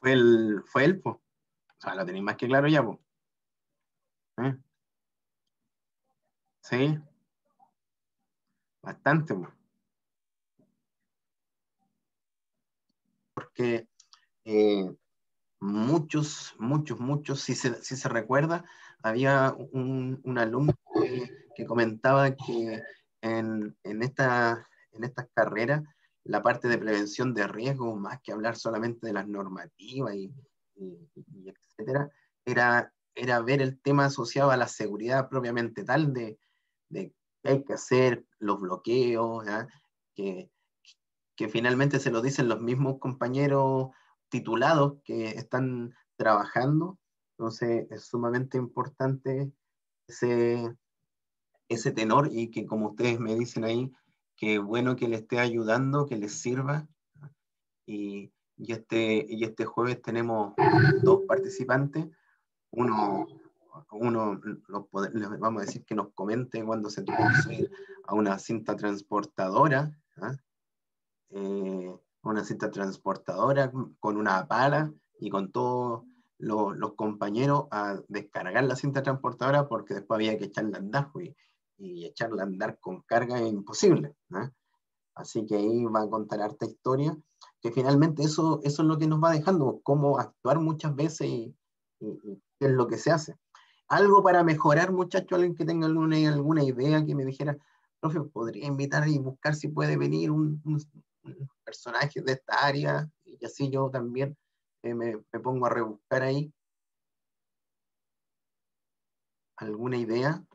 fue él, pues. O sea, lo tenéis más que claro ya, pues. ¿Eh? Sí, bastante, pues. Porque eh, muchos, si se recuerda, había un alumno que comentaba que en estas carreras, la parte de prevención de riesgo, más que hablar solamente de las normativas y etcétera, era ver el tema asociado a la seguridad propiamente tal de qué hay que hacer, los bloqueos, ¿ya? Que, que finalmente se lo dicen los mismos compañeros titulados que están trabajando. Entonces es sumamente importante ese, ese tenor y que como ustedes me dicen ahí, que bueno que le esté ayudando, que les sirva. Y este jueves tenemos dos participantes. Uno, les vamos a decir que nos comente cuando se tuvo que subir a una cinta transportadora, ¿ah? Una cinta transportadora con una pala y con todos los compañeros a descargar la cinta transportadora porque después había que echarla a andar y echarla a andar con carga es imposible, ¿no? Así que ahí va a contar harta historia, que finalmente eso es lo que nos va dejando, cómo actuar muchas veces y qué es lo que se hace. Algo para mejorar, muchachos, alguien que tenga alguna idea que me dijera, profe, podría invitar y buscar si puede venir un personaje de esta área, y así yo también me pongo a rebuscar ahí alguna idea,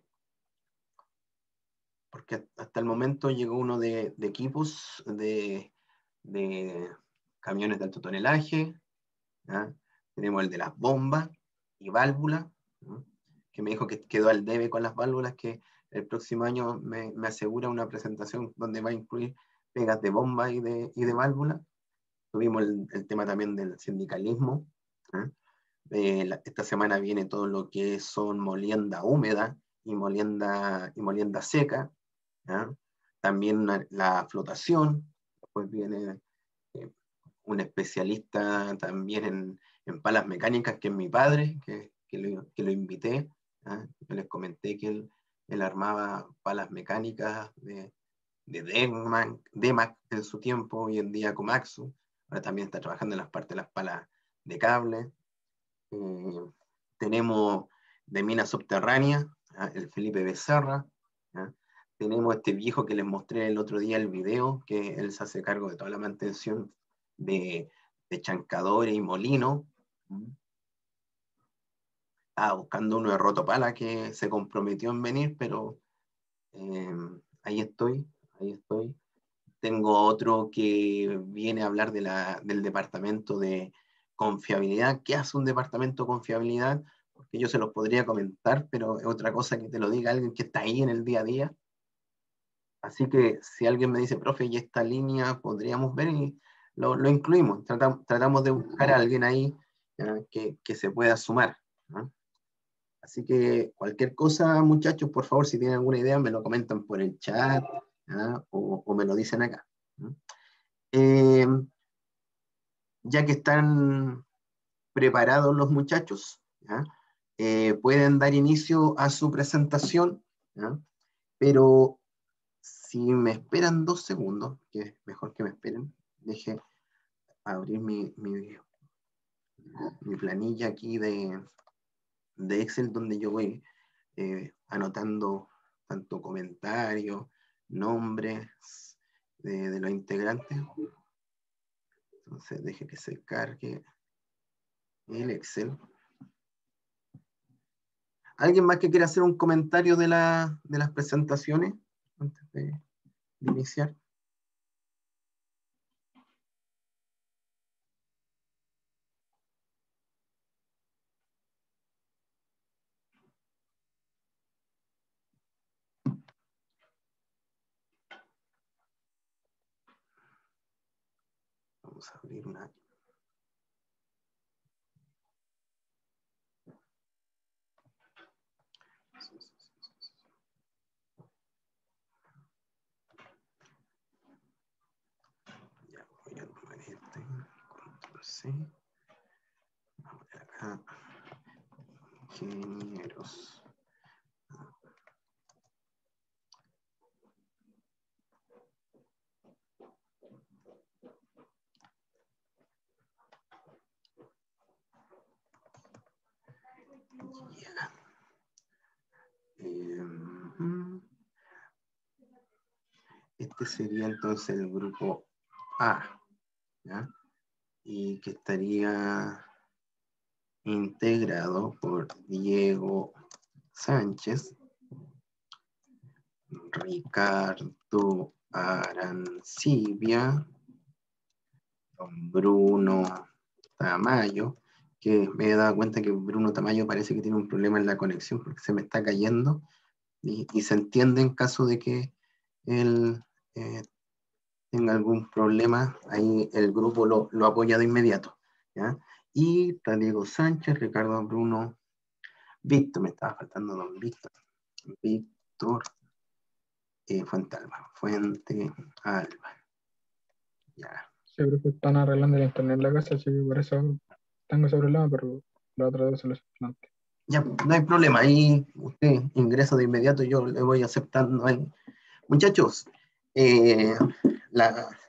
porque hasta el momento llegó uno de equipos de camiones de alto tonelaje, ¿ya? Tenemos el de las bombas y válvulas, ¿no? Que me dijo que quedó al debe con las válvulas, que el próximo año me asegura una presentación donde va a incluir pegas de bomba y de válvula. Tuvimos el tema también del sindicalismo, ¿eh? Esta semana viene todo lo que son molienda húmeda y molienda seca, ¿ya? También la flotación, después viene eh, un especialista también en palas mecánicas, que es mi padre, que lo invité, ¿ah? Yo les comenté que él armaba palas mecánicas de Demac en su tiempo, hoy en día Komatsu. Ahora también está trabajando en las partes de las palas de cable. Eh, Tenemos de minas subterráneas, ¿ah? El Felipe Becerra, ¿ah? Tenemos este viejo que les mostré el otro día el video, que él se hace cargo de toda la mantención de, de chancadores y molinos. Estaba buscando uno de Rotopala que se comprometió en venir, pero eh, ahí estoy, ahí estoy. Tengo otro que viene a hablar del departamento de confiabilidad. ¿Qué hace un departamento de confiabilidad? Porque yo se los podría comentar, pero es otra cosa que te lo diga alguien que está ahí en el día a día. Así que si alguien me dice, profe, y esta línea podríamos ver y lo incluimos. Tratamos de buscar a alguien ahí que se pueda sumar, ¿no? Así que cualquier cosa, muchachos, por favor, si tienen alguna idea, me lo comentan por el chat, ¿ah? O me lo dicen acá, ¿no? Eh, ya que están preparados los muchachos, ¿ya? Pueden dar inicio a su presentación, ¿ya? Pero si me esperan 2 segundos, que es mejor que me esperen, deje abrir mi planilla aquí de Excel, donde yo voy anotando tanto comentarios, nombres de los integrantes. Entonces deje que se cargue el Excel. ¿Alguien más que quiera hacer un comentario de las presentaciones antes de iniciar? Vamos a abrir una. Ya voy a tomar este. Control C. Ingenieros. Yeah. Este sería entonces el grupo A, ¿ya? Y que estaría integrado por Diego Sánchez, Ricardo Arancibia, don Bruno Tamayo, que me he dado cuenta que Bruno Tamayo parece que tiene un problema en la conexión porque se me está cayendo y se entiende en caso de que él tenga algún problema, ahí el grupo lo apoya de inmediato, ¿ya? Y está Diego Sánchez, Ricardo Bruno, Víctor, me estaba faltando don Víctor, Víctor Fuente Alba, ya. Sí, creo que están arreglando el internet en la casa, así que por eso tengo ese problema, pero la otra vez se lo expliqué. Ya, no hay problema, ahí usted ingresa de inmediato, yo le voy aceptando ahí. Muchachos, la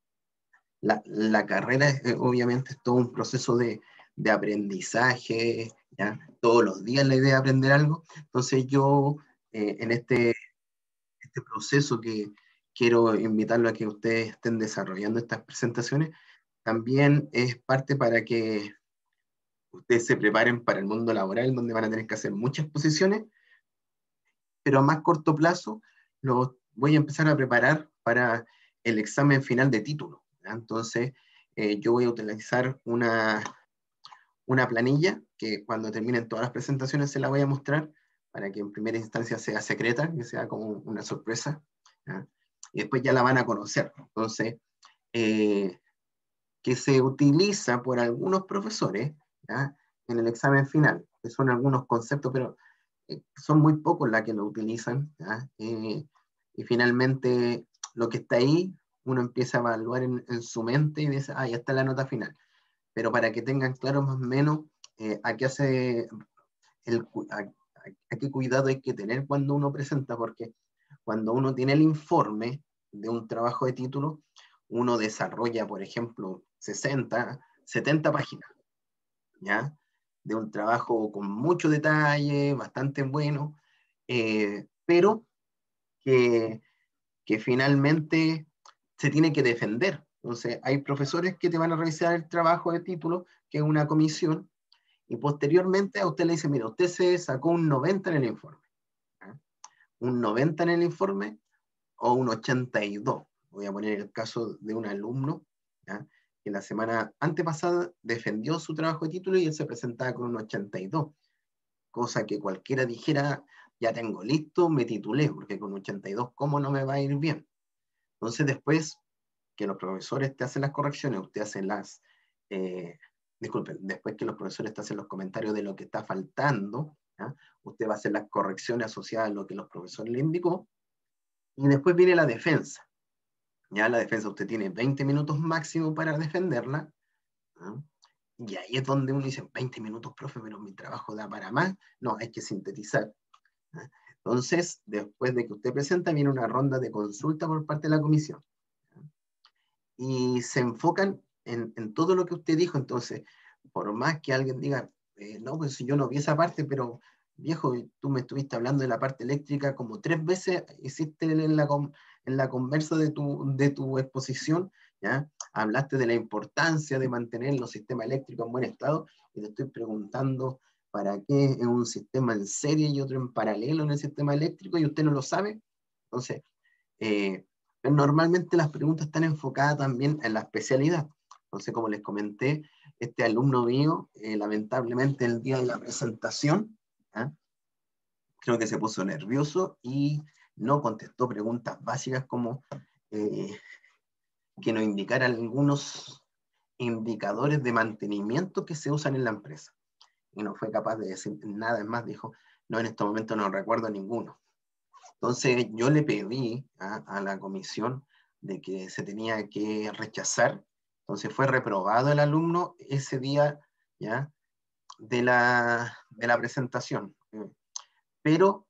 carrera obviamente es todo un proceso de aprendizaje, ¿ya? Todos los días la idea de aprender algo, entonces yo en este proceso que quiero invitarlo a que ustedes estén desarrollando estas presentaciones, también es parte para que ustedes se preparen para el mundo laboral, donde van a tener que hacer muchas posiciones, pero a más corto plazo los voy a empezar a preparar para el examen final de título, ¿ya? Entonces, yo voy a utilizar una planilla que cuando terminen todas las presentaciones se la voy a mostrar para que en primera instancia sea secreta, que sea como una sorpresa, ¿ya? Y después ya la van a conocer. Entonces, que se utiliza por algunos profesores, ¿ya? En el examen final, que son algunos conceptos, pero son muy pocos las que lo utilizan, ¿ya? Y finalmente lo que está ahí, uno empieza a evaluar en su mente y dice, ya está la nota final. Pero para que tengan claro más o menos a qué hace a qué cuidado hay que tener cuando uno presenta, porque cuando uno tiene el informe de un trabajo de título, uno desarrolla, por ejemplo, 60, 70 páginas, ¿ya? De un trabajo con mucho detalle, bastante bueno, pero que finalmente se tiene que defender. Entonces, hay profesores que te van a revisar el trabajo de título, que es una comisión, y posteriormente a usted le dice, mira, usted se sacó un 90 en el informe. ¿Eh? Un 90 en el informe o un 82. Voy a poner el caso de un alumno, ¿ya? Que la semana antepasada defendió su trabajo de título y él se presentaba con un 82. Cosa que cualquiera dijera, ya tengo listo, me titulé, porque con 82, ¿cómo no me va a ir bien? Entonces después que los profesores te hacen las correcciones, usted hace disculpen, después que los profesores te hacen los comentarios de lo que está faltando, ¿ya? Usted va a hacer las correcciones asociadas a lo que los profesores le indicó, y después viene la defensa. Ya la defensa usted tiene 20 minutos máximo para defenderla, ¿no? Y ahí es donde uno dice, 20 minutos, profe, pero mi trabajo da para más. No, hay que sintetizar, ¿no? Entonces, después de que usted presenta, viene una ronda de consulta por parte de la comisión, ¿no? Y se enfocan en todo lo que usted dijo. Entonces, por más que alguien diga, no, pues si yo no vi esa parte, pero viejo, tú me estuviste hablando de la parte eléctrica como 3 veces, hiciste en la conversa de tu exposición, ¿ya? Hablaste de la importancia de mantener los sistemas eléctricos en buen estado, y te estoy preguntando para qué es un sistema en serie y otro en paralelo en el sistema eléctrico, y usted no lo sabe. Entonces, normalmente las preguntas están enfocadas también en la especialidad. Entonces, como les comenté, este alumno mío, lamentablemente el día de la presentación, ¿eh? Creo que se puso nervioso y no contestó preguntas básicas como que nos indicaran algunos indicadores de mantenimiento que se usan en la empresa. Y no fue capaz de decir nada más, dijo, no, en este momento no recuerdo ninguno. Entonces yo le pedí a la comisión de que se tenía que rechazar. Entonces fue reprobado el alumno ese día, ¿ya? de la presentación. Pero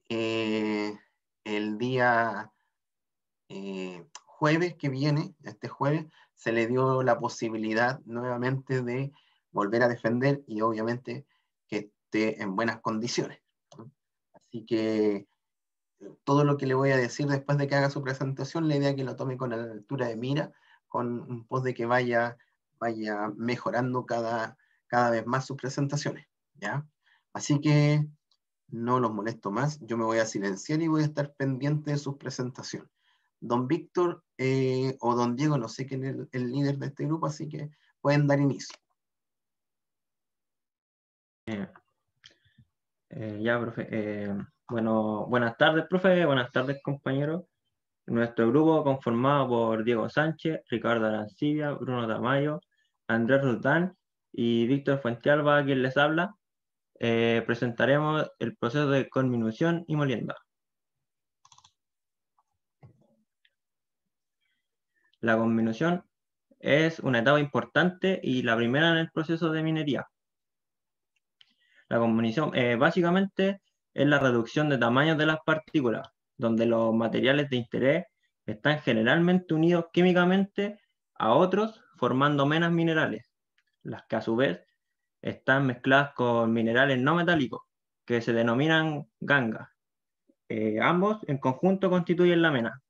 el día jueves que viene, este jueves, se le dio la posibilidad nuevamente de volver a defender y obviamente que esté en buenas condiciones, ¿no? Así que todo lo que le voy a decir después de que haga su presentación, la idea es que lo tome con la altura de mira, con un post de que vaya mejorando cada vez más sus presentaciones, ¿ya? Así que no los molesto más, yo me voy a silenciar y voy a estar pendiente de sus presentaciones. Don Víctor o don Diego, no sé quién es el líder de este grupo, así que pueden dar inicio. Ya, profe. Bueno, buenas tardes, profe. Buenas tardes, compañeros. Nuestro grupo conformado por Diego Sánchez, Ricardo Arancibia, Bruno Tamayo, Andrés Roldán y Víctor Fuentealba, quien les habla. Presentaremos el proceso de conminución y molienda. La conminución es una etapa importante y la primera en el proceso de minería. La conminución básicamente es la reducción de tamaños de las partículas, donde los materiales de interés están generalmente unidos químicamente a otros formando menas minerales, las que a su vez están mezcladas con minerales no metálicos, que se denominan gangas. Ambos en conjunto constituyen la mena.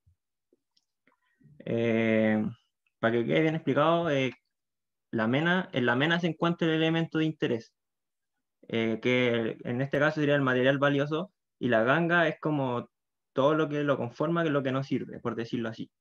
Para que quede bien explicado, en la mena se encuentra el elemento de interés, que en este caso sería el material valioso, y la ganga es como todo lo que lo conforma, que es lo que no sirve, por decirlo así.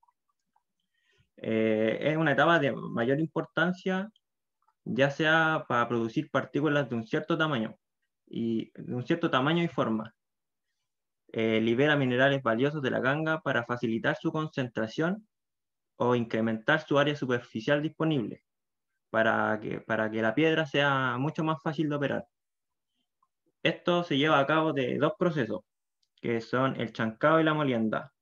Es una etapa de mayor importancia, ya sea para producir partículas de un cierto tamaño y forma. Libera minerales valiosos de la ganga para facilitar su concentración o incrementar su área superficial disponible, para que la piedra sea mucho más fácil de operar. Esto se lleva a cabo de dos procesos, que son el chancado y la molienda.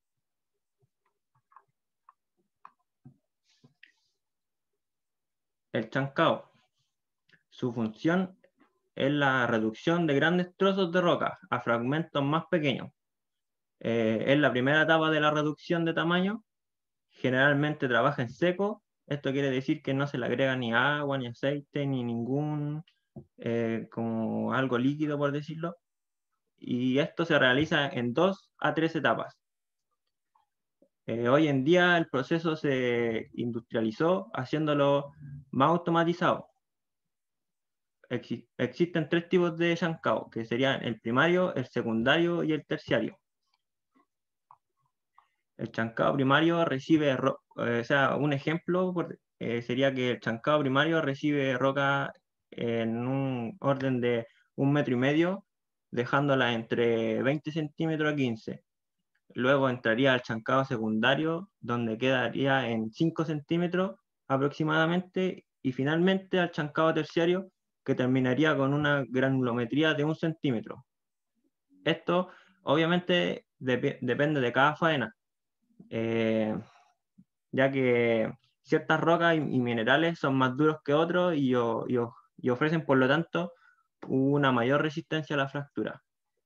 El chancado, su función es la reducción de grandes trozos de roca a fragmentos más pequeños. Es la primera etapa de la reducción de tamaño. Generalmente trabaja en seco. Esto quiere decir que no se le agrega ni agua, ni aceite, ni ningún como algo líquido, por decirlo. Y esto se realiza en 2 a 3 etapas. Hoy en día el proceso se industrializó haciéndolo más automatizado. Existen 3 tipos de chancao, que serían el primario, el secundario y el terciario. El chancao primario recibe, un ejemplo sería que el chancao primario recibe roca en un orden de 1,5 metros, dejándola entre 20 centímetros a 15. Luego entraría al chancado secundario, donde quedaría en 5 centímetros aproximadamente, y finalmente al chancado terciario, que terminaría con una granulometría de 1 centímetro. Esto obviamente depende de cada faena, ya que ciertas rocas y minerales son más duros que otros y ofrecen por lo tanto una mayor resistencia a la fractura.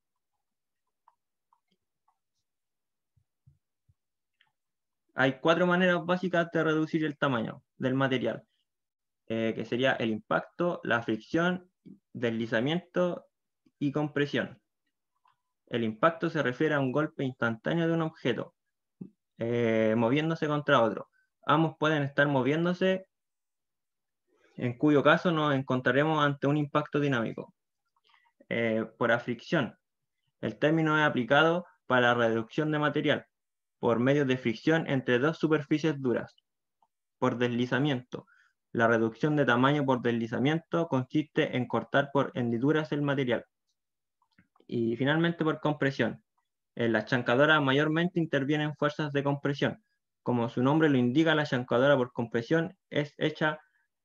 Hay 4 maneras básicas de reducir el tamaño del material, que sería el impacto, la fricción, deslizamiento y compresión. El impacto se refiere a un golpe instantáneo de un objeto, moviéndose contra otro. Ambos pueden estar moviéndose, en cuyo caso nos encontraremos ante un impacto dinámico. Por africción, el término es aplicado para la reducción de material por medio de fricción entre 2 superficies duras. Por deslizamiento, la reducción de tamaño por deslizamiento consiste en cortar por hendiduras el material. Y finalmente por compresión. En la chancadora mayormente intervienen fuerzas de compresión. Como su nombre lo indica, la chancadora por compresión es hecha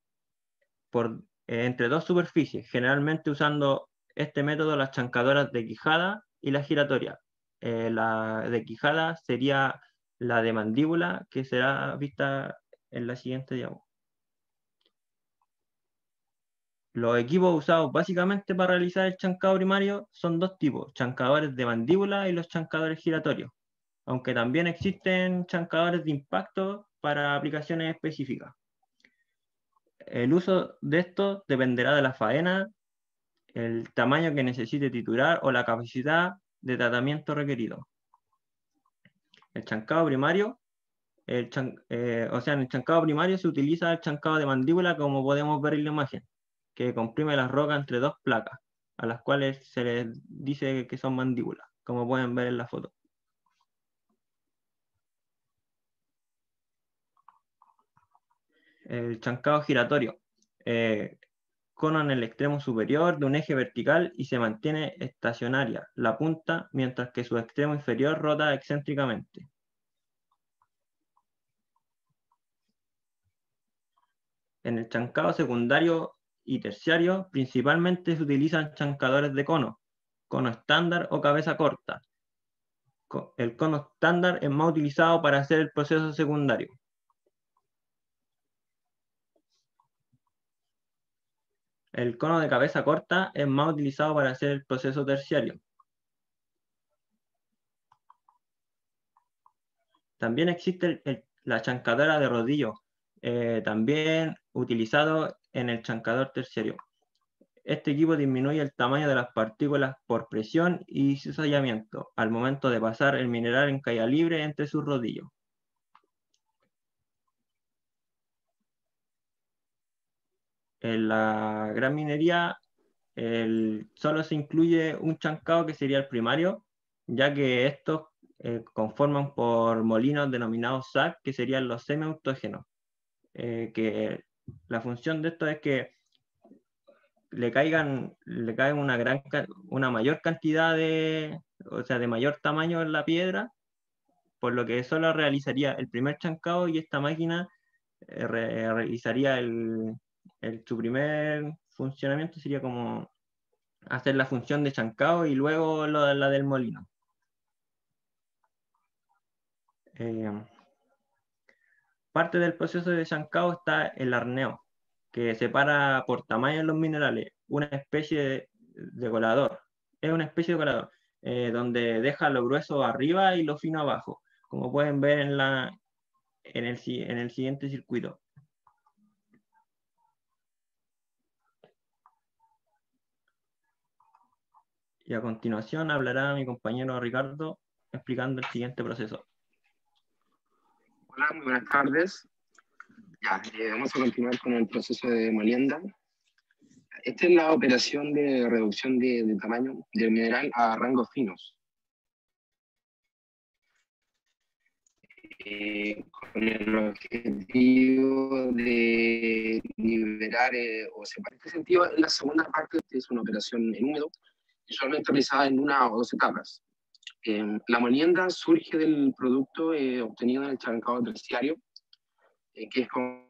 entre 2 superficies, generalmente usando este método las chancadoras de quijada y la giratoria. La de quijada sería la de mandíbula, que será vista en la siguiente diapositiva. Los equipos usados básicamente para realizar el chancado primario son dos tipos, chancadores de mandíbula y los chancadores giratorios, aunque también existen chancadores de impacto para aplicaciones específicas. El uso de estos dependerá de la faena, el tamaño que necesite titular o la capacidad de tratamiento requerido. El chancado primario, en el chancado primario se utiliza el chancado de mandíbula, como podemos ver en la imagen, que comprime las rocas entre dos placas, a las cuales se les dice que son mandíbulas, como pueden ver en la foto. El chancado giratorio, cono en el extremo superior de un eje vertical y se mantiene estacionaria la punta, mientras que su extremo inferior rota excéntricamente. En el chancado secundario y terciario, principalmente se utilizan chancadores de cono estándar o cabeza corta. El cono estándar es más utilizado para hacer el proceso secundario. El cono de cabeza corta es más utilizado para hacer el proceso terciario. También existe la chancadora de rodillo, también utilizado en el chancador terciario. Este equipo disminuye el tamaño de las partículas por presión y cizallamiento al momento de pasar el mineral en caída libre entre sus rodillos. En la gran minería solo se incluye un chancado que sería el primario, ya que estos conforman por molinos denominados SAC, que serían los semiautógenos. Que la función de esto es que le caigan una mayor cantidad de mayor tamaño en la piedra, por lo que solo realizaría el primer chancado y esta máquina realizaría su primer funcionamiento, sería como hacer la función de chancado y luego la del molino. Parte del proceso de chancado está el arneo, que separa por tamaño los minerales, una especie de colador. Es una especie de colador, donde deja lo grueso arriba y lo fino abajo, como pueden ver en el siguiente circuito. Y a continuación hablará mi compañero Ricardo explicando el siguiente proceso. Hola, muy buenas tardes. Vamos a continuar con el proceso de molienda. Esta es la operación de reducción de tamaño del mineral a rangos finos. Con el objetivo de liberar o separar. En este sentido, la segunda parte es una operación en húmedo, usualmente realizada en una o dos etapas. La molienda surge del producto obtenido en el chancado terciario, que es con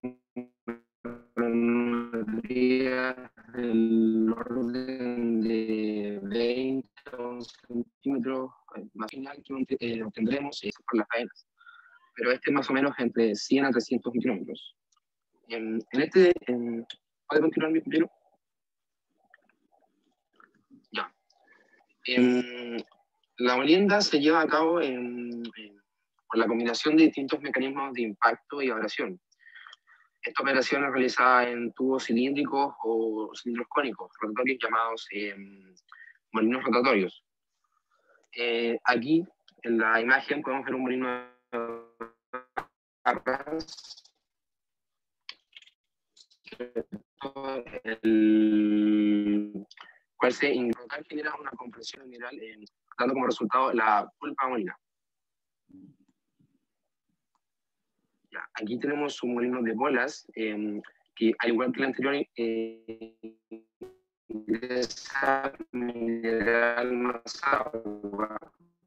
del orden de 20 centímetros más final que obtendremos por las faenas. Pero este es más o menos entre 100 a 300 micrómetros. ¿Puede continuar mi compañero? Ya. La molienda se lleva a cabo por la combinación de distintos mecanismos de impacto y abrasión. Esta operación es realizada en tubos cilíndricos o cilindros cónicos, rotatorios llamados molinos rotatorios. Aquí, en la imagen, podemos ver un molino de barras, el cual genera una compresión mineral, dando como resultado la pulpa molina. Aquí tenemos un molino de bolas, que al igual que el anterior, ingresa mineral más agua.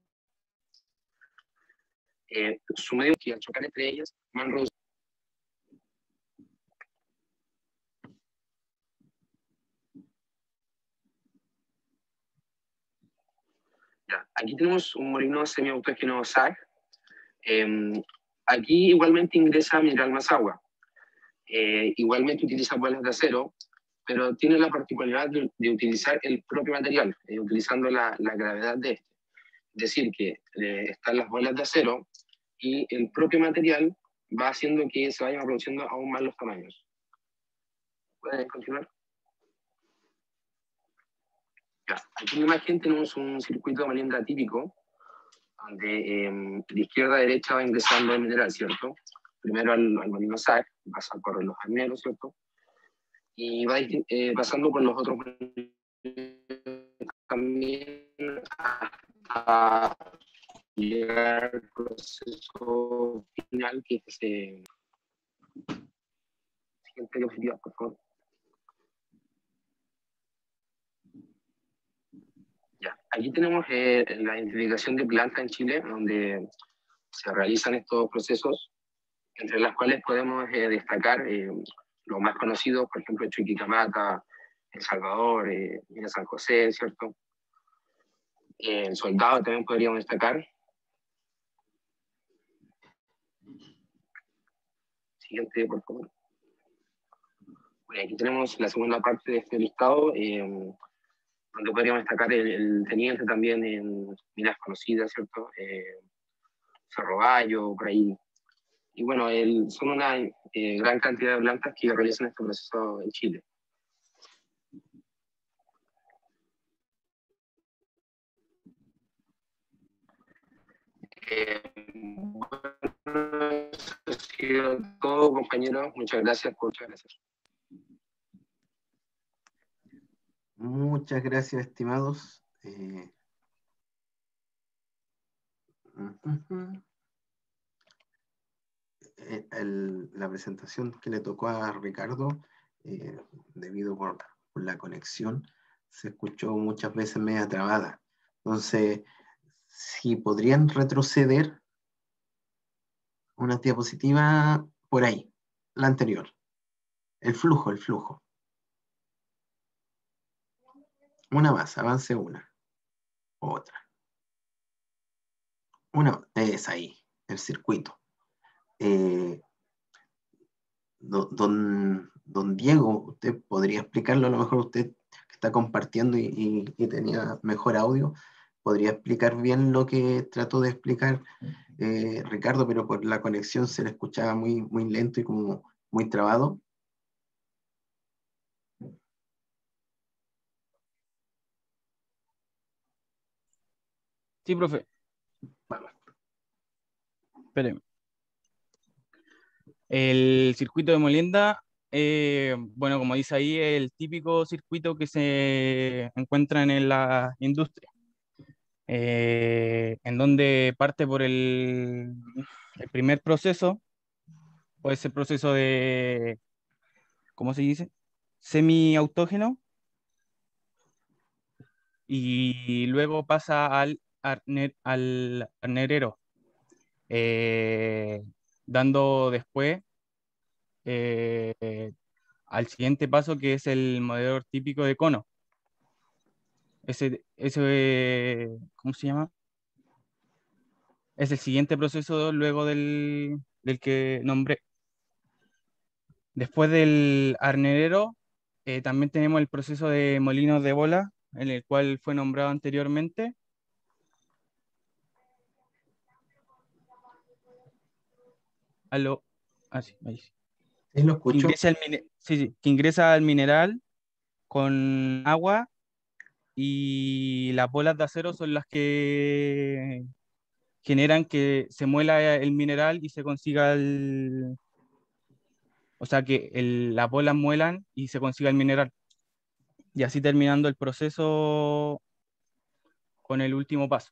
Su medio que al chocar entre ellas van reduciendo. Aquí tenemos un molino semiautógeno SAG. Aquí igualmente ingresa mineral más agua. Igualmente utiliza bolas de acero pero tiene la particularidad de utilizar el propio material, utilizando la gravedad de este. Es decir, que están las bolas de acero y el propio material va haciendo que se vayan produciendo aún más los tamaños. ¿Pueden continuar? Ya. Aquí en la imagen tenemos un circuito de molienda típico, donde de izquierda a derecha va ingresando el mineral, ¿cierto? Primero al molino SAC, pasa por los arneros, ¿cierto? Y va pasando por los otros también hasta llegar al proceso final, que es ese. Siguiente diapositiva, por favor. Ya. Aquí tenemos la identificación de plantas en Chile, donde se realizan estos procesos, entre las cuales podemos destacar los más conocidos, por ejemplo, Chuquicamata, El Salvador, Mina San José, ¿cierto? El Soldado también podríamos destacar. Siguiente, por favor. Bueno, aquí tenemos la segunda parte de este listado, donde podríamos destacar el teniente también en minas conocidas, ¿cierto? Cerro Bayo, por ahí. Y bueno, son una gran cantidad de plantas que realizan este proceso en Chile. Bueno, eso ha sido todo, compañeros. Muchas gracias. Muchas gracias, estimados. La presentación que le tocó a Ricardo, debido por la conexión, se escuchó muchas veces media trabada. Entonces, si podrían retroceder una diapositiva por ahí, la anterior. El flujo. Una más, avance una. Otra. Una, es ahí, el circuito. Don Diego, usted podría explicarlo, a lo mejor usted que está compartiendo y tenía mejor audio, podría explicar bien lo que trató de explicar Ricardo, pero por la conexión se le escuchaba muy lento y como muy trabado. Sí, profe. Vamos. Espéreme. El circuito de molienda, bueno, como dice ahí, es el típico circuito que se encuentran en la industria, en donde parte por el primer proceso, puede ser proceso de, ¿cómo se dice? Semiautógeno, y luego pasa al arnerero, dando después al siguiente paso, que es el moledor típico de cono. ¿Cómo se llama? Es el siguiente proceso luego del que nombré. Después del arnerero, también tenemos el proceso de molinos de bola, en el cual fue nombrado anteriormente. Aló. Ah, sí, ahí sí. ¿Sí lo escucho? Que ingresa al mineral con agua, y las bolas de acero son las que generan que se muela el mineral y se consiga o sea, que las bolas muelan y se consiga el mineral. Y así terminando el proceso con el último paso.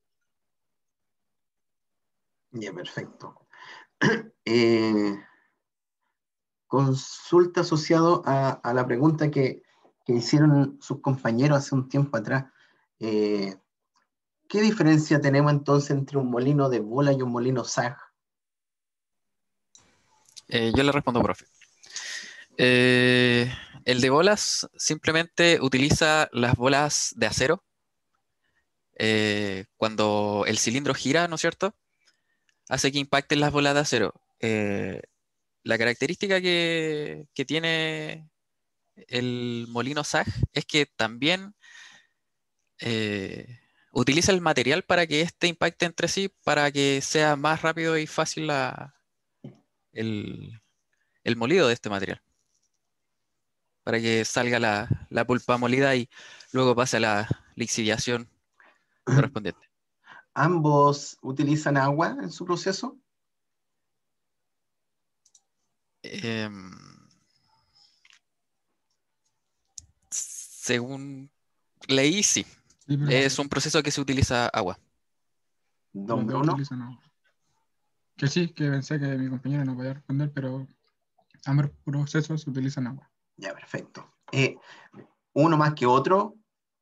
Ya, perfecto. Consulta asociado a la pregunta que hicieron sus compañeros hace un tiempo atrás. ¿Qué diferencia tenemos entonces entre un molino de bola y un molino SAG? Yo le respondo, profe. El de bolas simplemente utiliza las bolas de acero. Cuando el cilindro gira, ¿no es cierto?, hace que impacten las bolas de acero. La característica que tiene el molino SAG es que también utiliza el material para que éste impacte entre sí, para que sea más rápido y fácil el molido de este material, para que salga la pulpa molida y luego pase a la lixiviación correspondiente. ¿Ambos utilizan agua en su proceso? Según leí, sí. Sí, pero Es un proceso que se utiliza agua. Don los dos Bruno. utilizan agua. Que sí, que pensé que mi compañero no podía responder, pero ambos procesos utilizan agua. Ya, perfecto. Uno más que otro.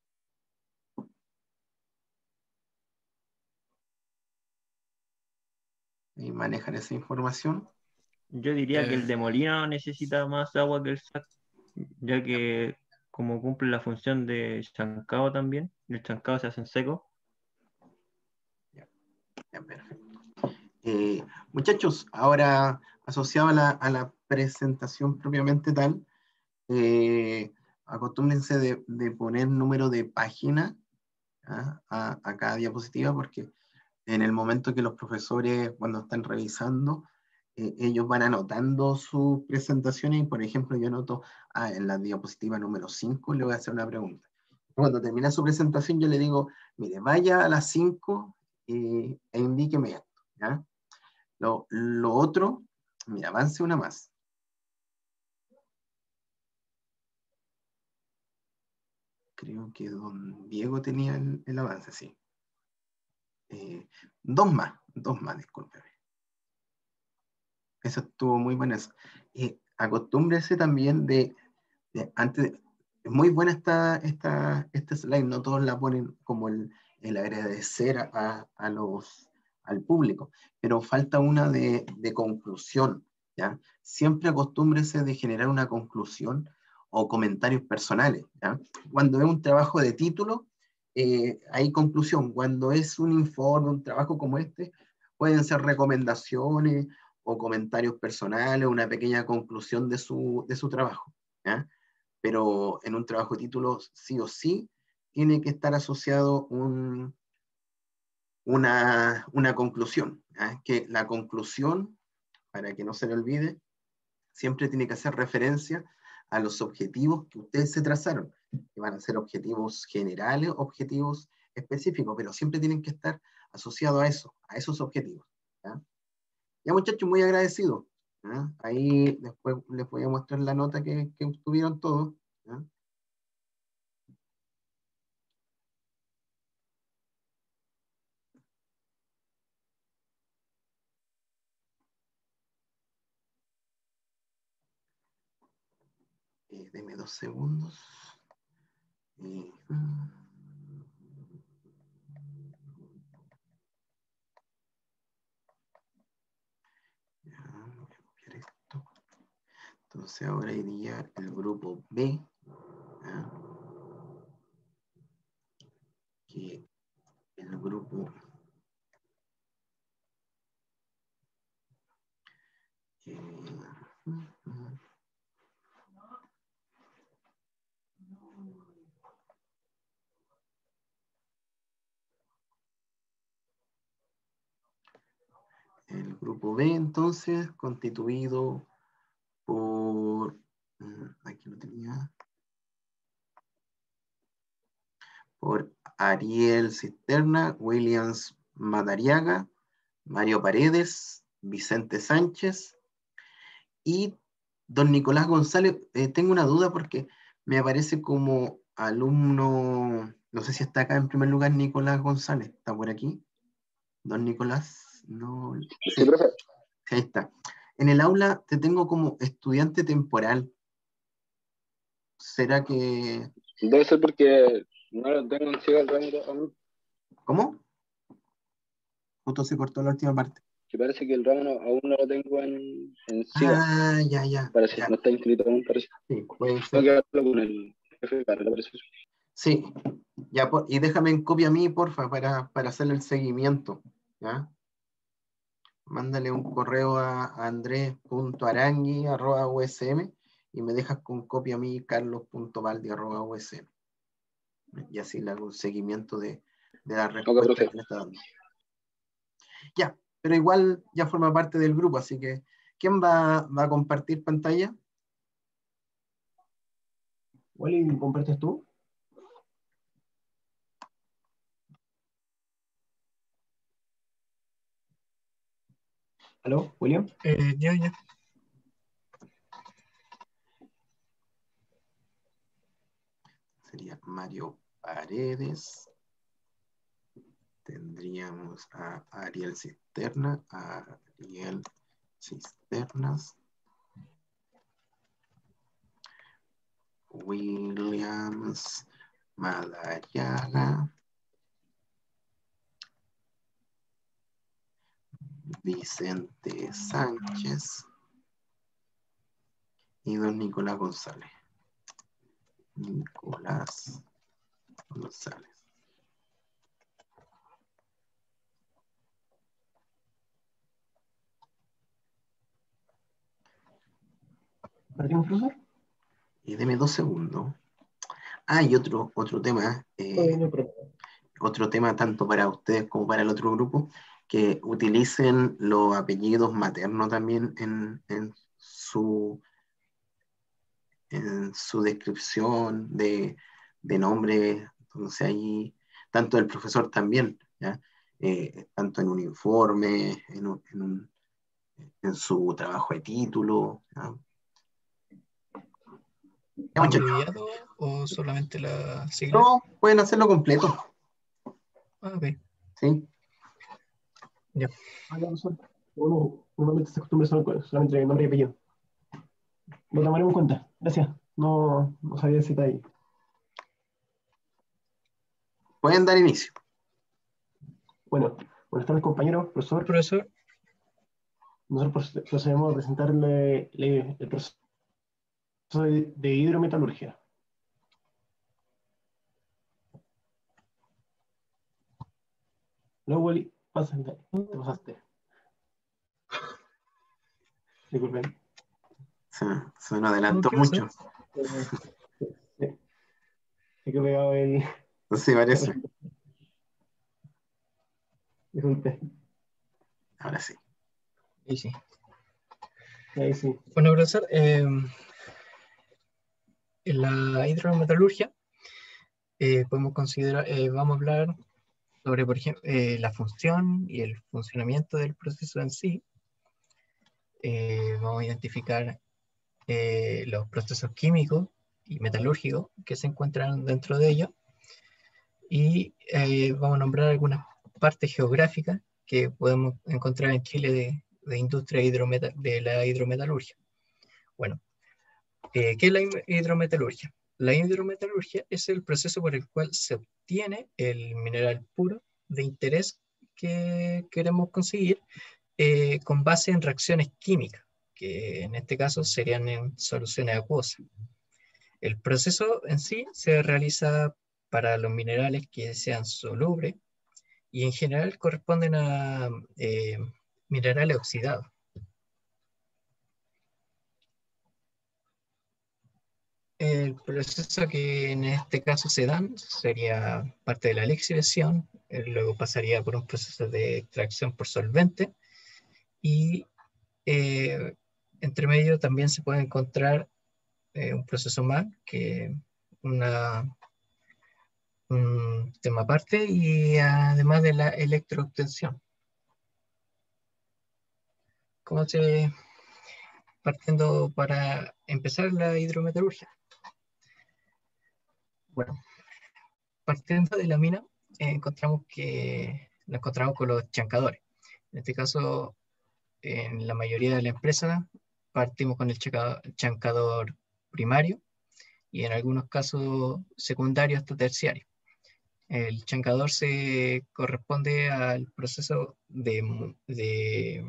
Y manejan esa información. Yo diría que el de molino necesita más agua que el SAC, ya que como cumple la función de chancado también, el chancado se hace en seco. Ya, perfecto. Muchachos, ahora asociado a la presentación propiamente tal, acostúmbrense de poner número de página a cada diapositiva, porque en el momento que los profesores, cuando están revisando, ellos van anotando sus presentaciones y, por ejemplo, yo anoto en la diapositiva número 5, le voy a hacer una pregunta. Cuando termina su presentación, yo le digo, mire, vaya a las 5 e indíqueme esto, ¿ya? Lo otro, mira, avance una más. Creo que don Diego tenía el avance, sí. Dos más, discúlpeme. Eso estuvo muy bueno. Acostúmbrese también antes, es muy buena esta slide, no todos la ponen como el agradecer al público, pero falta una de conclusión, ¿ya? Siempre acostúmbrese de generar una conclusión o comentarios personales, ¿ya? Cuando es un trabajo de título, hay conclusión. Cuando es un informe, un trabajo como este, pueden ser recomendaciones o comentarios personales, una pequeña conclusión de su trabajo, ¿ya? Pero en un trabajo de título sí o sí tiene que estar asociado una conclusión, ¿ya? Que la conclusión, para que no se le olvide, siempre tiene que hacer referencia a los objetivos que ustedes se trazaron, que van a ser objetivos generales, objetivos específicos, pero siempre tienen que estar asociados a eso, a esos objetivos, ¿ya? Ya, muchachos, muy agradecido, ¿ya? Ahí después les voy a mostrar la nota que obtuvieron todos, ¿ya? Deme 2 segundos. Ya, voy a copiar esto. Entonces ahora iría el grupo B, ¿ya? Que el grupo B, entonces, constituido por, aquí lo tenía, por Ariel Cisterna, Williams Madariaga, Mario Paredes, Vicente Sánchez y don Nicolás González. Tengo una duda porque me aparece como alumno, no sé si está acá en primer lugar Nicolás González, ¿está por aquí? Don Nicolás, no. Sí, profe. Ahí está. En el aula te tengo como estudiante temporal. ¿Será que...? Debe ser porque no lo tengo en ciego el Ramiro aún. ¿Cómo? Justo se cortó la última parte. Que parece que el ramo aún no lo tengo en SIGA. Ah, ya. Parece, Ya. no está inscrito aún, parece. Sí, puede ser. Tengo que hablarlo con el jefe de carrera, parece. Sí, ya, y déjame en copia a mí, porfa, para hacerle el seguimiento, ¿ya? Mándale un correo a andres.arangui@usm y me dejas con copia a mí, carlos.valdi@usm. Y así le hago un seguimiento de la respuesta profe. que le está dando. Ya, pero igual ya forma parte del grupo, así que ¿quién va a compartir pantalla? Wally, ¿compartes tú? ¿Aló, William? Ya. Sería Mario Paredes. Tendríamos a Ariel Cisternas, Williams Madariaga, Vicente Sánchez y don Nicolás González. ¿Partimos, profesor? Y deme 2 segundos. Ah, y otro tema, No hay problema. otro tema tanto para ustedes como para el otro grupo, que utilicen los apellidos maternos también en su descripción de nombre. Entonces ahí, tanto el profesor también, ¿ya? Tanto en un informe, en su trabajo de título, ¿ya? Ya, muchachos. ¿Abreviado o solamente la sigla? No, pueden hacerlo completo, Ah, ok. ¿sí? Ya. Profesor. Uno normalmente se acostumbra solamente nombre y apellido. Lo tomaremos en cuenta. Gracias. No sabía ese detalle. Pueden dar inicio. Bueno, buenas tardes, compañeros, profesor. Profesor, Nosotros procedemos a presentarle el proceso de hidrometalurgia. Luego, Wally, pásate. Te pasaste. Disculpen. Se me adelantó ¿qué mucho. Sí. He pegado el... Sí, parece. Disculpe. Ahora sí. ahí sí. Ahí sí. Bueno, profesor, en la hidrometalurgia podemos considerar, vamos a hablar sobre, por ejemplo, la función y el funcionamiento del proceso en sí. Vamos a identificar los procesos químicos y metalúrgicos que se encuentran dentro de ellos. Y vamos a nombrar algunas partes geográficas que podemos encontrar en Chile de industria de la hidrometalurgia. Bueno, ¿qué es la hidrometalurgia? La hidrometalurgia es el proceso por el cual se obtiene el mineral puro de interés que queremos conseguir con base en reacciones químicas, que en este caso serían en soluciones acuosas. El proceso en sí se realiza para los minerales que sean solubles y en general corresponden a minerales oxidados. El proceso que en este caso se dan sería parte de la lixiviación, luego pasaría por un proceso de extracción por solvente y entre medio también se puede encontrar un proceso más que un tema aparte y además de la electroobtención. Partiendo para empezar la hidrometalurgia. Bueno, partiendo de la mina, nos encontramos con los chancadores. En este caso, en la mayoría de las empresas, partimos con el chancador primario y en algunos casos secundario hasta terciario. El chancador se corresponde al proceso de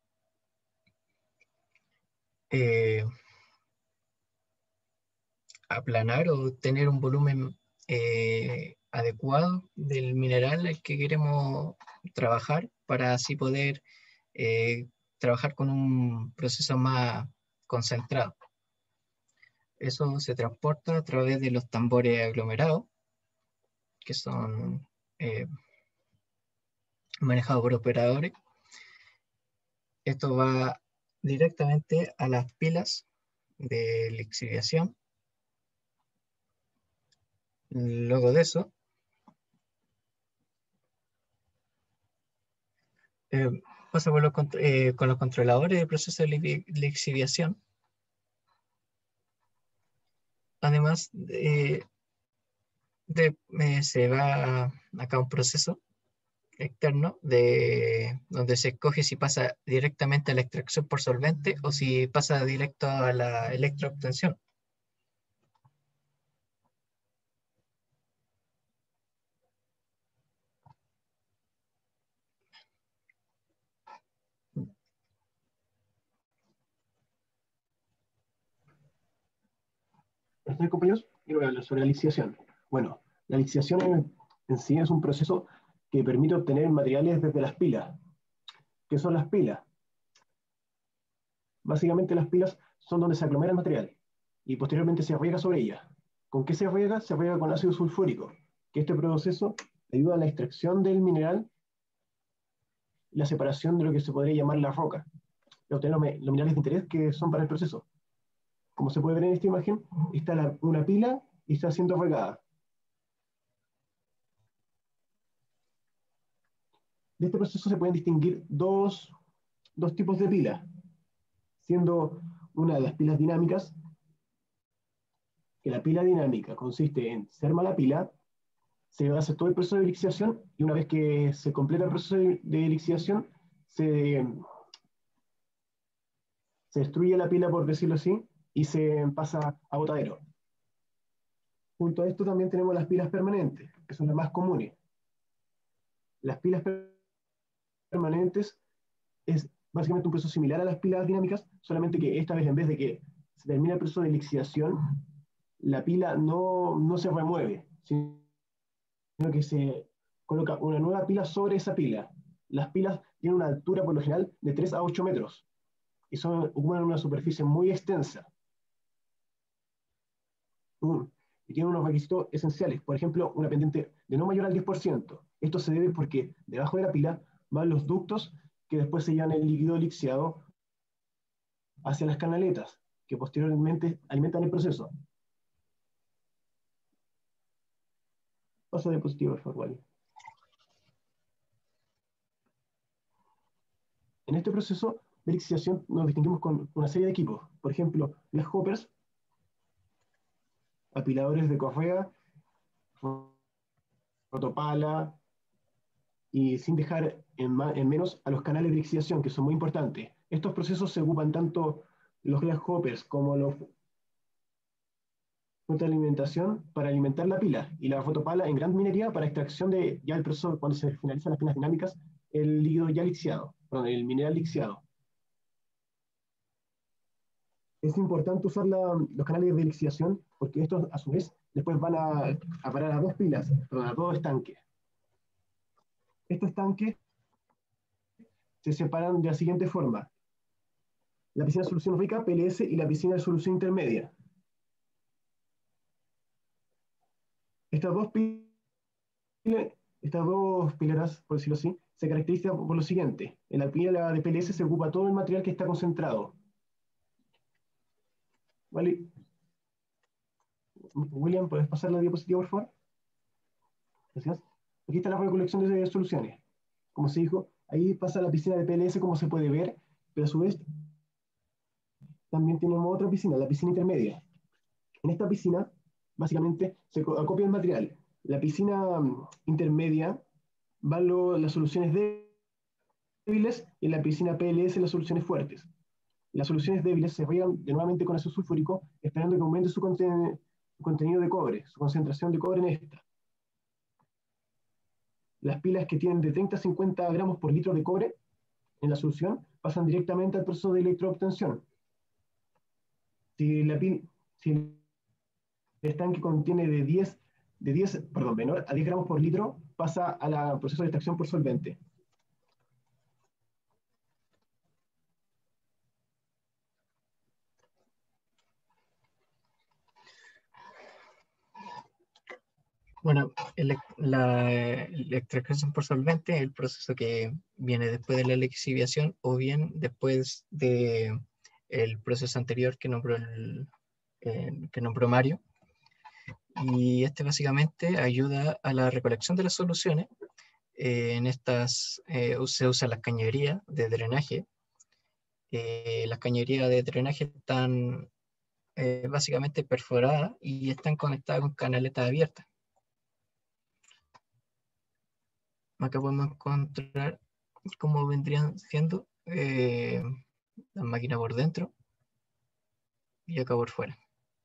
aplanar o tener un volumen adecuado del mineral al que queremos trabajar para así poder trabajar con un proceso más concentrado. Eso se transporta a través de los tambores aglomerados, que son manejados por operadores. Esto va directamente a las pilas de lixiviación. Luego de eso, pasa por con los controladores del proceso de lixiviación. Además, se va acá un proceso externo donde se escoge si pasa directamente a la extracción por solvente o si pasa directo a la electroobtención. Entonces, compañeros, quiero hablar sobre la lixiviación. Bueno, la lixiviación en sí es un proceso que permite obtener materiales desde las pilas. ¿Qué son las pilas? Básicamente las pilas son donde se aglomera el material y posteriormente se riega sobre ellas. ¿Con qué se riega? Se riega con ácido sulfúrico, que este proceso ayuda a la extracción del mineral y la separación de lo que se podría llamar la roca, y obtener los minerales de interés que son para el proceso. Como se puede ver en esta imagen, está una pila y está siendo regada. De este proceso se pueden distinguir dos tipos de pilas, siendo una de las pilas dinámicas, que la pila dinámica consiste en se arma la pila, se hace todo el proceso de lixiviación y una vez que se completa el proceso de lixiviación, se destruye la pila, por decirlo así, y se pasa a botadero. Junto a esto también tenemos las pilas permanentes, que son las más comunes. Las pilas permanentes es básicamente un proceso similar a las pilas dinámicas, solamente que esta vez en vez de que se termine el proceso de lixiviación, la pila no se remueve, sino que se coloca una nueva pila sobre esa pila. Las pilas tienen una altura por lo general de 3 a 8 metros y ocupan una superficie muy extensa. Y tienen unos requisitos esenciales, por ejemplo, una pendiente de no mayor al 10%. Esto se debe porque debajo de la pila van los ductos que después se llevan el líquido lixiado hacia las canaletas, que posteriormente alimentan el proceso. Paso de diapositiva, por favor, Wally. En este proceso de lixiviación nos distinguimos con una serie de equipos. Por ejemplo, las hoppers, apiladores de correa, rotopala, y sin dejar en menos a los canales de lixiviación, que son muy importantes. Estos procesos se ocupan tanto los glasshoppers como los fuentes de alimentación para alimentar la pila y la fotopala en gran minería para extracción de ya el proceso cuando se finalizan las pilas dinámicas, el líquido ya lixiado, perdón, el mineral lixiado. Es importante usar los canales de lixiviación porque estos a su vez después van a parar a dos pilas, perdón, a dos estanques. Estos tanques se separan de la siguiente forma: la piscina de solución rica, PLS, y la piscina de solución intermedia. Estas dos pileras, por decirlo así, se caracterizan por lo siguiente: en la pila de PLS se ocupa todo el material que está concentrado. ¿Vale? William, ¿puedes pasar la diapositiva, por favor? Gracias. Aquí está la recolección de soluciones. Como se dijo, ahí pasa la piscina de PLS, como se puede ver, pero a su vez también tenemos otra piscina, la piscina intermedia. En esta piscina, básicamente, se acopia el material. La piscina intermedia van las soluciones débiles y en la piscina PLS las soluciones fuertes. Las soluciones débiles se riegan de nuevamente con ácido sulfúrico, esperando que aumente su contenido de cobre, su concentración de cobre en esta. Las pilas que tienen de 30 a 50 gramos por litro de cobre en la solución pasan directamente al proceso de electroobtención. Si el estanque contiene menor a 10 gramos por litro, pasa al proceso de extracción por solvente. Bueno, la electroexcreción por solvente es el proceso que viene después de la lixiviación o bien después de el proceso anterior que nombró Mario. Y este básicamente ayuda a la recolección de las soluciones. En estas se usan las cañerías de drenaje. Las cañerías de drenaje están básicamente perforadas y están conectadas con canaletas abiertas. Acá podemos encontrar cómo vendrían siendo la máquina por dentro y acá por fuera.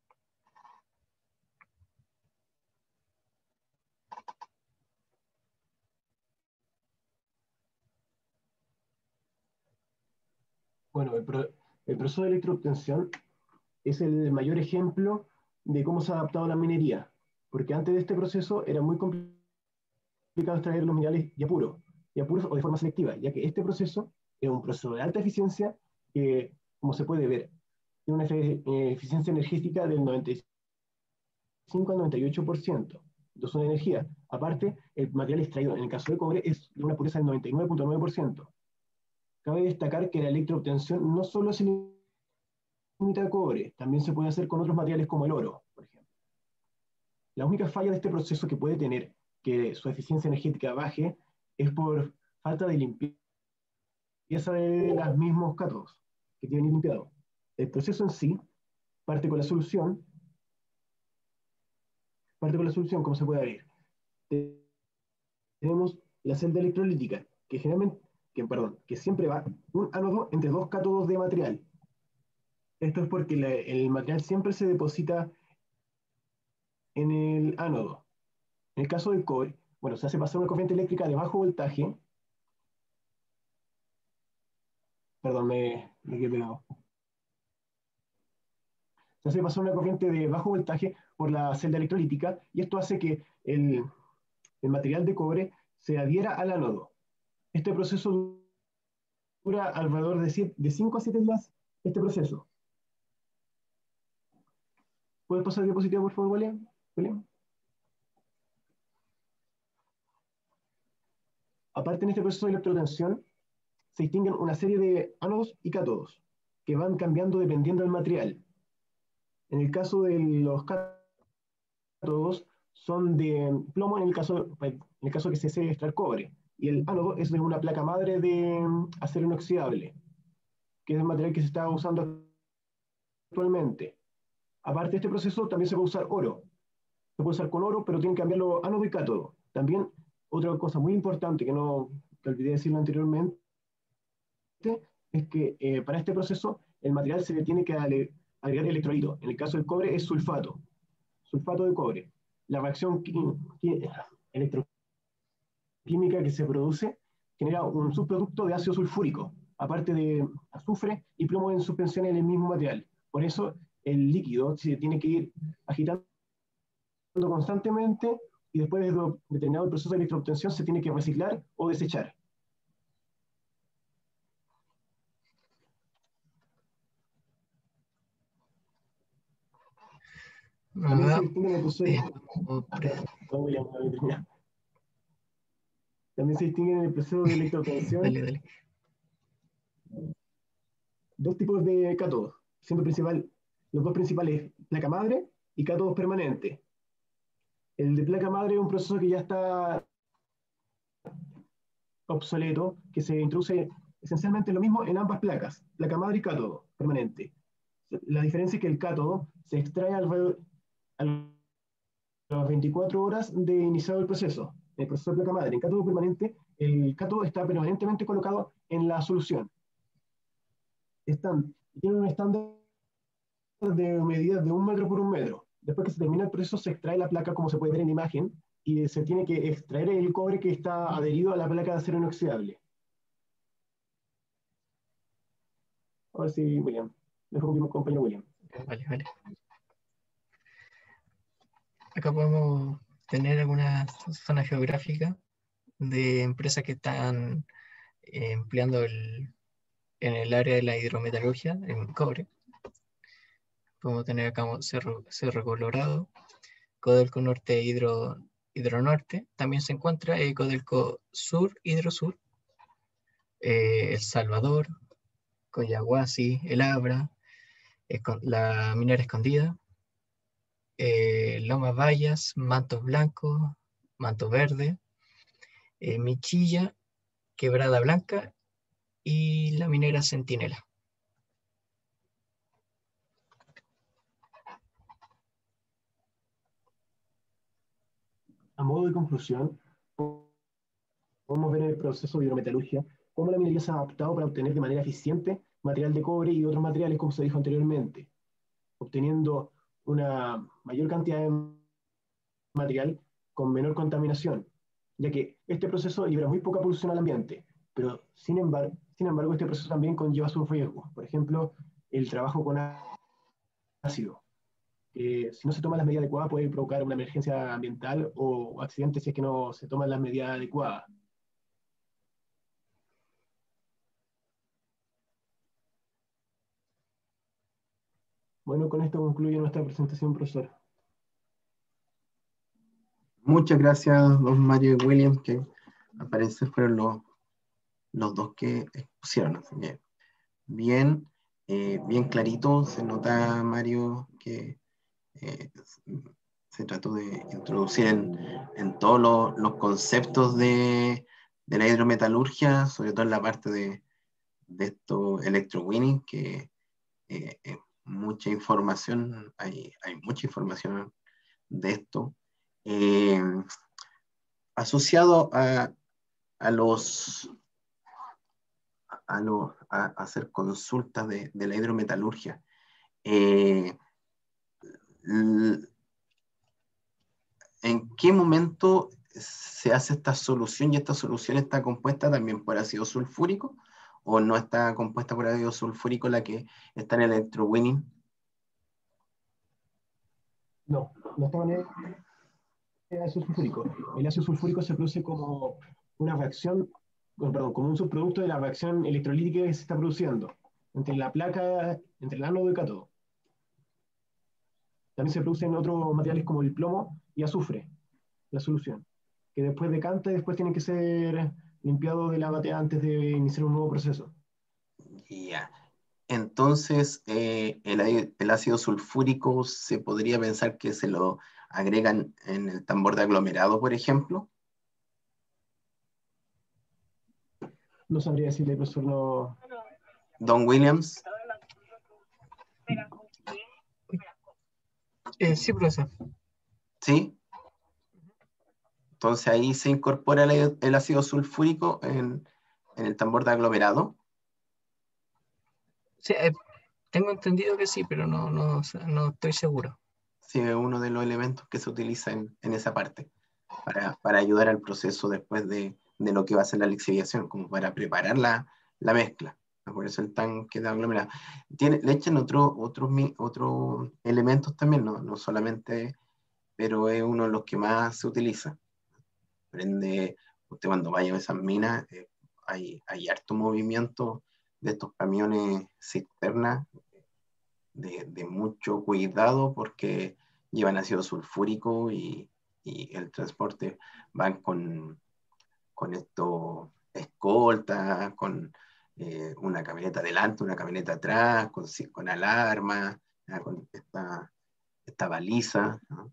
Bueno, el proceso de electroobtención es el mayor ejemplo de cómo se ha adaptado la minería, porque antes de este proceso era muy complicado extraer los minerales ya puros o de forma selectiva, ya que este proceso es un proceso de alta eficiencia que, como se puede ver, tiene una eficiencia energética del 95 al 98% de su energía. Aparte, el material extraído en el caso de cobre es de una pureza del 99.9%. Cabe destacar que la electroobtención no solo se limita a cobre, también se puede hacer con otros materiales como el oro, por ejemplo. La única falla de este proceso que puede tener que su eficiencia energética baje es por falta de limpieza de los mismos cátodos que tienen limpiado. El proceso en sí parte con la solución, como se puede ver. Tenemos la celda electrolítica, que siempre va un ánodo entre dos cátodos de material. Esto es porque el material siempre se deposita en el ánodo. En el caso del cobre, bueno, se hace pasar una corriente eléctrica de bajo voltaje. Perdón, me quedé pegado. Se hace pasar una corriente de bajo voltaje por la celda electrolítica y esto hace que el material de cobre se adhiera al ánodo. Este proceso dura alrededor de 5 a 7 días, este proceso. ¿Puedes pasar diapositiva, por favor, William? Aparte, en este proceso de electrotensión, se distinguen una serie de ánodos y cátodos, que van cambiando dependiendo del material. En el caso de los cátodos, son de plomo en el caso que se desee extraer cobre, y el ánodo es de una placa madre de acero inoxidable, que es el material que se está usando actualmente. Aparte de este proceso, también se puede usar oro. Se puede usar con oro, pero tienen que cambiarlo ánodo y cátodo. También, otra cosa muy importante que olvidé decirlo anteriormente, es que para este proceso el material se le tiene que agregar electrolito. En el caso del cobre es sulfato de cobre. La reacción electroquímica que se produce genera un subproducto de ácido sulfúrico, aparte de azufre y plomo en suspensión en el mismo material. Por eso el líquido se tiene que ir agitando constantemente y después de determinado el proceso de electroobtención se tiene que reciclar o desechar. También se distingue en el proceso de electroobtención dos tipos de cátodos, siendo los dos principales placa madre y cátodos permanentes. El de placa madre es un proceso que ya está obsoleto, que se introduce esencialmente lo mismo en ambas placas, placa madre y cátodo permanente. La diferencia es que el cátodo se extrae alrededor a las 24 horas de iniciado el proceso. En el proceso de placa madre, en cátodo permanente, el cátodo está permanentemente colocado en la solución. Tiene un estándar de medidas de 1 metro por 1 metro. Después que se termina el proceso, se extrae la placa, como se puede ver en la imagen, y se tiene que extraer el cobre que está adherido a la placa de acero inoxidable. Ahora sí, William. Dejo con mi compañero William. Vale. Acá podemos tener algunas zonas geográficas de empresas que están empleando en el área de la hidrometalurgia, en cobre. Podemos tener acá Cerro Colorado, Codelco Norte Hidro Hidronorte, también se encuentra Codelco Sur, Hidrosur, El Salvador, Coyahuasi, El Abra, la Minera Escondida, Lomas Bayas, Mantos Blancos, Manto Verde, Michilla, Quebrada Blanca y la Minera Centinela. A modo de conclusión, podemos ver en el proceso de hidrometalurgia cómo la minería se ha adaptado para obtener de manera eficiente material de cobre y otros materiales, como se dijo anteriormente, obteniendo una mayor cantidad de material con menor contaminación, ya que este proceso libera muy poca polución al ambiente, pero sin embargo este proceso también conlleva sus riesgos. Por ejemplo, el trabajo con ácido. Si no se toman las medidas adecuadas puede provocar una emergencia ambiental o accidentes si es que no se toman las medidas adecuadas. Bueno, con esto concluye nuestra presentación, profesor. Muchas gracias, don Mario y William, que al parecer fueron los dos que expusieron. Así que bien, bien clarito, se nota, Mario, que se trató de introducir en todos los conceptos de la hidrometalurgia, sobre todo en la parte de esto electrowinning, que mucha información, hay mucha información de esto. Asociado a hacer consultas de la hidrometalurgia. ¿En qué momento se hace esta solución y esta solución está compuesta también por ácido sulfúrico o no está compuesta por ácido sulfúrico la que está en el electrowinning? No está en el ácido sulfúrico. El ácido sulfúrico se produce como una reacción, como un subproducto de la reacción electrolítica que se está produciendo entre la placa, entre el ánodo y cátodo. También se producen otros materiales como el plomo y azufre, la solución, que después decanta y después tienen que ser limpiados de la batea antes de iniciar un nuevo proceso. Ya. Entonces, el ácido sulfúrico se podría pensar que se lo agregan en el tambor de aglomerado, por ejemplo. No sabría decirle, profesor, no. Don Williams. Sí, profesor. ¿Sí? Entonces ahí se incorpora el ácido sulfúrico en el tambor de aglomerado. Sí, tengo entendido que sí, pero no estoy seguro. Sí, es uno de los elementos que se utiliza en esa parte para ayudar al proceso después de lo que va a ser la lixiviación, como para preparar la mezcla. Por eso el tanque de aglomerado. Le echan otros elementos también, no solamente, pero es uno de los que más se utiliza. Prende, usted cuando vaya a esas minas, hay harto movimiento de estos camiones cisternas de mucho cuidado porque llevan ácido sulfúrico y el transporte van con esto escolta, con una camioneta adelante, una camioneta atrás, con alarma, con esta baliza, ¿no?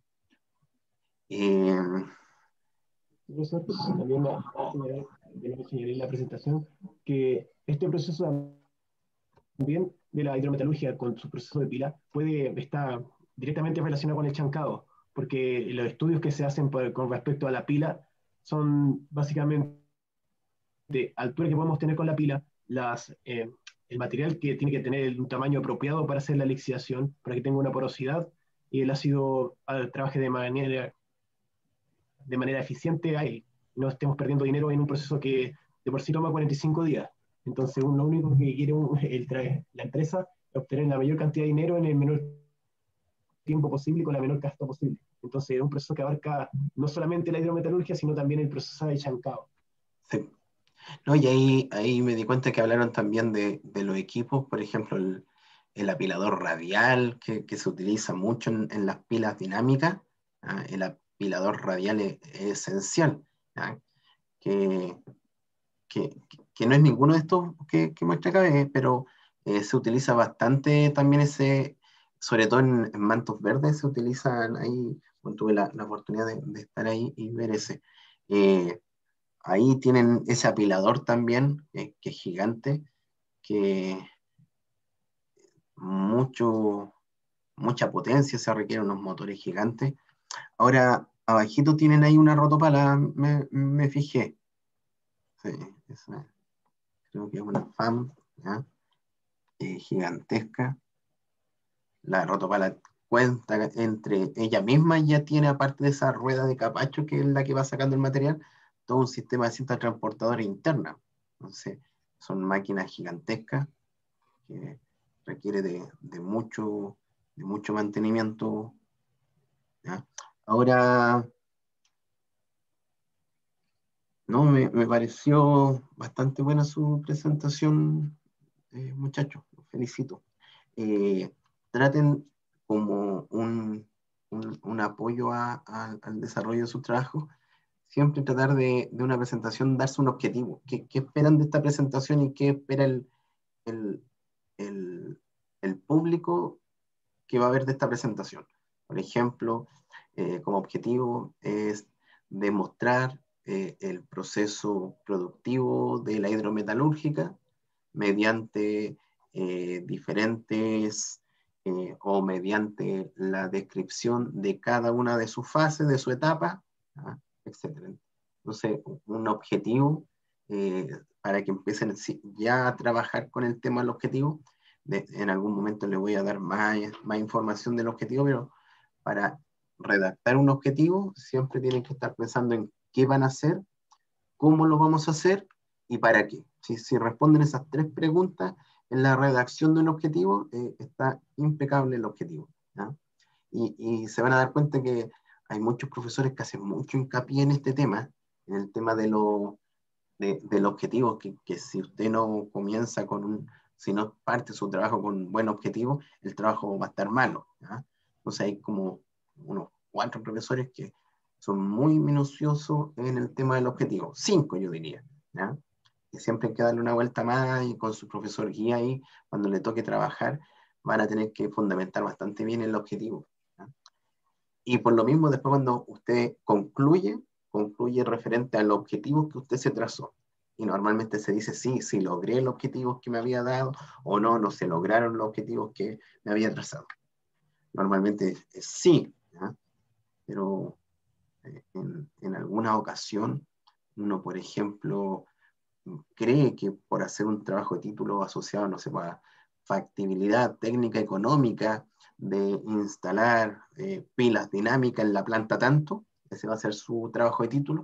Profesor, también señalé en la presentación que este proceso también de la hidrometalurgia con su proceso de pila puede estar directamente relacionado con el chancado, porque los estudios que se hacen con respecto a la pila son básicamente de altura que podemos tener con la pila, el material que tiene que tener un tamaño apropiado para hacer la lixiviación, para que tenga una porosidad y el ácido trabaje de manera eficiente ahí. No estemos perdiendo dinero en un proceso que de por sí toma 45 días. Entonces, lo único que quiere la empresa es obtener la mayor cantidad de dinero en el menor tiempo posible y con la menor gasto posible. Entonces, es un proceso que abarca no solamente la hidrometalurgia, sino también el proceso de chancado. Sí. No, y ahí me di cuenta que hablaron también de los equipos, por ejemplo, el apilador radial que se utiliza mucho en las pilas dinámicas, el apilador radial es esencial, ¿ya? Que no es ninguno de estos que muestra acá, pero se utiliza bastante también ese, sobre todo en mantos verdes, se utilizan ahí, bueno, tuve la oportunidad de estar ahí y ver ese. Ahí tienen ese apilador también, que es gigante, que mucha potencia se requiere, unos motores gigantes. Ahora, abajito tienen ahí una rotopala, me fijé. Sí, creo que es una FAM, ¿ya? Gigantesca. La rotopala cuenta entre ella misma, ya tiene, aparte de esa rueda de capacho que es la que va sacando el material, todo un sistema de cinta transportadora interna. Entonces, son máquinas gigantescas que requiere de mucho mantenimiento, ¿ya? Ahora, no, me pareció bastante buena su presentación, muchachos, los felicito. Traten como un apoyo al desarrollo de su trabajo, siempre tratar de una presentación darse un objetivo. ¿Qué esperan de esta presentación y qué espera el, el público que va a ver de esta presentación? Por ejemplo, como objetivo es demostrar el proceso productivo de la hidrometalúrgica mediante diferentes o mediante la descripción de cada una de sus fases, de su etapa, etc. Entonces, un objetivo para que empiecen ya a trabajar con el tema del objetivo. En algún momento les voy a dar más información del objetivo, pero para redactar un objetivo siempre tienen que estar pensando en qué van a hacer, cómo lo vamos a hacer y para qué. Si responden esas 3 preguntas en la redacción de un objetivo, está impecable el objetivo, ¿ya? Y se van a dar cuenta que hay muchos profesores que hacen mucho hincapié en este tema, en el tema del objetivo, que si usted no comienza si no parte su trabajo con un buen objetivo, el trabajo va a estar malo, ¿ya? Entonces hay como unos 4 profesores que son muy minuciosos en el tema del objetivo, 5 yo diría, ¿ya? Y siempre hay que darle una vuelta más y con su profesor guía ahí, cuando le toque trabajar, van a tener que fundamentar bastante bien el objetivo, ¿ya? Y por lo mismo, después cuando usted concluye referente al objetivo que usted se trazó. Y normalmente se dice, sí logré los objetivos que me había dado, o no se lograron los objetivos que me había trazado. Normalmente es sí, ¿ya? Pero en alguna ocasión, uno, por ejemplo, cree que por hacer un trabajo de título asociado, no sé, a factibilidad técnica económica de instalar pilas dinámicas en la planta tanto, ese va a ser su trabajo de título.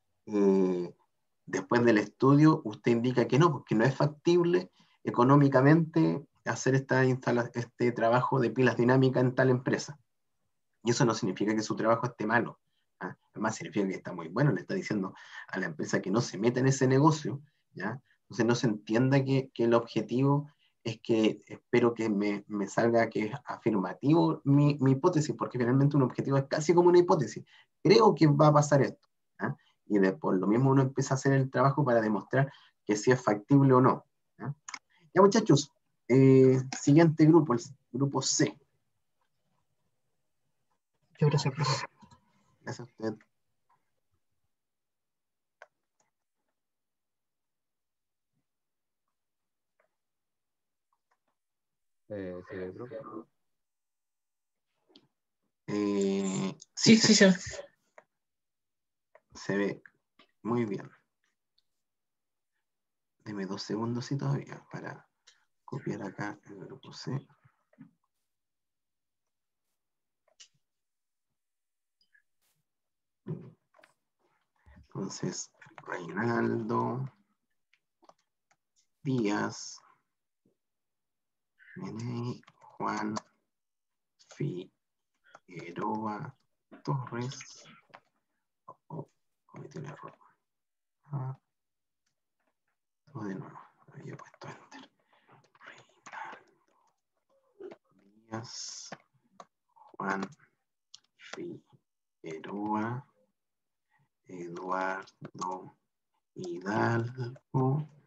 Después del estudio, usted indica que no, porque no es factible económicamente hacer este trabajo de pilas dinámicas en tal empresa. Y eso no significa que su trabajo esté malo. Además, significa que está muy bueno. Le está diciendo a la empresa que no se meta en ese negocio, ¿ya? Entonces no se entienda que el objetivo es que espero que me salga que es afirmativo mi hipótesis, porque finalmente un objetivo es casi como una hipótesis. Creo que va a pasar esto, ¿ya? Y por lo mismo uno empieza a hacer el trabajo para demostrar que si es factible o no, ¿ya? Ya, muchachos, siguiente grupo, el grupo C. Muchas gracias, profesor. Gracias a usted. ¿Se ve, profe? Sí, se ve. Se ve muy bien. Deme 2 segundos y todavía para copiar acá el grupo C. Entonces, Reinaldo, Díaz, Meney, Juan, Figueroa, Torres. Cometí un error. De nuevo, había puesto enter. Reinaldo, Díaz, Juan, Figueroa, Eduardo Hidalgo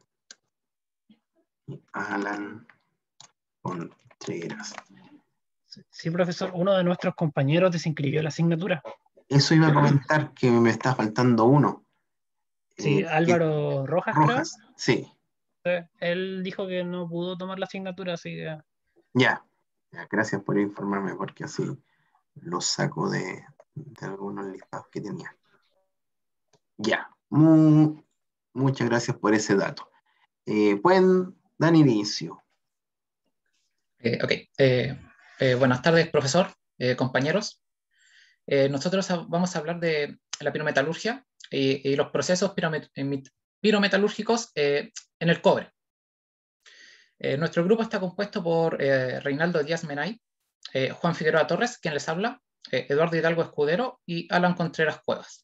y Alan Contreras. Sí, profesor, uno de nuestros compañeros desinscribió la asignatura. Eso iba a comentar, que me está faltando uno. Sí, Álvaro Rojas, Rojas, sí. creo. Él dijo que no pudo tomar la asignatura, así que... Ya, gracias por informarme, porque así lo saco de algunos listados que tenía. Ya, muchas gracias por ese dato. Pueden dar inicio. Buenas tardes, profesor, compañeros. Nosotros vamos a hablar de la pirometalurgia y los procesos pirometalúrgicos en el cobre. Nuestro grupo está compuesto por Reinaldo Díaz Menay, Juan Figueroa Torres, quien les habla, Eduardo Hidalgo Escudero y Alan Contreras Cuevas.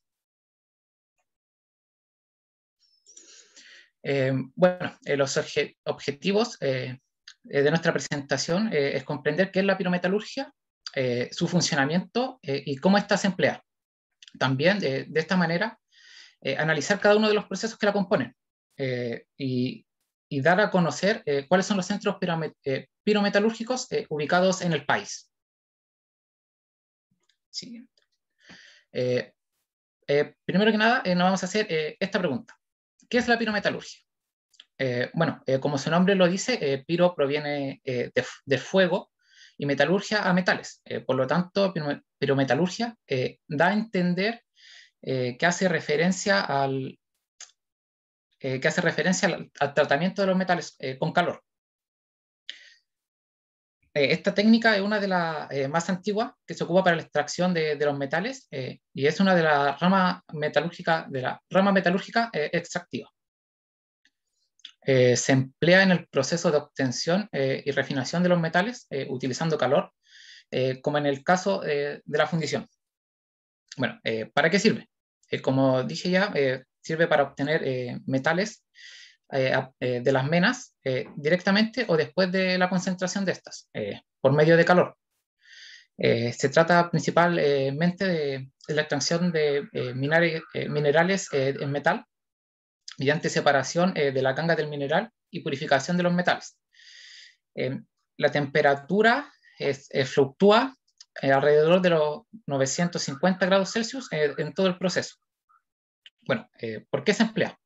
Los objetivos de nuestra presentación es comprender qué es la pirometalurgia, su funcionamiento y cómo ésta se emplea. También, de esta manera, analizar cada uno de los procesos que la componen y dar a conocer cuáles son los centros pirometalúrgicos ubicados en el país. Siguiente. Primero que nada, nos vamos a hacer esta pregunta. ¿Qué es la pirometalurgia? Como su nombre lo dice, piro proviene de fuego y metalurgia a metales. Por lo tanto, pirometalurgia da a entender que hace referencia al tratamiento de los metales con calor. Esta técnica es una de las más antiguas que se ocupa para la extracción de los metales y es una de las ramas metalúrgicas extractiva. Se emplea en el proceso de obtención y refinación de los metales utilizando calor, como en el caso de la fundición. Bueno, ¿para qué sirve? Como dije ya, sirve para obtener metales de las menas directamente o después de la concentración de estas, por medio de calor. Se trata principalmente de la extracción de minerales en metal, mediante separación de la ganga del mineral y purificación de los metales. La temperatura fluctúa alrededor de los 950 grados Celsius en todo el proceso. Bueno, ¿por qué se emplea?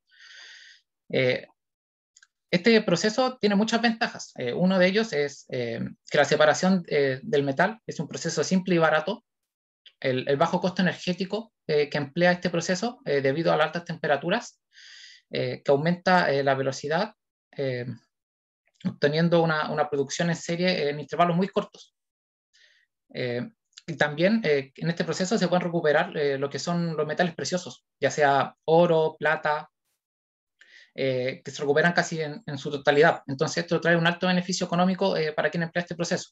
Este proceso tiene muchas ventajas. Uno de ellos es que la separación del metal es un proceso simple y barato. El bajo costo energético que emplea este proceso debido a las altas temperaturas, que aumenta la velocidad, obteniendo una producción en serie en intervalos muy cortos. Y también en este proceso se pueden recuperar lo que son los metales preciosos, ya sea oro, plata, que se recuperan casi en su totalidad. Entonces esto trae un alto beneficio económico para quien emplea este proceso.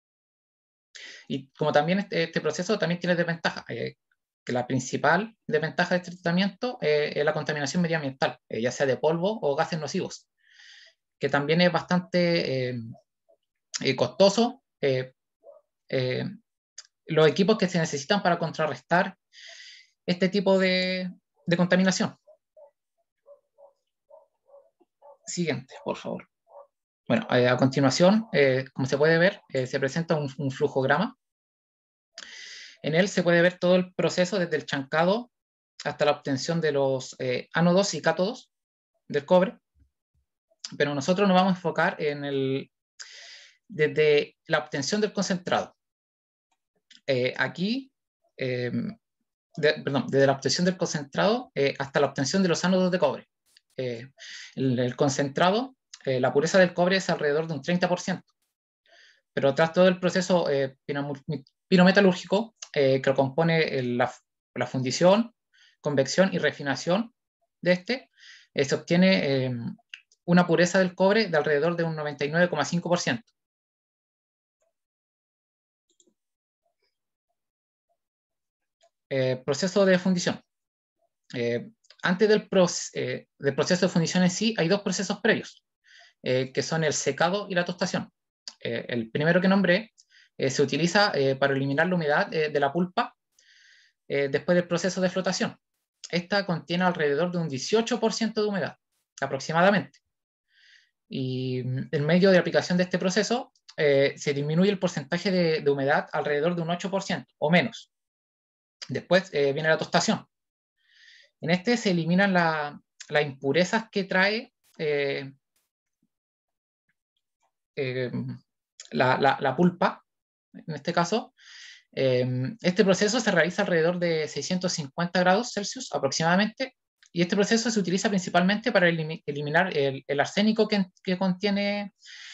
Y como también este proceso también tiene desventajas, que la principal desventaja de este tratamiento es la contaminación medioambiental, ya sea de polvo o gases nocivos, que también es bastante costoso. Los equipos que se necesitan para contrarrestar este tipo de contaminación. Siguiente, por favor. Bueno, a continuación, como se puede ver, se presenta un flujograma. En él se puede ver todo el proceso desde el chancado hasta la obtención de los ánodos y cátodos del cobre, pero nosotros nos vamos a enfocar desde la obtención del concentrado. Desde la obtención del concentrado hasta la obtención de los ánodos de cobre. El concentrado, la pureza del cobre es alrededor de un 30%, pero tras todo el proceso pirometalúrgico que lo compone la fundición, convección y refinación de este, se obtiene una pureza del cobre de alrededor de un 99,5%. Proceso de fundición. Antes del proceso de fundición en sí, hay dos procesos previos, que son el secado y la tostación. El primero que nombré se utiliza para eliminar la humedad de la pulpa después del proceso de flotación. Esta contiene alrededor de un 18% de humedad, aproximadamente. Y en medio de aplicación de este proceso, se disminuye el porcentaje de humedad alrededor de un 8% o menos. Después viene la tostación. En este se eliminan las impurezas que trae la pulpa, en este caso. Este proceso se realiza alrededor de 650 grados Celsius aproximadamente, y este proceso se utiliza principalmente para eliminar el arsénico que contiene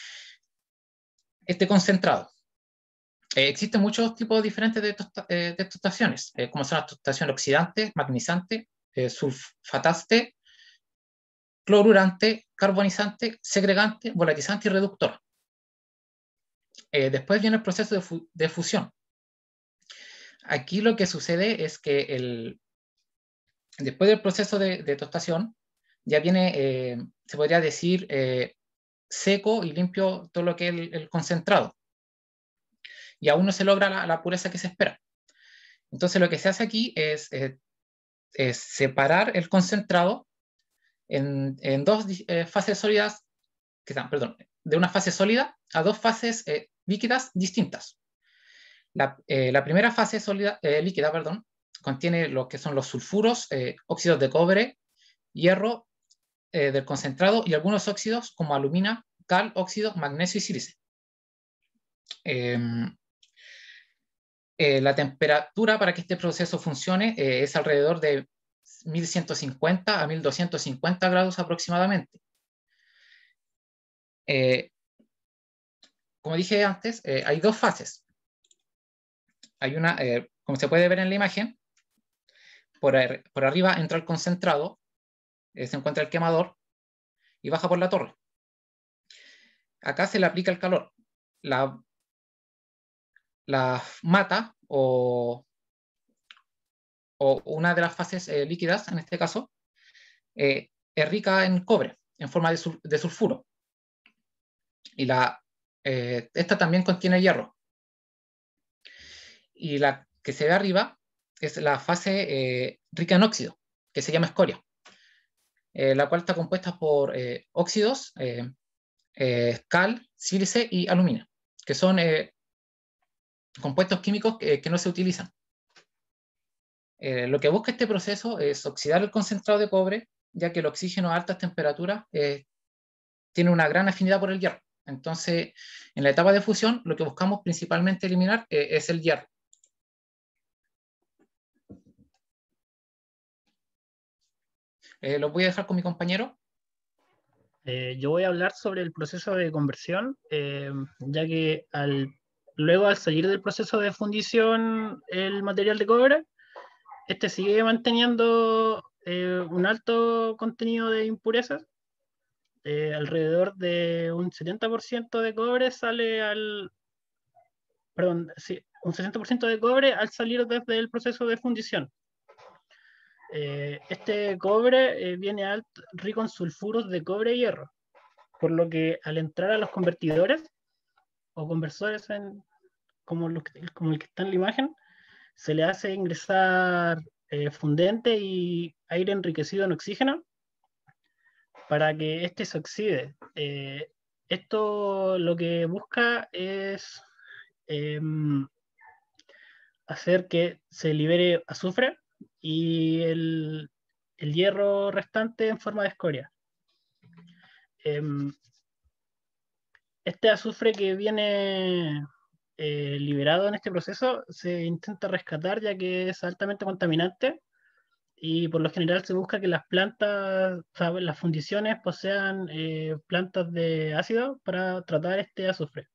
este concentrado. Existen muchos tipos diferentes de tostaciones, como son las tostaciones oxidantes, magnizantes, sulfatante, clorurante, carbonizante, segregante, volatilizante y reductor. Después viene el proceso de fusión. Aquí lo que sucede es que después del proceso de tostación ya viene, se podría decir, seco y limpio todo lo que es el concentrado. Y aún no se logra la pureza que se espera. Entonces lo que se hace aquí es separar el concentrado en dos fases sólidas, de una fase sólida a dos fases líquidas distintas. La primera fase sólida, líquida, contiene lo que son los sulfuros, óxidos de cobre, hierro del concentrado y algunos óxidos como alumina, cal, óxido, magnesio y sílice. La temperatura para que este proceso funcione es alrededor de 1150 a 1250 grados aproximadamente. Como dije antes, hay dos fases. Hay una, como se puede ver en la imagen, por arriba entra el concentrado, se encuentra el quemador y baja por la torre. Acá se le aplica el calor. La mata o una de las fases líquidas, en este caso, es rica en cobre, en forma de sulfuro. Y esta también contiene hierro. Y la que se ve arriba es la fase rica en óxido, que se llama escoria, la cual está compuesta por óxidos, cal, sílice y aluminio, que son compuestos químicos que no se utilizan. Lo que busca este proceso es oxidar el concentrado de cobre, ya que el oxígeno a altas temperaturas tiene una gran afinidad por el hierro. Entonces, en la etapa de fusión, lo que buscamos principalmente eliminar es el hierro. Lo voy a dejar con mi compañero. Yo voy a hablar sobre el proceso de conversión, ya que luego al salir del proceso de fundición el material de cobre, este sigue manteniendo un alto contenido de impurezas. Alrededor de un 70% de cobre sale un 60% de cobre al salir desde el proceso de fundición. Este cobre viene rico en sulfuros de cobre y hierro, por lo que al entrar a los convertidores o conversores como el que está en la imagen, se le hace ingresar fundente y aire enriquecido en oxígeno para que este se oxide. Esto lo que busca es hacer que se libere azufre y el hierro restante en forma de escoria. Este azufre que viene liberado en este proceso se intenta rescatar, ya que es altamente contaminante, y por lo general se busca que las plantas, o sea, las fundiciones posean plantas de ácido para tratar este azufre,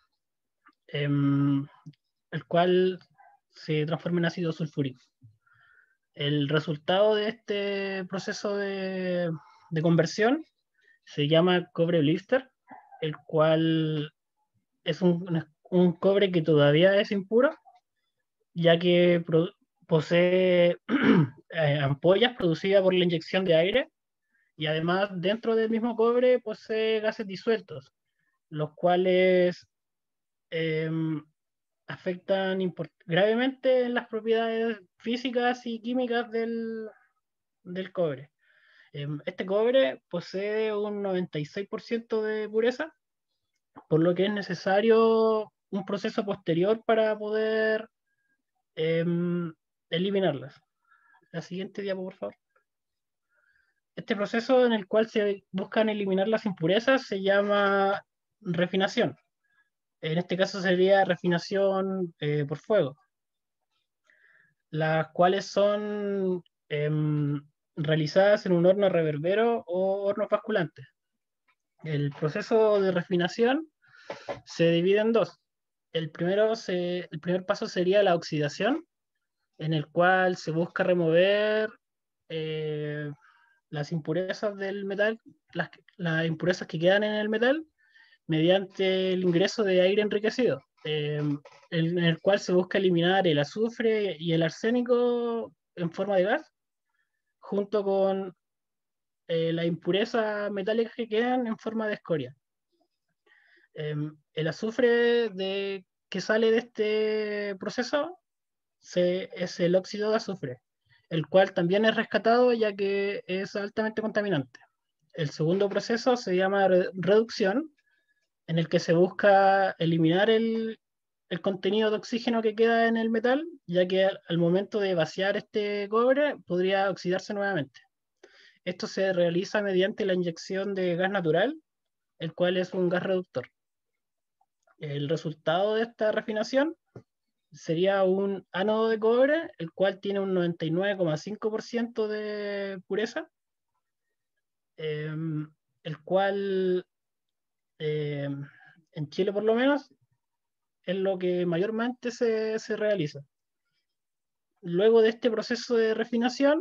el cual se transforma en ácido sulfúrico. El resultado de este proceso de conversión se llama cobre blister, el cual es un cobre que todavía es impuro, ya que posee ampollas producidas por la inyección de aire, y además dentro del mismo cobre posee gases disueltos, los cuales afectan gravemente en las propiedades físicas y químicas del cobre. Este cobre posee un 96% de pureza, por lo que es necesario un proceso posterior para poder eliminarlas. La siguiente diapo, por favor. Este proceso en el cual se buscan eliminar las impurezas se llama refinación. En este caso sería refinación por fuego, las cuales son realizadas en un horno reverbero o horno basculante. El proceso de refinación se divide en dos. El primer paso sería la oxidación, en el cual se busca remover las impurezas del metal, las impurezas que quedan en el metal, mediante el ingreso de aire enriquecido, en el cual se busca eliminar el azufre y el arsénico en forma de gas, junto con las impurezas metálicas que quedan en forma de escoria. El azufre que sale de este proceso es el óxido de azufre, el cual también es rescatado ya que es altamente contaminante. El segundo proceso se llama reducción, en el que se busca eliminar el contenido de oxígeno que queda en el metal, ya que al momento de vaciar este cobre podría oxidarse nuevamente. Esto se realiza mediante la inyección de gas natural, el cual es un gas reductor. El resultado de esta refinación sería un ánodo de cobre, el cual tiene un 99,5% de pureza, el cual en Chile por lo menos es lo que mayormente se realiza. Luego de este proceso de refinación,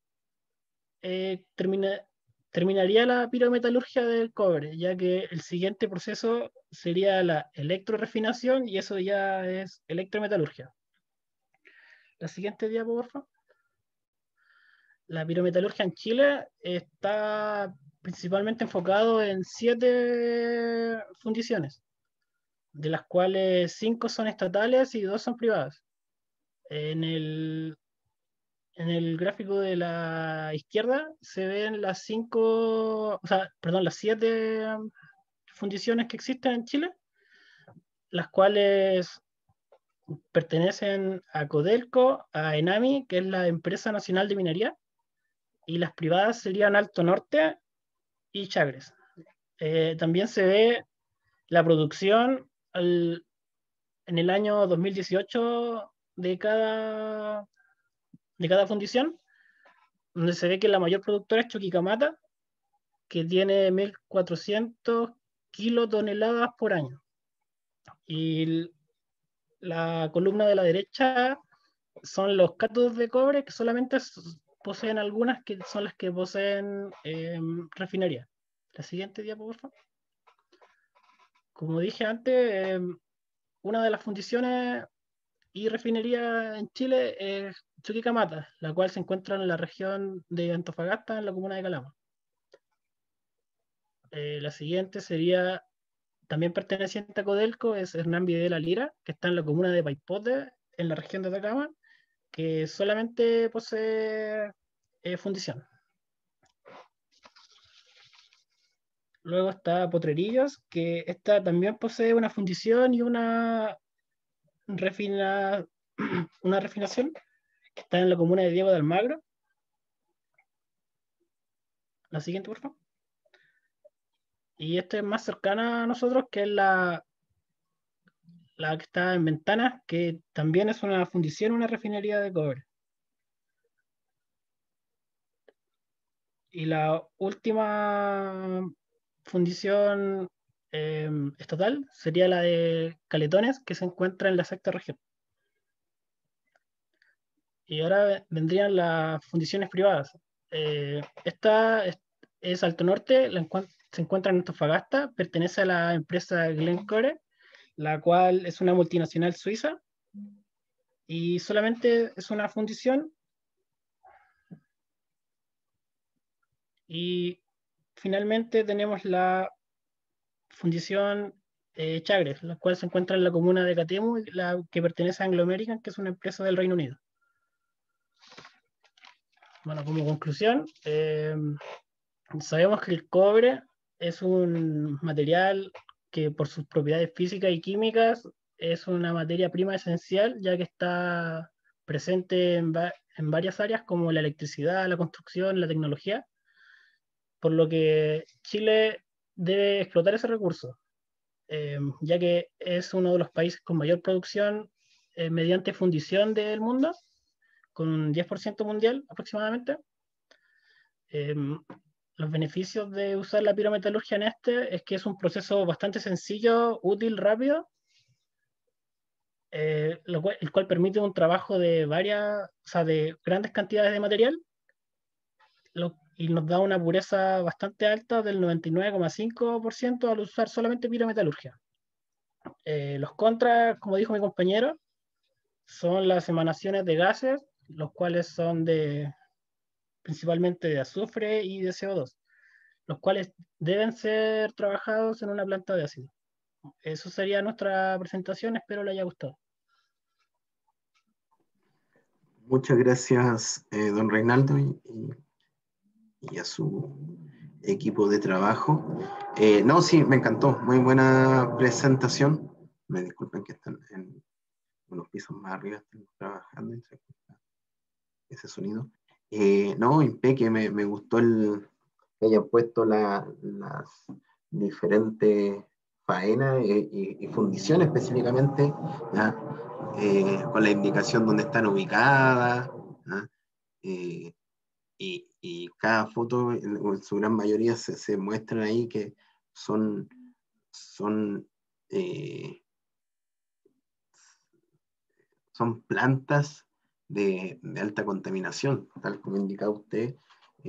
terminaría la pirometalurgia del cobre, ya que el siguiente proceso sería la electrorefinación y eso ya es electrometalurgia. La siguiente diapo, por favor. La pirometalurgia en Chile está principalmente enfocado en 7 fundiciones, de las cuales 5 son estatales y 2 son privadas. En el gráfico de la izquierda se ven las 7 fundiciones que existen en Chile, las cuales pertenecen a Codelco, a Enami, que es la empresa nacional de minería, y las privadas serían Alto Norte y Chagres. También se ve la producción en el año 2018 de cada fundición, donde se ve que la mayor productora es Chuquicamata, que tiene 1.400 kilotoneladas por año. Y la columna de la derecha son los cátodos de cobre, que solamente poseen algunas, que son las que poseen refinería. La siguiente diapo, por favor. Como dije antes, una de las fundiciones y refinería en Chile es Chuquicamata, la cual se encuentra en la región de Antofagasta, en la comuna de Calama. La siguiente sería, también perteneciente a Codelco, es Hernán Videla Lira, que está en la comuna de Paipote, en la región de Atacama, que solamente posee fundición. Luego está Potrerillos, que esta también posee una fundición y una refinación, que está en la comuna de Diego de Almagro. La siguiente, por favor. Y esta es más cercana a nosotros, que es la que está en Ventanas, que también es una fundición, una refinería de cobre. Y la última fundición estatal sería la de Caletones, que se encuentra en la sexta región. Y ahora vendrían las fundiciones privadas. Esta es Alto Norte, se encuentra en Antofagasta, pertenece a la empresa Glencore, la cual es una multinacional suiza, y solamente es una fundición. Y finalmente tenemos la fundición Chagres, la cual se encuentra en la comuna de Catemu, la que pertenece a Anglo American, que es una empresa del Reino Unido. Bueno, como conclusión, sabemos que el cobre es un material que por sus propiedades físicas y químicas es una materia prima esencial, ya que está presente en varias áreas como la electricidad, la construcción, la tecnología, por lo que Chile debe explotar ese recurso, ya que es uno de los países con mayor producción mediante fundición del mundo, con un 10% mundial aproximadamente. Los beneficios de usar la pirometalurgia en este es que es un proceso bastante sencillo, útil, rápido, el cual permite un trabajo de de grandes cantidades de material, y nos da una pureza bastante alta del 99,5% al usar solamente pirometalurgia. Los contras, como dijo mi compañero, son las emanaciones de gases, los cuales son principalmente de azufre y de CO2, los cuales deben ser trabajados en una planta de ácido. Eso sería nuestra presentación, espero le haya gustado. Muchas gracias, don Reinaldo, y a su equipo de trabajo. No, sí, me encantó, muy buena presentación. Me disculpen que están en unos pisos más arriba, están trabajando entre ese sonido. No, impeque, me gustó que hayan puesto las diferentes faenas y fundiciones específicamente, ¿ya? Con la indicación donde están ubicadas, ¿ya? Y cada foto, en su gran mayoría, se muestran ahí que son plantas de alta contaminación, tal como indica usted.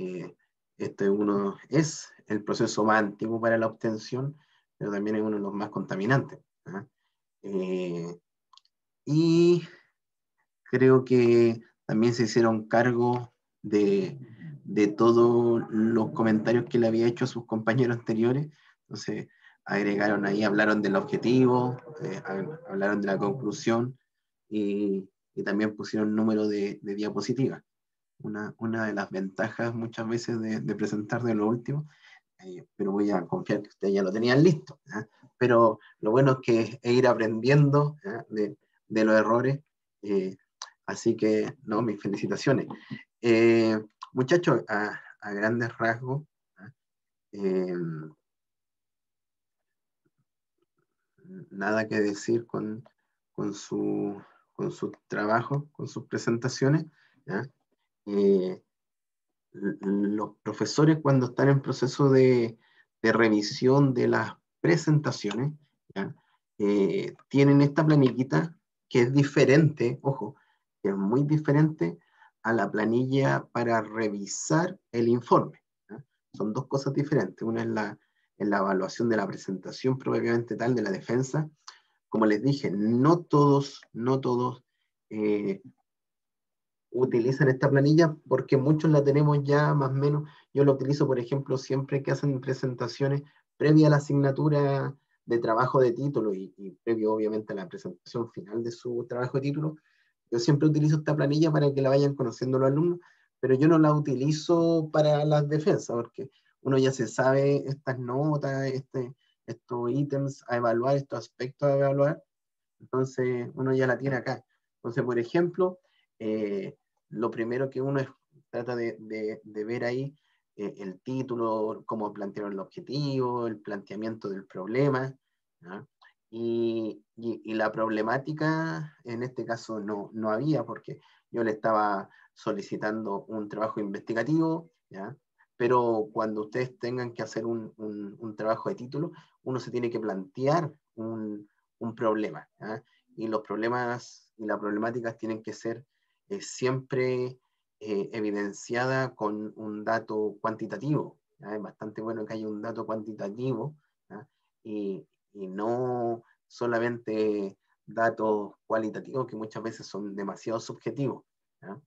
Es el proceso más antiguo para la obtención, pero también es uno de los más contaminantes, ¿eh? Y creo que también se hicieron cargo de todos los comentarios que le había hecho a sus compañeros anteriores. Entonces agregaron ahí, hablaron del objetivo, hablaron de la conclusión, y también pusieron número de diapositivas. Una de las ventajas muchas veces de presentar de lo último, pero voy a confiar que ustedes ya lo tenían listo, ¿eh? Pero lo bueno es que ir aprendiendo, ¿eh? de los errores, así que, no, mis felicitaciones. Muchachos, a grandes rasgos, nada que decir con su trabajo, con sus presentaciones, ¿ya? Los profesores, cuando están en proceso de revisión de las presentaciones, ¿ya? Tienen esta planiquita que es diferente, ojo, que es muy diferente a la planilla para revisar el informe, ¿ya? Son dos cosas diferentes. Una es la evaluación de la presentación propiamente tal de la defensa. Como les dije, no todos utilizan esta planilla, porque muchos la tenemos ya más o menos. Yo la utilizo, por ejemplo, siempre que hacen presentaciones previa a la asignatura de trabajo de título y previo obviamente a la presentación final de su trabajo de título. Yo siempre utilizo esta planilla para que la vayan conociendo los alumnos, pero yo no la utilizo para las defensas, porque uno ya se sabe estas notas, estos ítems a evaluar, estos aspectos a evaluar, entonces uno ya la tiene acá. Entonces, por ejemplo, lo primero que uno trata de ver ahí, el título, cómo plantearon el objetivo, el planteamiento del problema, ¿no? Y la problemática, en este caso no había, porque yo le estaba solicitando un trabajo investigativo, ¿ya? Pero cuando ustedes tengan que hacer un trabajo de título, uno se tiene que plantear un problema, ¿ya? Y los problemas y las problemáticas tienen que ser siempre evidenciada con un dato cuantitativo, ¿ya? Es bastante bueno que haya un dato cuantitativo, ¿ya? Y no solamente datos cualitativos que muchas veces son demasiado subjetivos, ¿ya?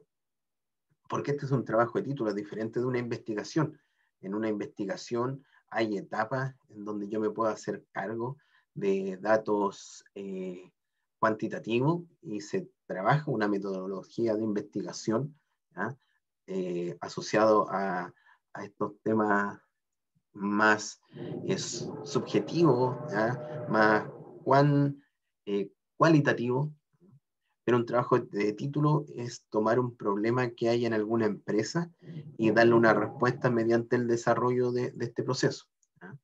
Porque este es un trabajo de título, es diferente de una investigación. En una investigación hay etapas en donde yo me puedo hacer cargo de datos cuantitativos y se trabaja una metodología de investigación, ¿ya? Asociado a estos temas más subjetivos, ¿ya? Más cualitativos. Pero un trabajo de título es tomar un problema que hay en alguna empresa y darle una respuesta mediante el desarrollo de este proceso, ¿ya?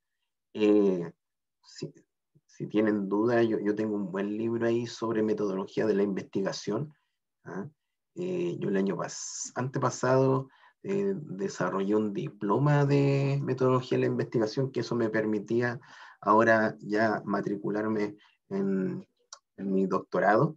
Si tienen duda, yo tengo un buen libro ahí sobre metodología de la investigación, ¿ya? Yo el año antepasado desarrollé un diploma de metodología de la investigación, que eso me permitía ahora ya matricularme en mi doctorado.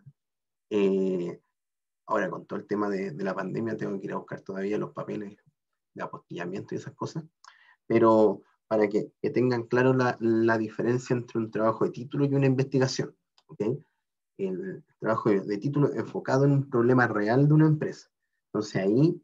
Ahora con todo el tema de la pandemia tengo que ir a buscar todavía los papeles de apostillamiento y esas cosas, pero para que tengan claro la diferencia entre un trabajo de título y una investigación, ¿okay? El trabajo de título enfocado en un problema real de una empresa. Entonces ahí,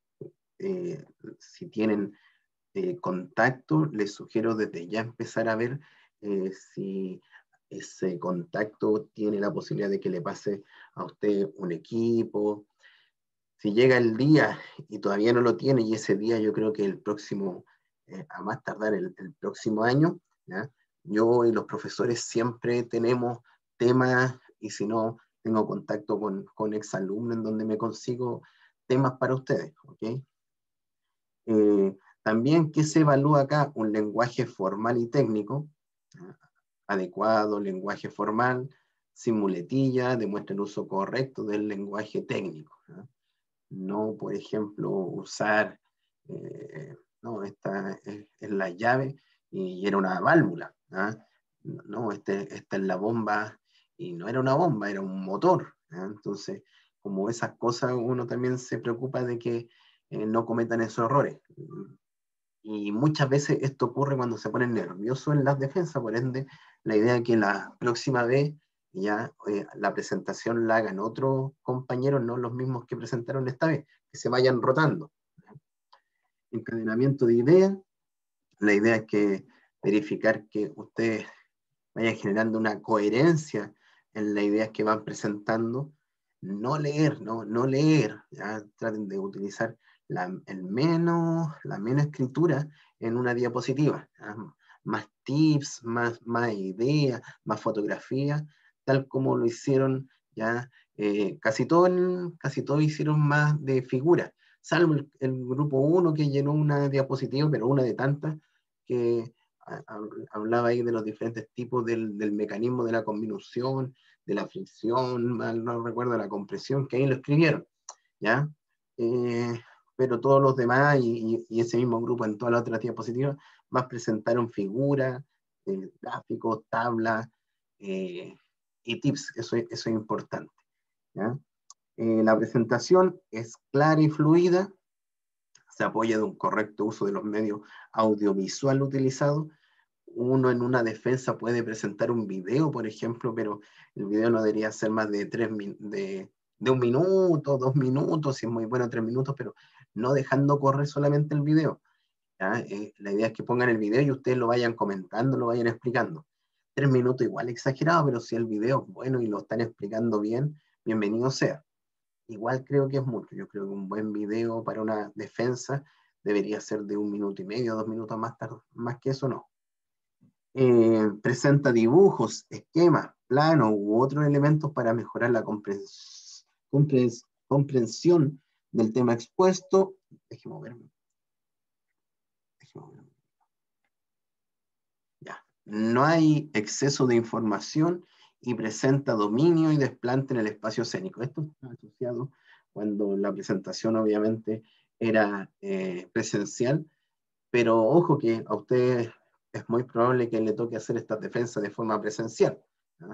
si tienen contacto, les sugiero desde ya empezar a ver si ese contacto tiene la posibilidad de que le pase a usted un equipo. Si llega el día y todavía no lo tiene, y ese día yo creo que el próximo, a más tardar el próximo año, ¿ya? Yo y los profesores siempre tenemos temas, y si no, tengo contacto con exalumnos en donde me consigo temas para ustedes, ¿ok? También, ¿qué se evalúa acá? Un lenguaje formal y técnico, ¿ya? Adecuado, lenguaje formal, sin muletilla, demuestra el uso correcto del lenguaje técnico, ¿ya? No, por ejemplo, usar, no, esta es la llave y era una válvula, ¿ah? No, esta es la bomba y no era una bomba, era un motor, ¿ah? Entonces, como esas cosas, uno también se preocupa de que no cometan esos errores. Y muchas veces esto ocurre cuando se ponen nerviosos en las defensas, por ende, la idea es que la próxima vez ya la presentación la hagan otros compañeros, no los mismos que presentaron esta vez, que se vayan rotando. Encadenamiento de ideas, la idea es que verificar que ustedes vayan generando una coherencia en las ideas que van presentando, no leer, no leer, ¿ya? Traten de utilizar la menos escritura en una diapositiva, ¿ya? Más tips, más ideas, más fotografías, tal como lo hicieron ya, casi todos hicieron más de figuras, salvo el grupo 1 que llenó una diapositiva, pero una de tantas que hablaba ahí de los diferentes tipos del mecanismo de la conminución, de la fricción, mal no recuerdo, la compresión, que ahí lo escribieron, ¿ya? Pero todos los demás y ese mismo grupo en todas las otras diapositivas más presentaron figuras, gráficos, tablas y tips, eso es importante, ¿ya? La presentación es clara y fluida, se apoya de un correcto uso de los medios audiovisuales utilizados. Uno en una defensa puede presentar un video, por ejemplo, pero el video no debería ser más de 1 minuto, 2 minutos, si es muy bueno 3 minutos, pero no dejando correr solamente el video, ¿ya? La idea es que pongan el video y ustedes lo vayan comentando, lo vayan explicando. 3 minutos igual exagerado, pero si el video es bueno y lo están explicando bien, bienvenido sea. Igual creo que es mucho. Yo creo que un buen video para una defensa debería ser de 1 minuto y medio, 2 minutos más tarde, más que eso no. Presenta dibujos, esquemas, planos u otros elementos para mejorar la comprensión del tema expuesto. Déjeme moverme. Ya. No hay exceso de información y presenta dominio y desplante en el espacio escénico. Esto está asociado cuando la presentación obviamente era presencial, pero ojo que a ustedes es muy probable que le toque hacer estas defensas de forma presencial, ¿no?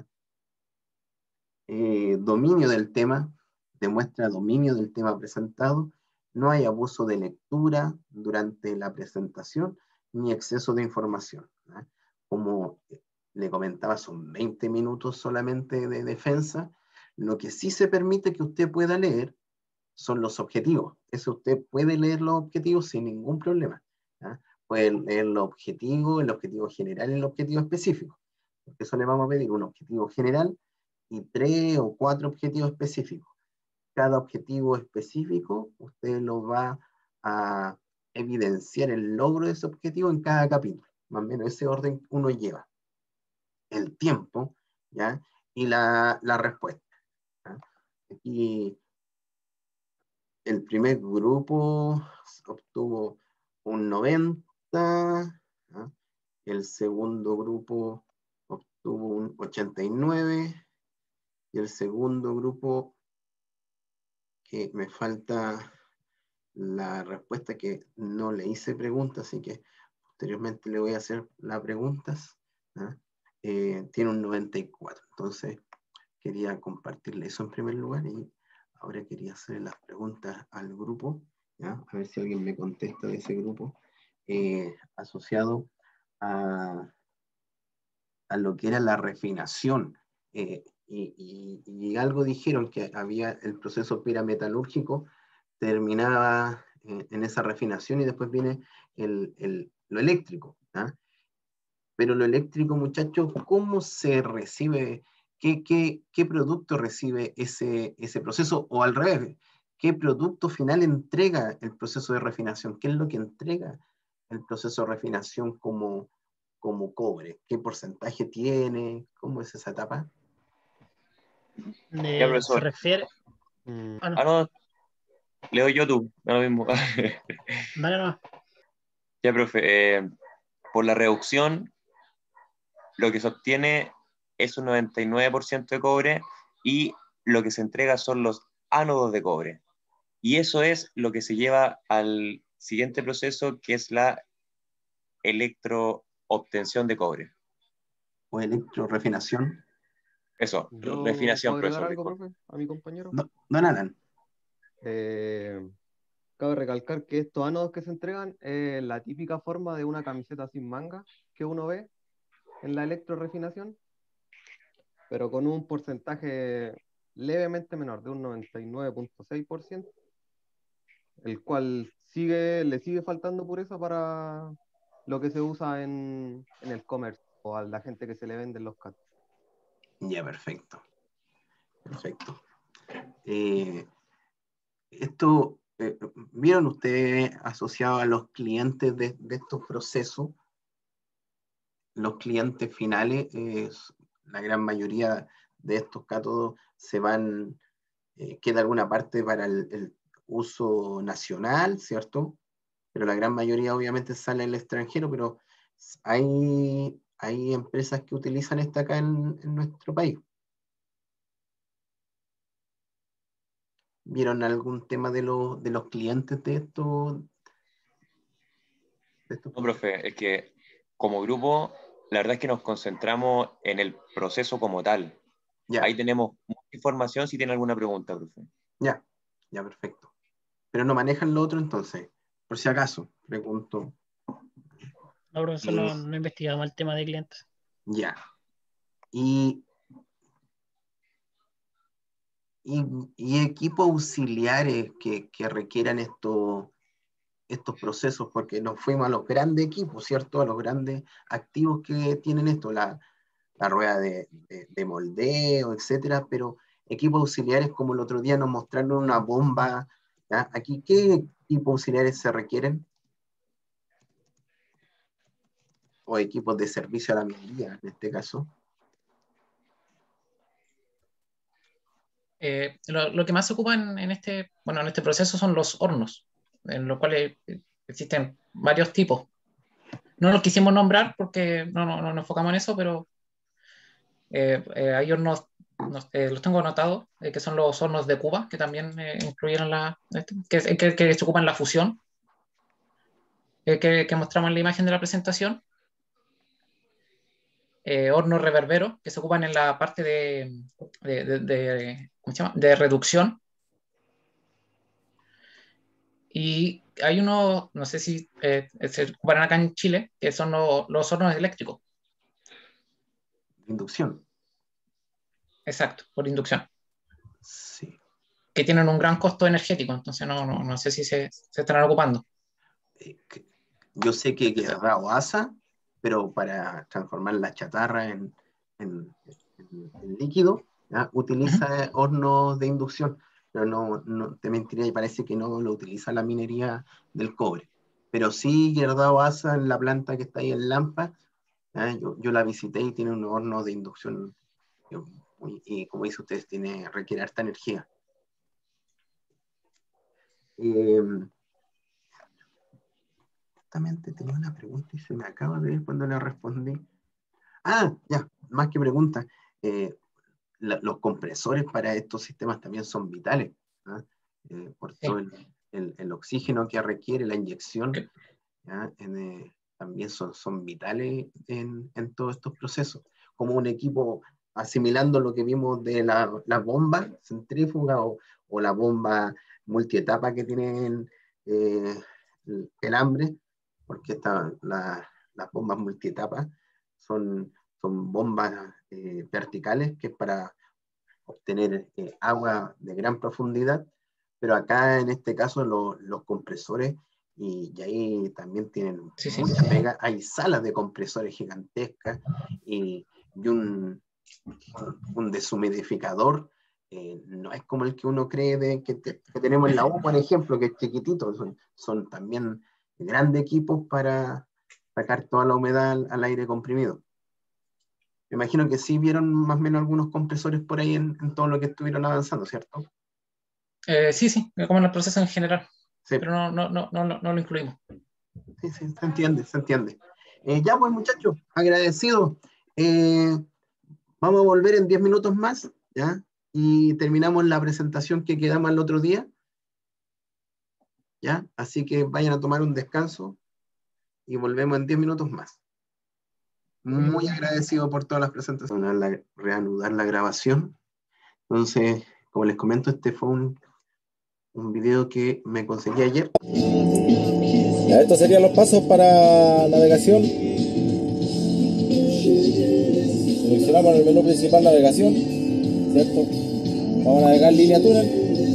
Dominio del tema, demuestra dominio del tema presentado, no hay abuso de lectura durante la presentación, ni exceso de información, ¿no? Como le comentaba, son 20 minutos solamente de defensa. Lo que sí se permite que usted pueda leer son los objetivos. Eso usted puede leer los objetivos sin ningún problema, ¿no? el objetivo general y el objetivo específico. Porque eso le vamos a pedir un objetivo general y 3 o 4 objetivos específicos. Cada objetivo específico, usted lo va a evidenciar el logro de ese objetivo en cada capítulo. Más o menos ese orden uno lleva. El tiempo, ¿ya? Y la respuesta. ¿Ya? Aquí el primer grupo obtuvo un 90, ¿ya? El segundo grupo obtuvo un 89, y el segundo grupo, que me falta la respuesta, que no le hice pregunta, así que posteriormente le voy a hacer las preguntas, ¿ya? Tiene un 94, entonces quería compartirle eso en primer lugar, y ahora quería hacer las preguntas al grupo, ¿ya? A ver si alguien me contesta de ese grupo, asociado a lo que era la refinación. Y algo dijeron que había el proceso pirametalúrgico, terminaba en esa refinación, y después viene lo eléctrico, ¿ah? Pero lo eléctrico, muchachos, ¿cómo se recibe? ¿Qué producto recibe ese proceso? O al revés, ¿qué producto final entrega el proceso de refinación? ¿Qué es lo que entrega el proceso de refinación como cobre? ¿Qué porcentaje tiene? ¿Cómo es esa etapa? Ya, Se profesor. refiere. Ah, no. No, le doy yo tú, da lo mismo. Dale nomás. Ya, profe, por la reducción, lo que se obtiene es un 99% de cobre, y lo que se entrega son los ánodos de cobre. Y eso es lo que se lleva al siguiente proceso, que es la electroobtención de cobre. ¿O electrorefinación? Eso, ¿Yo refinación, puedo agregar profesor. algo, Disculpe. profe, a mi compañero? Don Alan. Cabe recalcar que estos ánodos que se entregan es la típica forma de una camiseta sin manga que uno ve en la electrorefinación, pero con un porcentaje levemente menor, de un 99.6%, el cual le sigue faltando pureza para lo que se usa en el comercio o a la gente que se le venden los catos. Ya, perfecto. Perfecto. Esto, ¿vieron ustedes asociado a los clientes de estos procesos? Los clientes finales, la gran mayoría de estos cátodos se van, queda alguna parte para el uso nacional, ¿cierto? Pero la gran mayoría obviamente sale al extranjero, pero hay empresas que utilizan esta acá en nuestro país. ¿Vieron algún tema de los clientes de estos? No, profe, es que como grupo, la verdad es que nos concentramos en el proceso como tal. Ya. Ahí tenemos mucha información si tiene alguna pregunta, profe. Ya, perfecto. Pero no manejan lo otro entonces, por si acaso, pregunto. No, profesor, no investigamos el tema de clientes. Ya. Y equipos auxiliares que requieran estos procesos, porque nos fuimos a los grandes equipos, ¿cierto? A los grandes activos que tienen esto, la rueda de moldeo, etcétera, pero equipos auxiliares, como el otro día nos mostraron una bomba, ¿ya? Aquí, ¿qué equipos auxiliares se requieren? O equipos de servicio a la minería, en este caso. Lo que más se ocupa en este proceso son los hornos, en los cuales existen varios tipos. No los quisimos nombrar porque no nos enfocamos en eso, pero hay hornos, los tengo anotados, que son los hornos de Cuba, que también incluyeron que se ocupan en la fusión, que mostramos en la imagen de la presentación. Hornos reverberos, que se ocupan en la parte ¿cómo se llama?, de reducción. Y hay unos, no sé si se ocupan acá en Chile, que son los hornos eléctricos. Inducción. Exacto, por inducción. Sí. Que tienen un gran costo energético, entonces no sé si se estarán ocupando. yo sé que Gerdau ASA, pero para transformar la chatarra en líquido, ¿ya? Utiliza hornos de inducción, pero no te mentiría, y parece que no lo utiliza la minería del cobre. Pero sí, Gerdau ASA, en la planta que está ahí en Lampa, ¿ya? Yo la visité y tiene un horno de inducción, y como dice usted, requiere harta energía. Justamente tenía una pregunta y se me acaba de ir cuando le respondí. Ya, más que pregunta, los compresores para estos sistemas también son vitales, ¿ah? Por todo el oxígeno que requiere la inyección, ¿ya? También son vitales en todos estos procesos. Como un equipo, asimilando lo que vimos de la bomba centrífuga o la bomba multietapa que tienen el hambre, porque las bombas multietapas son bombas verticales, que es para obtener agua de gran profundidad, pero acá en este caso los compresores, y ahí también tienen mucha pega, hay salas de compresores gigantescas y un deshumidificador. No es como el que uno cree que tenemos en la U, por ejemplo, que es chiquitito, son también grandes equipos para sacar toda la humedad al aire comprimido. Me imagino que sí vieron más o menos algunos compresores por ahí en todo lo que estuvieron avanzando, ¿cierto? Sí, como en el proceso en general, sí. Pero no lo incluimos. Sí, se entiende. Ya pues, muchachos, agradecido. Vamos a volver en 10 minutos más, ¿ya? Y terminamos la presentación que quedamos el otro día, ¿ya? Así que vayan a tomar un descanso y volvemos en 10 minutos más. Muy agradecido por todas las presentaciones. Reanudar la grabación. Entonces, como les comento, este fue un video que me conseguí ayer. Estos serían los pasos para navegación. Seleccionamos en el menú principal navegación, ¿cierto? Vamos a navegar línea túnel.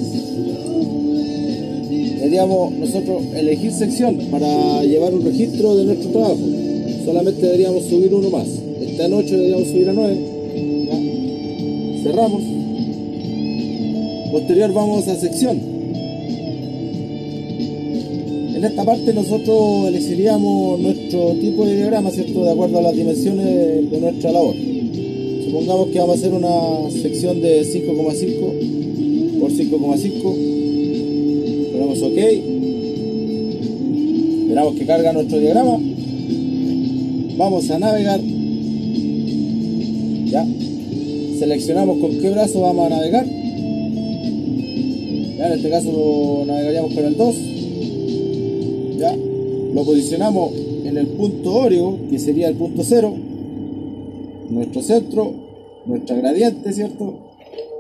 Deberíamos nosotros elegir sección para llevar un registro de nuestro trabajo. Solamente deberíamos subir uno más. Está en 8, deberíamos subir a 9. ¿Ya? Cerramos. Posterior vamos a sección. En esta parte nosotros elegiríamos nuestro tipo de diagrama, ¿cierto? De acuerdo a las dimensiones de nuestra labor. Supongamos que vamos a hacer una sección de 5,5 por 5,5. Ponemos OK. Esperamos que carga nuestro diagrama. Vamos a navegar. Ya. Seleccionamos con qué brazo vamos a navegar. Ya, en este caso navegaríamos con el 2. Ya. Lo posicionamos en el punto óreo, que sería el punto 0. Nuestro centro, nuestra gradiente, ¿cierto?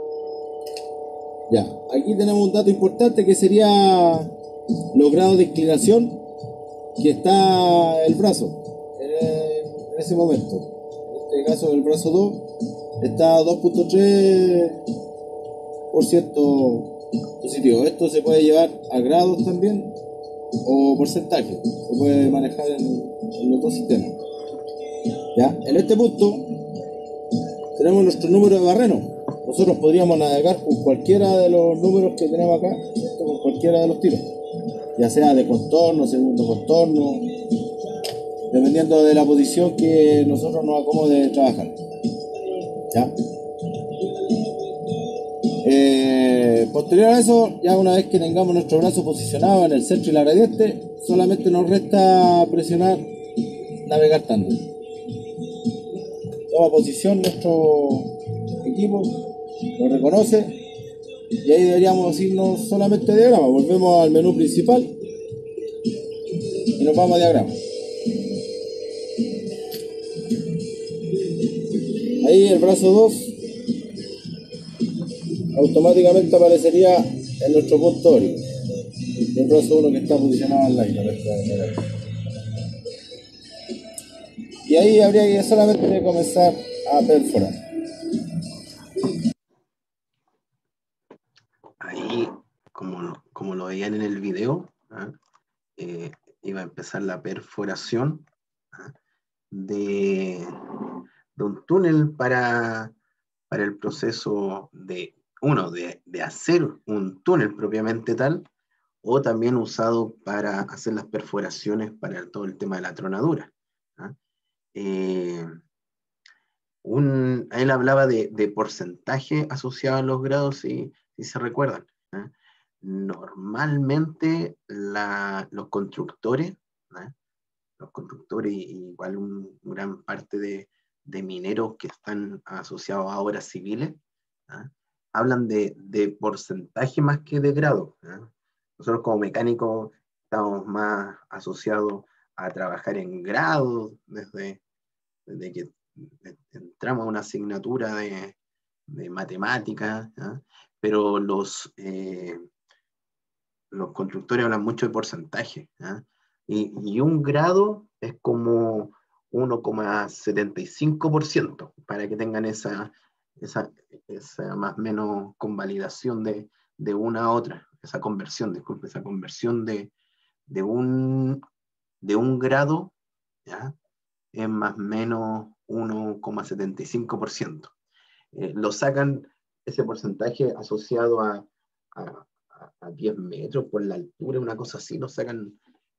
Ya. Aquí tenemos un dato importante que sería los grados de inclinación que está el brazo en ese momento. En este caso el brazo 2 está a 2.3% positivo. Esto se puede llevar a grados también o porcentaje, se puede manejar en los dos sistemas. Ya, en este punto tenemos nuestro número de barreno. Nosotros podríamos navegar con cualquiera de los números que tenemos acá, ¿cierto? Con cualquiera de los tiros, ya sea de contorno, segundo contorno, dependiendo de la posición que nosotros nos acomode trabajar. ¿Ya? Posterior a eso, ya una vez que tengamos nuestro brazo posicionado en el centro y la gradiente, solamente nos resta presionar navegar tándem. Toma posición nuestro equipo, lo reconoce y ahí deberíamos irnos solamente a diagrama. Volvemos al menú principal y nos vamos a diagrama. Ahí el brazo 2 automáticamente aparecería en nuestro punto óreo. Y el brazo 1 que está posicionado al lado. Y ahí habría que solamente comenzar a perforar. Ahí, como lo veían en el video, iba a empezar la perforación de un túnel para el proceso de hacer un túnel propiamente tal, o también usado para hacer las perforaciones para todo el tema de la tronadura. Él hablaba de porcentaje asociado a los grados, si se recuerdan. Normalmente los constructores, igual gran parte de mineros que están asociados a obras civiles, hablan de porcentaje más que de grado. Nosotros como mecánicos estamos más asociados a trabajar en grado desde que entramos a una asignatura de matemáticas, pero los constructores hablan mucho de porcentaje, y un grado es como 1,75%, para que tengan esa más o menos convalidación de una a otra, esa conversión de un grado, ¿ya? Es más o menos 1,75%. Lo sacan ese porcentaje asociado a 10 metros por la altura, una cosa así, lo sacan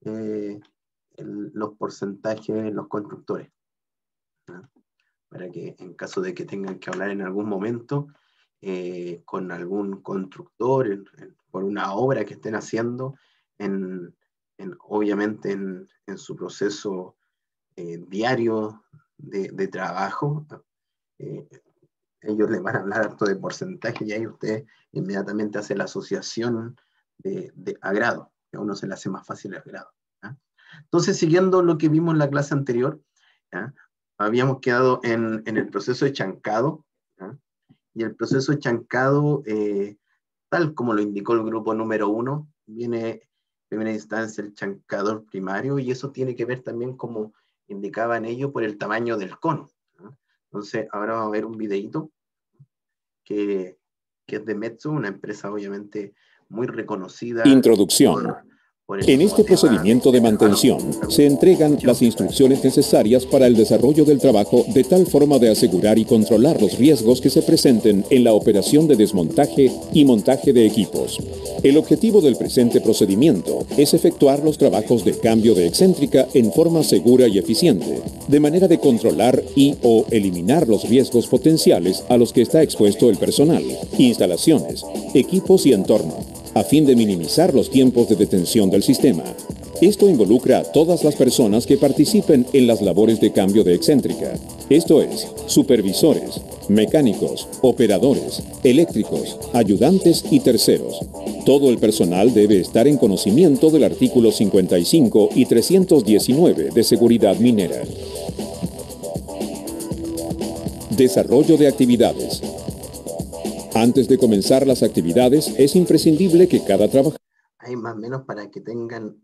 los porcentajes los constructores, ¿no? Para que en caso de que tengan que hablar en algún momento con algún constructor por una obra que estén haciendo, obviamente en su proceso diario de trabajo, ellos les van a hablar harto de porcentaje, y ahí usted inmediatamente hace la asociación a grado, que a uno se le hace más fácil el grado. Entonces, siguiendo lo que vimos en la clase anterior, habíamos quedado en el proceso de chancado, y el proceso de chancado, tal como lo indicó el grupo número 1, viene en primera instancia el chancador primario, y eso tiene que ver también, como indicaban ellos, por el tamaño del cono. Entonces, ahora vamos a ver un videíto que es de Metso, una empresa obviamente muy reconocida. Introducción. En este procedimiento de mantención se entregan las instrucciones necesarias para el desarrollo del trabajo, de tal forma de asegurar y controlar los riesgos que se presenten en la operación de desmontaje y montaje de equipos. El objetivo del presente procedimiento es efectuar los trabajos de cambio de excéntrica en forma segura y eficiente, de manera de controlar o eliminar los riesgos potenciales a los que está expuesto el personal, instalaciones, equipos y entorno, a fin de minimizar los tiempos de detención del sistema. Esto involucra a todas las personas que participen en las labores de cambio de excéntrica, esto es, supervisores, mecánicos, operadores, eléctricos, ayudantes y terceros. Todo el personal debe estar en conocimiento del artículo 55 y 319 de seguridad minera. Desarrollo de actividades. Antes de comenzar las actividades, es imprescindible que cada trabajador... Hay más o menos para que tengan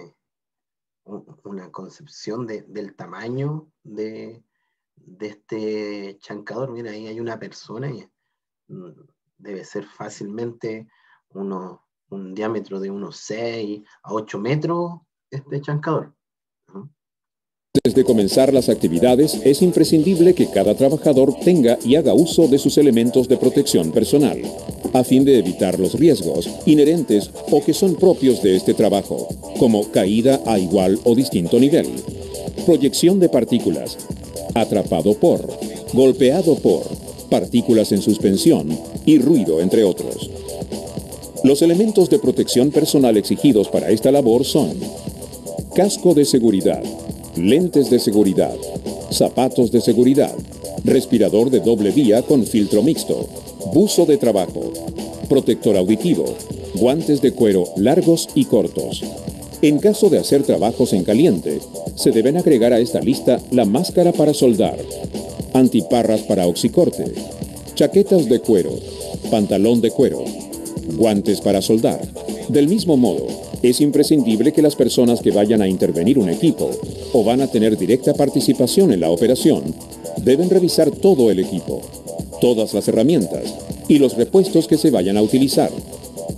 una concepción del tamaño de este chancador. Mira, ahí hay una persona y debe ser fácilmente un diámetro de unos 6 a 8 metros este chancador. Antes de comenzar las actividades, es imprescindible que cada trabajador tenga y haga uso de sus elementos de protección personal, a fin de evitar los riesgos inherentes o que son propios de este trabajo, como caída a igual o distinto nivel, proyección de partículas, atrapado por, golpeado por, partículas en suspensión y ruido, entre otros. Los elementos de protección personal exigidos para esta labor son casco de seguridad, lentes de seguridad, zapatos de seguridad, respirador de doble vía con filtro mixto, buzo de trabajo, protector auditivo, guantes de cuero largos y cortos. En caso de hacer trabajos en caliente, se deben agregar a esta lista la máscara para soldar, antiparras para oxicorte, chaquetas de cuero, pantalón de cuero, guantes para soldar. Del mismo modo, es imprescindible que las personas que vayan a intervenir un equipo o van a tener directa participación en la operación deben revisar todo el equipo, todas las herramientas y los repuestos que se vayan a utilizar.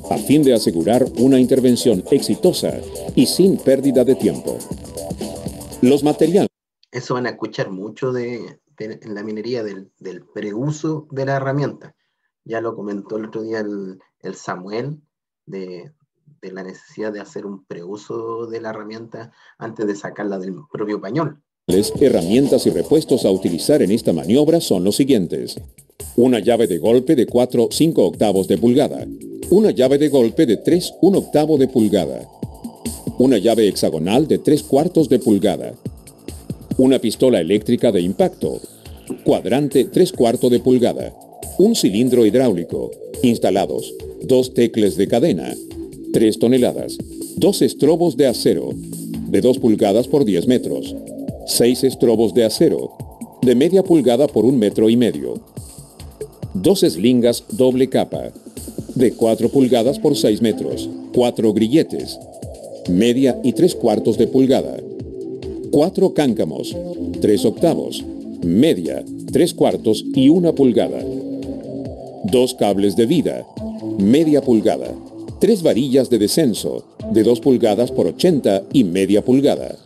a fin de asegurar una intervención exitosa y sin pérdida de tiempo. Los materiales. Eso van a escuchar mucho en la minería del preuso de la herramienta. Ya lo comentó el otro día el Samuel de la necesidad de hacer un preuso de la herramienta antes de sacarla del propio pañol. Herramientas y repuestos a utilizar en esta maniobra son los siguientes: una llave de golpe de 4/5 octavos de pulgada, una llave de golpe de 3/1 octavo de pulgada, una llave hexagonal de 3/4 de pulgada, una pistola eléctrica de impacto, cuadrante 3/4 de pulgada, un cilindro hidráulico, instalados, 2 tecles de cadena, 3 toneladas, 2 estrobos de acero, de 2 pulgadas por 10 metros, 6 estrobos de acero, de media pulgada por 1,5 metros, 2 eslingas doble capa, de 4 pulgadas por 6 metros, 4 grilletes, media y 3/4 de pulgada, 4 cáncamos, 3 octavos, media, 3/4 y 1 pulgada, 2 cables de vida, media pulgada, 3 varillas de descenso, de 2 pulgadas por 80 y media pulgada,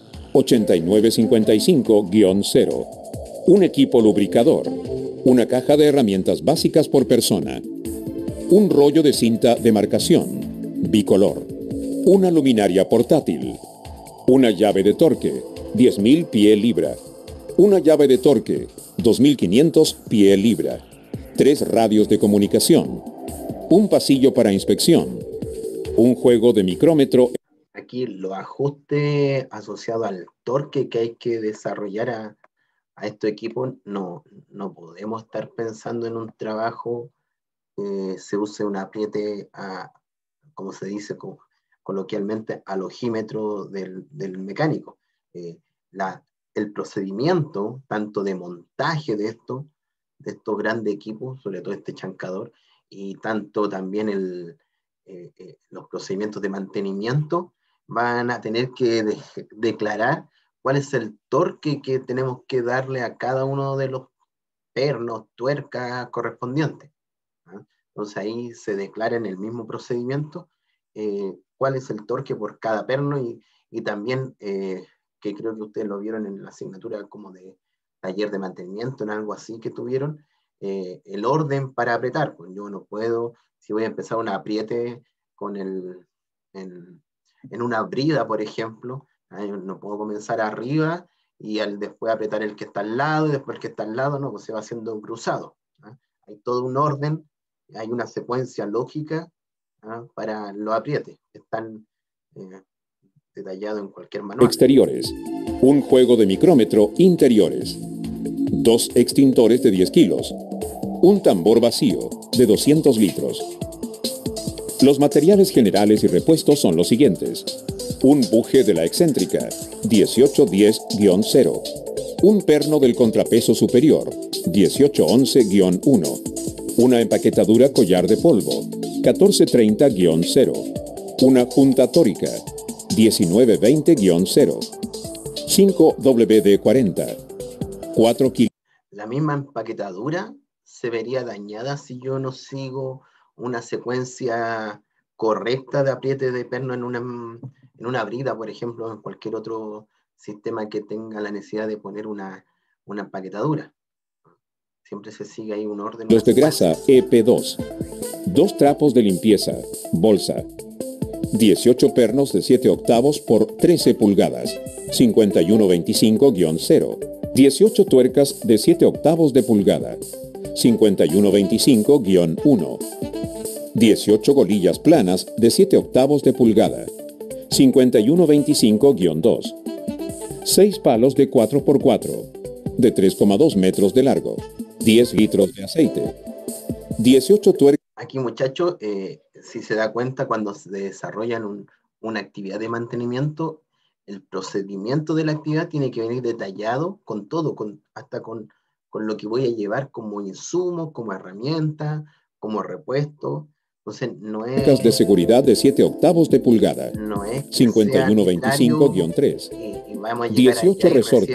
8955-0, un equipo lubricador, una caja de herramientas básicas por persona, un rollo de cinta de marcación, bicolor, una luminaria portátil, una llave de torque, 10.000 pie-libra, una llave de torque, 2.500 pie-libra, 3 radios de comunicación, un pasillo para inspección, un juego de micrómetro. Aquí los ajustes asociados al torque que hay que desarrollar a estos equipos, no podemos estar pensando en un trabajo que se use un apriete como se dice coloquialmente, al ojímetro del mecánico. El procedimiento, tanto de montaje de estos grandes equipos, sobre todo este chancador, y tanto también los procedimientos de mantenimiento, van a tener que declarar cuál es el torque que tenemos que darle a cada uno de los pernos, tuercas correspondientes. Entonces ahí se declara en el mismo procedimiento cuál es el torque por cada perno y también, que creo que ustedes lo vieron en la asignatura como de taller de mantenimiento, en algo así que tuvieron, el orden para apretar. Pues yo no puedo, si voy a empezar un apriete en una brida, por ejemplo, no puedo comenzar arriba y después apretar el que está al lado y después el que está al lado, no, pues se va haciendo cruzado. Hay todo un orden, hay una secuencia lógica para los aprietes, que están detallados en cualquier manual. Exteriores, un juego de micrómetro interiores, 2 extintores de 10 kilos, un tambor vacío de 200 litros. Los materiales generales y repuestos son los siguientes: un buje de la excéntrica, 1810-0, un perno del contrapeso superior, 1811-1, una empaquetadura collar de polvo, 1430-0, una junta tórica, 1920-0, 5 WD-40, 4 kilos. La misma empaquetadura se vería dañada si yo no sigo una secuencia correcta de apriete de perno en una brida, por ejemplo, en cualquier otro sistema que tenga la necesidad de poner una empaquetadura. Siempre se sigue ahí un orden. Los de grasa EP2, 2 trapos de limpieza, bolsa, 18 pernos de 7 octavos por 13 pulgadas, 5125-0, 18 tuercas de 7 octavos de pulgada, 5125-1, 18 golillas planas de 7 octavos de pulgada, 5125-2, 6 palos de 4x4, de 3,2 metros de largo, 10 litros de aceite, 18 tuercas. Aquí, muchachos, si se da cuenta, cuando se desarrollan una actividad de mantenimiento, el procedimiento de la actividad tiene que venir detallado con todo, hasta con lo que voy a llevar como insumo, como herramienta, como repuesto. Entonces, no es... de seguridad de 7 octavos de pulgada, no es 5125-3, 18 resortes,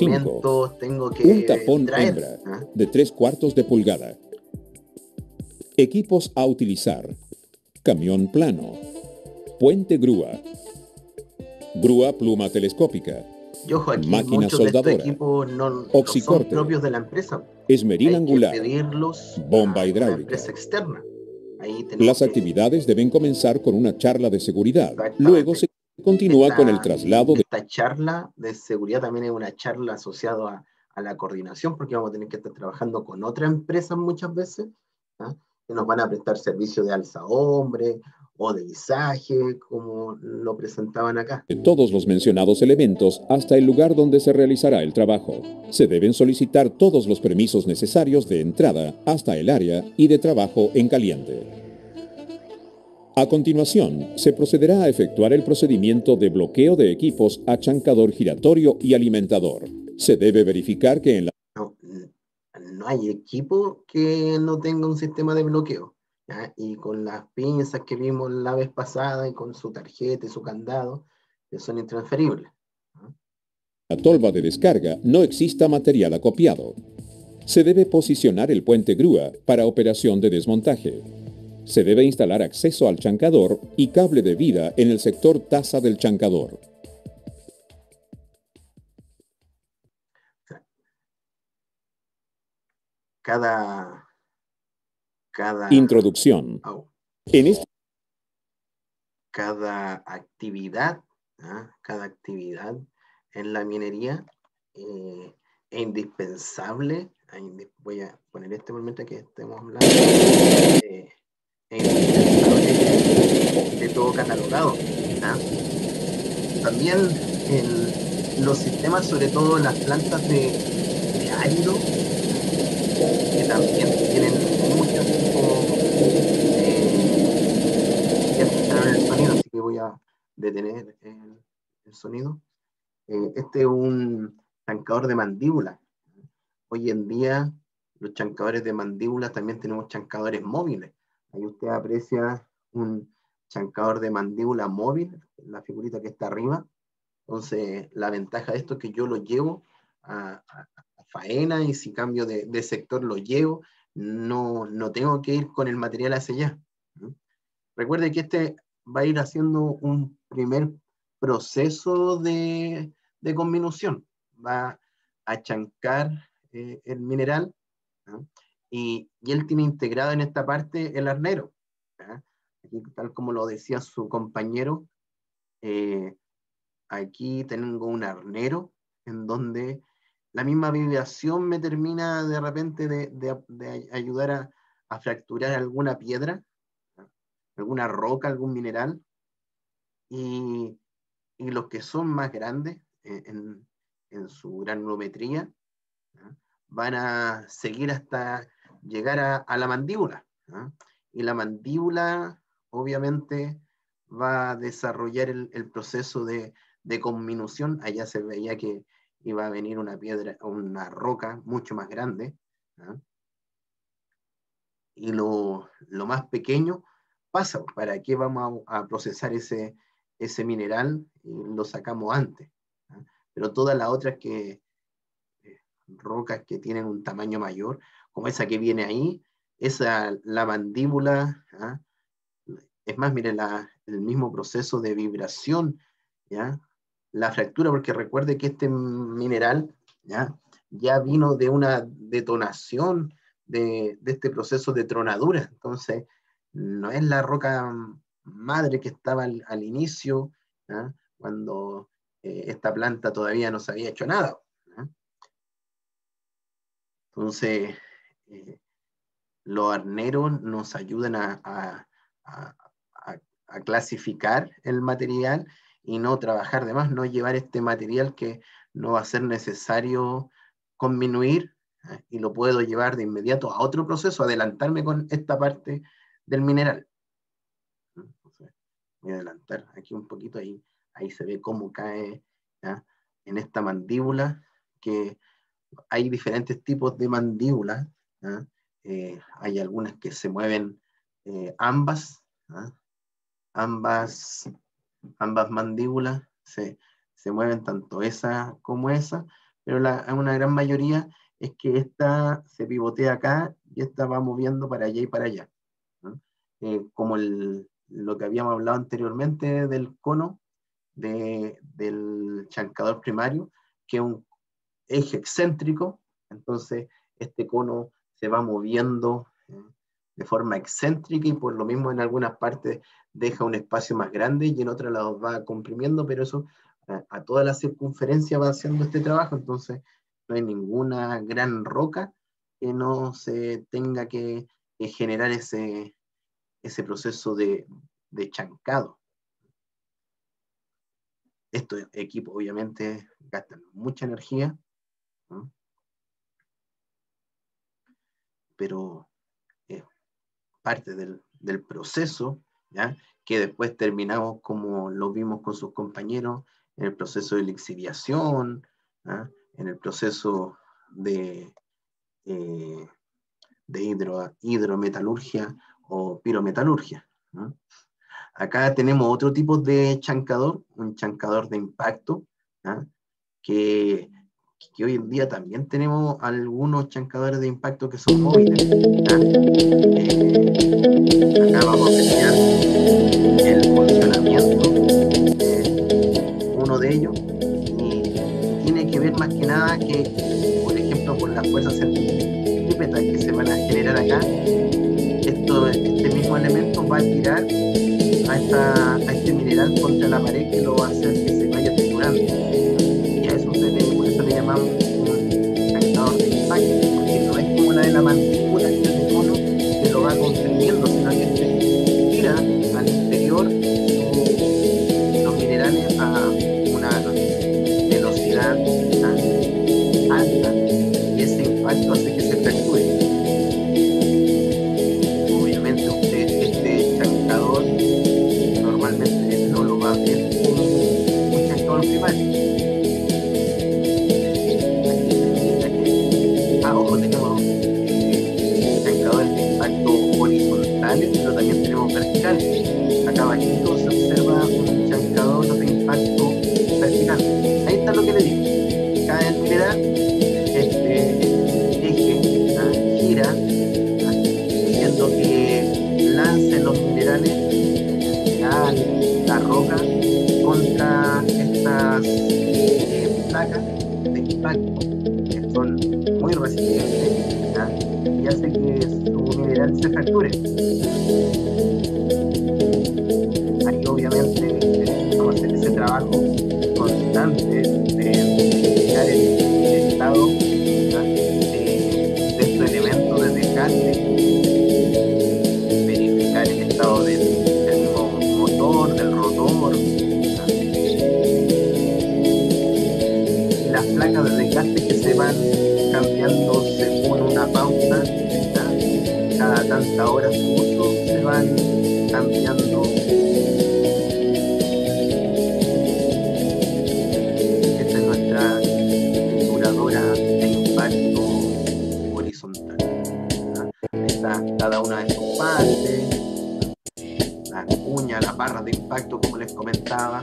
5125-5, un tapón hembra de 3/4 de pulgada. Equipos a utilizar: camión plano, puente grúa, grúa pluma telescópica, Y ojo, aquí máquina muchos de estos soldadora, equipos no son oxicórter, propios de la empresa. esmeril Hay que angular, pedirlos bomba a una hidráulica. empresa externa. Ahí tenemos Las que actividades deben comenzar con una charla de seguridad. exactamente. Luego se continúa con el traslado de... Esta charla de seguridad también es una charla asociada a la coordinación, porque vamos a tener que estar trabajando con otras empresas muchas veces, ¿ah? Que nos van a prestar servicios de alza hombre o de izaje, como lo presentaban acá. de todos los mencionados elementos hasta el lugar donde se realizará el trabajo. Se deben solicitar todos los permisos necesarios de entrada hasta el área y de trabajo en caliente. A continuación, se procederá a efectuar el procedimiento de bloqueo de equipos a chancador giratorio y alimentador. Se debe verificar que en la... No hay equipo que no tenga un sistema de bloqueo, ¿ya? Y con las pinzas que vimos la vez pasada y con su tarjeta y su candado, que son intransferibles. la tolva de descarga no exista material acopiado. Se debe posicionar el puente grúa para operación de desmontaje. Se debe instalar acceso al chancador y cable de vida en el sector taza del chancador. Cada Introducción. En este... cada actividad, ¿ah? Cada actividad en la minería es indispensable. Voy a poner este momento que estemos hablando. Es indispensable de todo catalogado, ¿ah? También los sistemas, sobre todo las plantas de árido, que también tienen muchos tipos ya escucharon el sonido, así que voy a detener el sonido. Este es un chancador de mandíbula. Hoy en día los chancadores de mandíbula también tenemos chancadores móviles. Ahí usted aprecia un chancador de mandíbula móvil, la figurita que está arriba. Entonces la ventaja de esto es que yo lo llevo a faena, y si cambio de sector lo llevo, no tengo que ir con el material hacia allá. Recuerde que este va a ir haciendo un primer proceso de conminución. Va a chancar el mineral, ¿no? Y él tiene integrado en esta parte el arnero, ¿no? Aquí, tal como lo decía su compañero, aquí tengo un arnero en donde la misma vibración me termina de repente de ayudar a fracturar alguna piedra, alguna roca, algún mineral, y los que son más grandes en su granulometría, ¿no? Van a seguir hasta llegar a la mandíbula, ¿no? Y la mandíbula obviamente va a desarrollar el proceso de conminución. Allá se veía que iba a venir una piedra, una roca mucho más grande, ¿no? Y lo más pequeño pasa. ¿Para qué vamos a procesar ese mineral? Y lo sacamos antes, ¿no? Pero todas las otras rocas que tienen un tamaño mayor, como esa que viene ahí, la mandíbula, ¿ah? Es más, miren el mismo proceso de vibración, ¿ya? La fractura, porque recuerde que este mineral, ya vino de una detonación de este proceso de tronadura. Entonces no es la roca madre que estaba al inicio, ¿ya? Cuando esta planta todavía no se había hecho nada, ¿ya? Entonces los arneros nos ayudan a clasificar el material y no trabajar de más, no llevar este material que no va a ser necesario conminuir, y lo puedo llevar de inmediato a otro proceso, adelantarme con esta parte del mineral. Entonces, voy a adelantar aquí un poquito, ahí se ve cómo cae, ¿ya? En esta mandíbula, que hay diferentes tipos de mandíbula, ¿ya? Hay algunas que se mueven ambas, ¿ya? Ambas mandíbulas se mueven, tanto esa como esa, pero una gran mayoría es que esta se pivotea acá y esta va moviendo para allá y para allá, como lo que habíamos hablado anteriormente del cono del chancador primario, que es un eje excéntrico. Entonces este cono se va moviendo de forma excéntrica, y por lo mismo en algunas partes deja un espacio más grande y en otras lados va comprimiendo, pero eso a toda la circunferencia va haciendo este trabajo. Entonces no hay ninguna gran roca que no se tenga que generar ese proceso de chancado. Estos equipos obviamente gastan mucha energía, ¿no? Pero es parte del proceso, ¿ya? Que después terminamos, como lo vimos con sus compañeros, en el proceso de lixiviación, ¿ya? En el proceso de hidrometalurgia o pirometalurgia, ¿no? Acá tenemos otro tipo de chancador, un chancador de impacto, ¿ya? Que hoy en día también tenemos algunos chancadores de impacto que son móviles, ¿ya? Acá vamos a enseñar el funcionamiento de uno de ellos, y tiene que ver más que nada que, por ejemplo, por las fuerzas centrípetas que se van a generar acá, este mismo elemento va a tirar a este mineral contra la pared, que lo va a hacer que se vaya triturando. Y a eso por eso le llamamos un chancador de impacto, porque no es como la de la mandíbula, que es de cono, que lo va comprimiendo, sino que tira al interior los minerales a una velocidad alta, y ese impacto hace que se fracture. Obviamente este chancador normalmente no lo va a ver como un chancador primario. Ojo, tenemos chancadores de impacto horizontales, pero también tenemos verticales. Acá abajito se observa un chancador de impacto vertical. Ahí está lo que le digo. Cae el mineral, este eje gira, haciendo que lance los minerales, la roca, contra estas placas de impacto, que son muy resistentes, ¿ya? Y hace que su mineral se fracture. Ahí obviamente vamos a hacer ese trabajo constante de verificar el estado, ¿ya? de estos elementos de desgaste, verificar el estado del mismo motor, del rotor, ¿ya? Y las placas de desgaste que se van cambiando según una pauta, ¿ya? Cada tantas horas de uso se van cambiando. Esta es nuestra trituradora de impacto horizontal, ¿ya? Está cada una de sus partes, la cuña, las barras de impacto, como les comentaba.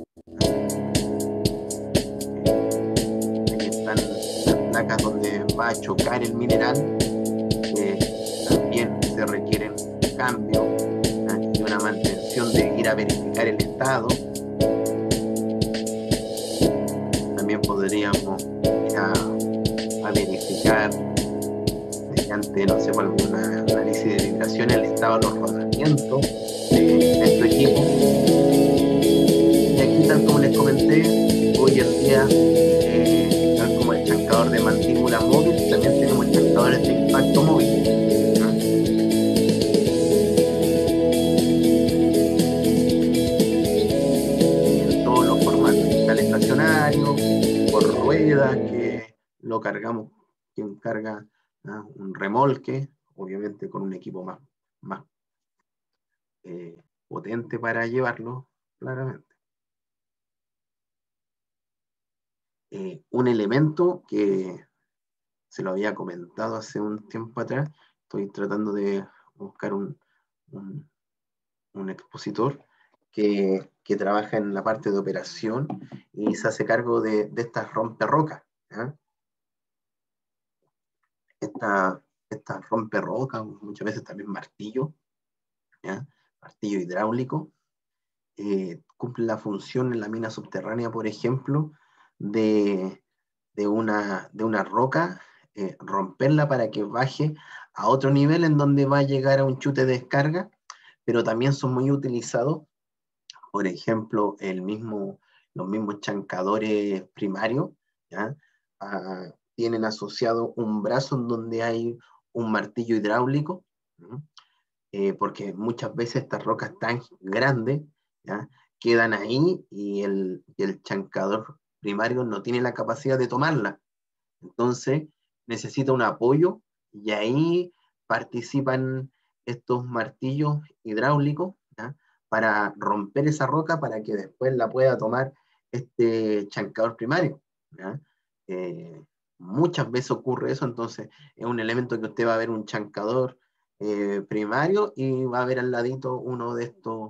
Aquí están las placas donde va a chocar el mineral, que también se requieren cambios, ¿no? Y una mantención de ir a verificar el estado. También podríamos ir a verificar, mediante, no sé, algún análisis de vibración, el estado de los rodamientos de nuestro equipo. Y aquí, tal como les comenté, hoy en día, tal como el chancador de mandíbula móvil, también tenemos chancadores de impacto móvil, ¿no? En todos los formatos, tal estacionario, por ruedas, que lo cargamos, quien carga, ¿no? Un remolque, obviamente con un equipo más potente para llevarlo, claramente. Un elemento que se lo había comentado hace un tiempo atrás, estoy tratando de buscar un expositor que trabaja en la parte de operación y se hace cargo de estas romperrocas, ¿eh? Estas romperrocas, muchas veces también martillo, ¿ya? Martillo hidráulico, cumple la función en la mina subterránea, por ejemplo, de una roca, romperla para que baje a otro nivel en donde va a llegar a un chute de descarga, pero también son muy utilizados, por ejemplo, los mismos chancadores primarios, ¿ya? Tienen asociado un brazo en donde hay un martillo hidráulico, porque muchas veces estas rocas tan grandes, ¿ya? Quedan ahí y el chancador primario no tiene la capacidad de tomarla. Entonces necesita un apoyo y ahí participan estos martillos hidráulicos, ¿ya? Para romper esa roca para que después la pueda tomar este chancador primario, ¿ya? Muchas veces ocurre eso, entonces es un elemento que usted va a ver un chancador primario y va a ver al ladito uno de estos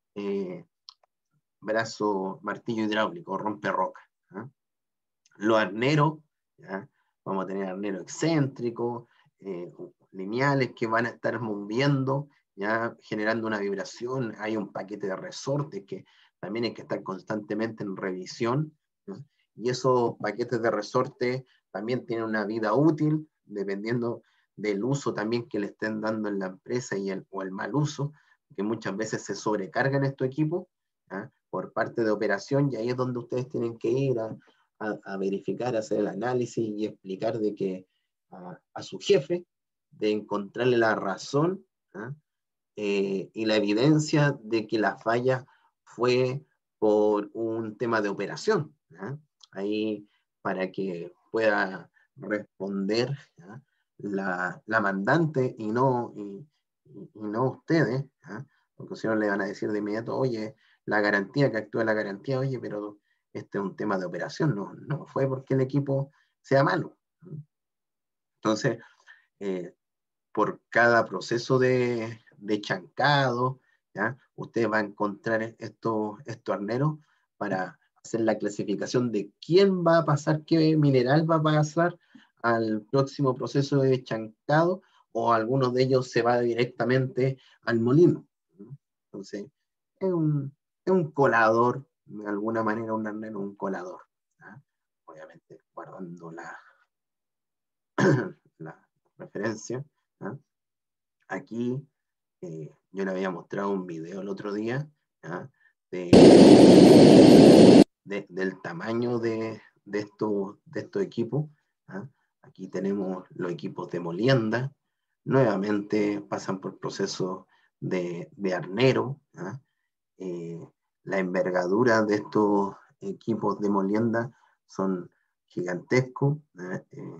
brazos martillo hidráulico, rompe roca, ¿ya? Los arneros, ¿ya? Vamos a tener arneros excéntricos, lineales que van a estar moviendo, ¿ya? Generando una vibración. Hay un paquete de resortes que también hay que estar constantemente en revisión, ¿no? Y esos paquetes de resortes también tienen una vida útil, dependiendo del uso también que le estén dando en la empresa o el mal uso, que muchas veces se sobrecargan estos equipos, ¿ya? Por parte de operación, y ahí es donde ustedes tienen que ir a verificar, hacer el análisis y explicar de que a su jefe, de encontrarle la razón, y la evidencia de que la falla fue por un tema de operación, ¿ya? Ahí para que pueda responder, ¿ya? La mandante y no ustedes, ¿ya? Porque si no le van a decir de inmediato, oye, la garantía, que actúa la garantía, oye, pero este es un tema de operación, no fue porque el equipo sea malo. Entonces, por cada proceso de chancado, ¿ya? Usted va a encontrar estos arneros para hacer la clasificación de quién va a pasar, qué mineral va a pasar al próximo proceso de chancado, o algunos de ellos se va directamente al molino. Entonces, es un colador, de alguna manera un arnero, un colador, ¿ya? Obviamente guardando la referencia, ¿ya? Aquí yo le había mostrado un video el otro día, ¿ya? Del tamaño de estos equipos, ¿ya? Aquí tenemos los equipos de molienda, nuevamente pasan por procesos de arnero, ¿ya? La envergadura de estos equipos de molienda son gigantescos, ¿ya?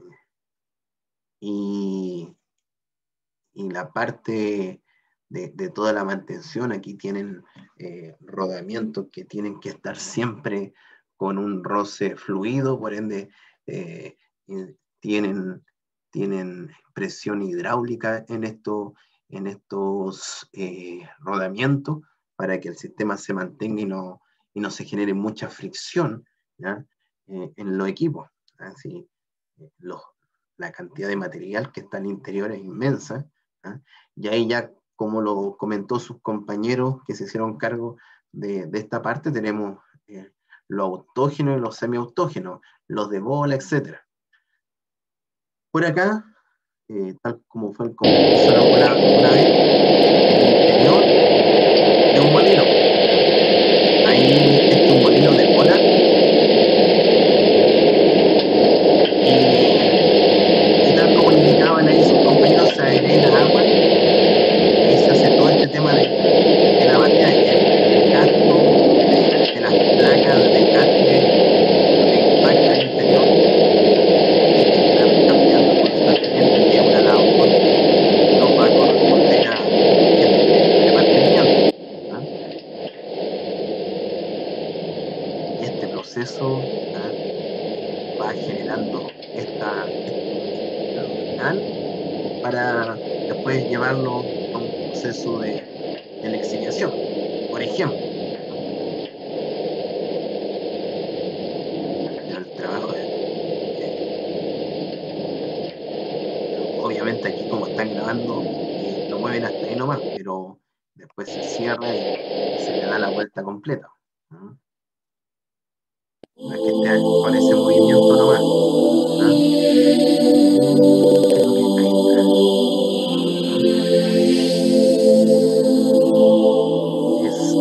Y la parte de toda la mantención, aquí tienen rodamientos que tienen que estar siempre con un roce fluido, por ende tienen presión hidráulica en estos rodamientos para que el sistema se mantenga y no se genere mucha fricción, ¿ya? En los equipos. Así, la cantidad de material que está al interior es inmensa, ¿eh? Y ahí ya, como lo comentó sus compañeros que se hicieron cargo de esta parte, tenemos los autógenos y los semiautógenos, los de bola, etc. Por acá, tal como fue el compromiso una vez, el interior de un molino. Ahí este es un molino de bola. Como indicaban ahí sus compañeros, se agrega agua y se hace todo este tema de la batida del gasto, de las placas de desgaste, de impacto al interior, y que están cambiando constantemente, y es una labor que nos va a corresponder a gente de mantenimiento, ¿no? Y este proceso, ¿no? Va generando esta final para después llevarlo a un proceso de lixiviación, por ejemplo. El trabajo obviamente aquí, como están grabando, lo mueven hasta ahí nomás, pero después se cierra y se le da la vuelta completa. ¿No? No es que esté con ese movimiento nomás. ¿No? Creo que ahí está. Es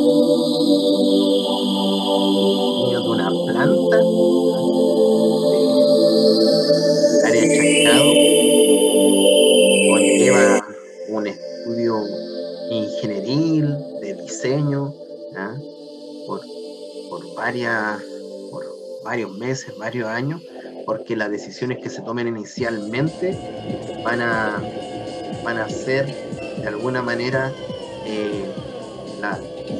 un diseño de una planta, ¿no? De área chancado, conlleva un estudio ingenieril, de diseño, ¿ya? por varios meses, varios años, porque las decisiones que se tomen inicialmente van a ser de alguna manera la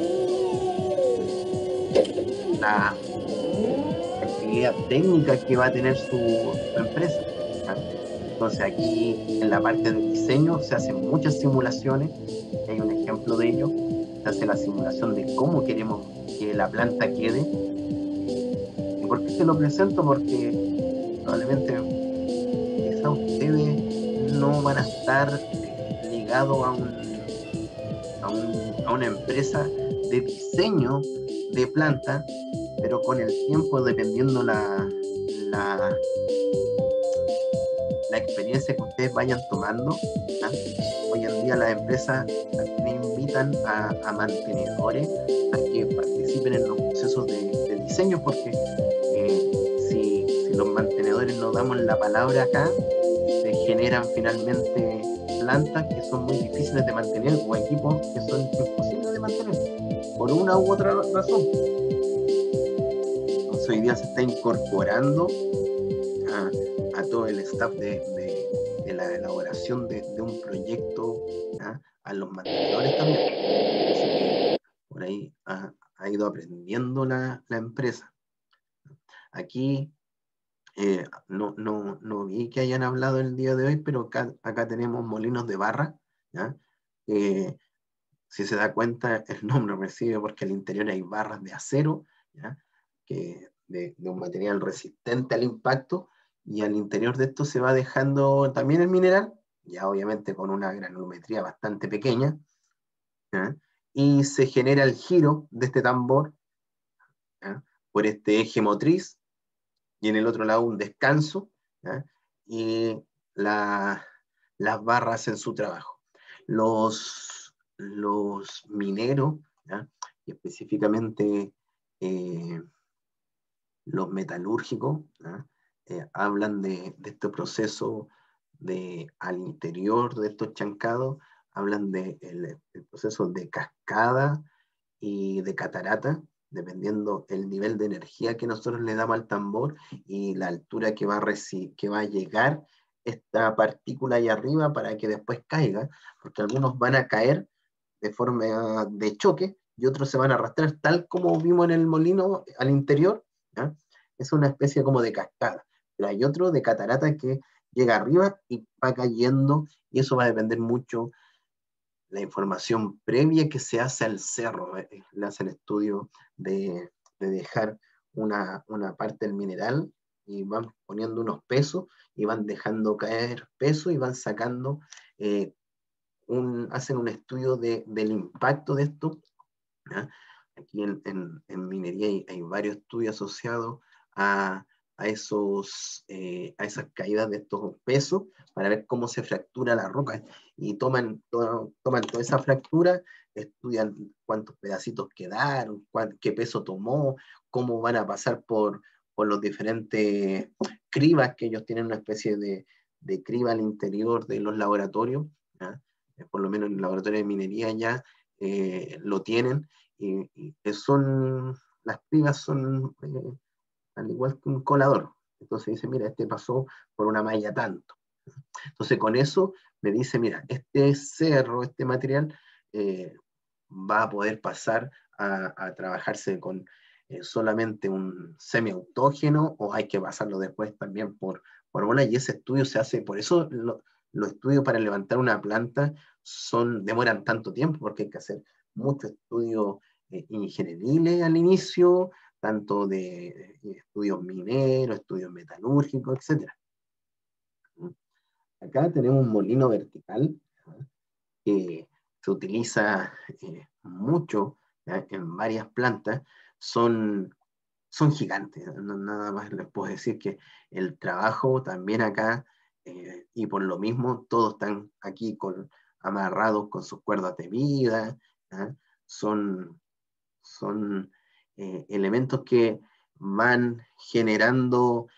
actividad técnica que va a tener su empresa. ¿Ya? Entonces aquí en la parte de diseño se hacen muchas simulaciones, hay un ejemplo de ello, se hace la simulación de cómo queremos que la planta quede. ¿Y por qué se lo presento? Porque probablemente quizá ustedes no van a estar ligados a una empresa de diseño de planta, pero con el tiempo, dependiendo la experiencia que ustedes vayan tomando, ¿ya? Hoy en día las empresas también invitan a mantenedores a que participen en los procesos de diseño, porque si los mantenedores no damos la palabra acá, se generan finalmente plantas que son muy difíciles de mantener o equipos que son imposibles de mantener por una u otra razón. Entonces hoy día se está incorporando a todo el staff de la elaboración de un proyecto, ¿ya? A los mantenedores también. Así que por ahí ha ido aprendiendo la empresa. Aquí no vi que hayan hablado el día de hoy, pero acá tenemos molinos de barra, ¿ya? Si se da cuenta, el nombre recibe porque al interior hay barras de acero, ¿ya? De un material resistente al impacto, y al interior de esto se va dejando también el mineral, ya obviamente con una granulometría bastante pequeña, ¿ya? Y se genera el giro de este tambor, ¿ya? Por este eje motriz, y en el otro lado un descanso, ¿ya? Y las barras hacen su trabajo. Los mineros, ¿ya? Y específicamente los metalúrgicos, ¿ya? Hablan de este proceso al interior de estos chancados, hablan del proceso de cascada y de catarata, dependiendo el nivel de energía que nosotros le damos al tambor y la altura que va a llegar esta partícula ahí arriba para que después caiga, porque algunos van a caer de forma de choque y otros se van a arrastrar, tal como vimos en el molino al interior, ¿ya? Es una especie como de cascada, pero hay otro de catarata que llega arriba y va cayendo, y eso va a depender mucho la información previa que se hace al cerro. Le hacen estudio de dejar una parte del mineral y van poniendo unos pesos y van dejando caer peso y van sacando, hacen un estudio del impacto de esto, ¿ya? Aquí en minería hay varios estudios asociados a esas caídas de estos pesos para ver cómo se fractura la roca, y toman toda esa fractura, estudian cuántos pedacitos quedaron, qué peso tomó, cómo van a pasar por los diferentes cribas, que ellos tienen una especie de criba al interior de los laboratorios, ¿ya? Por lo menos en el laboratorio de minería ya lo tienen, y las cribas son al igual que un colador. Entonces dice, mira, este pasó por una malla tanto. Entonces con eso me dice, mira, este cerro, este material, va a poder pasar a trabajarse con solamente un semiautógeno, o hay que pasarlo después también por bola, y ese estudio se hace. Por eso los estudios para levantar una planta demoran tanto tiempo, porque hay que hacer muchos estudios ingenieriles al inicio, tanto de estudios mineros, estudios metalúrgicos, etc. Acá tenemos un molino vertical que se utiliza mucho, ¿ya? En varias plantas, son gigantes. Nada más les puedo decir que el trabajo también acá, y por lo mismo todos están aquí amarrados con sus cuerdas de vida, ¿ya? Son elementos que van generando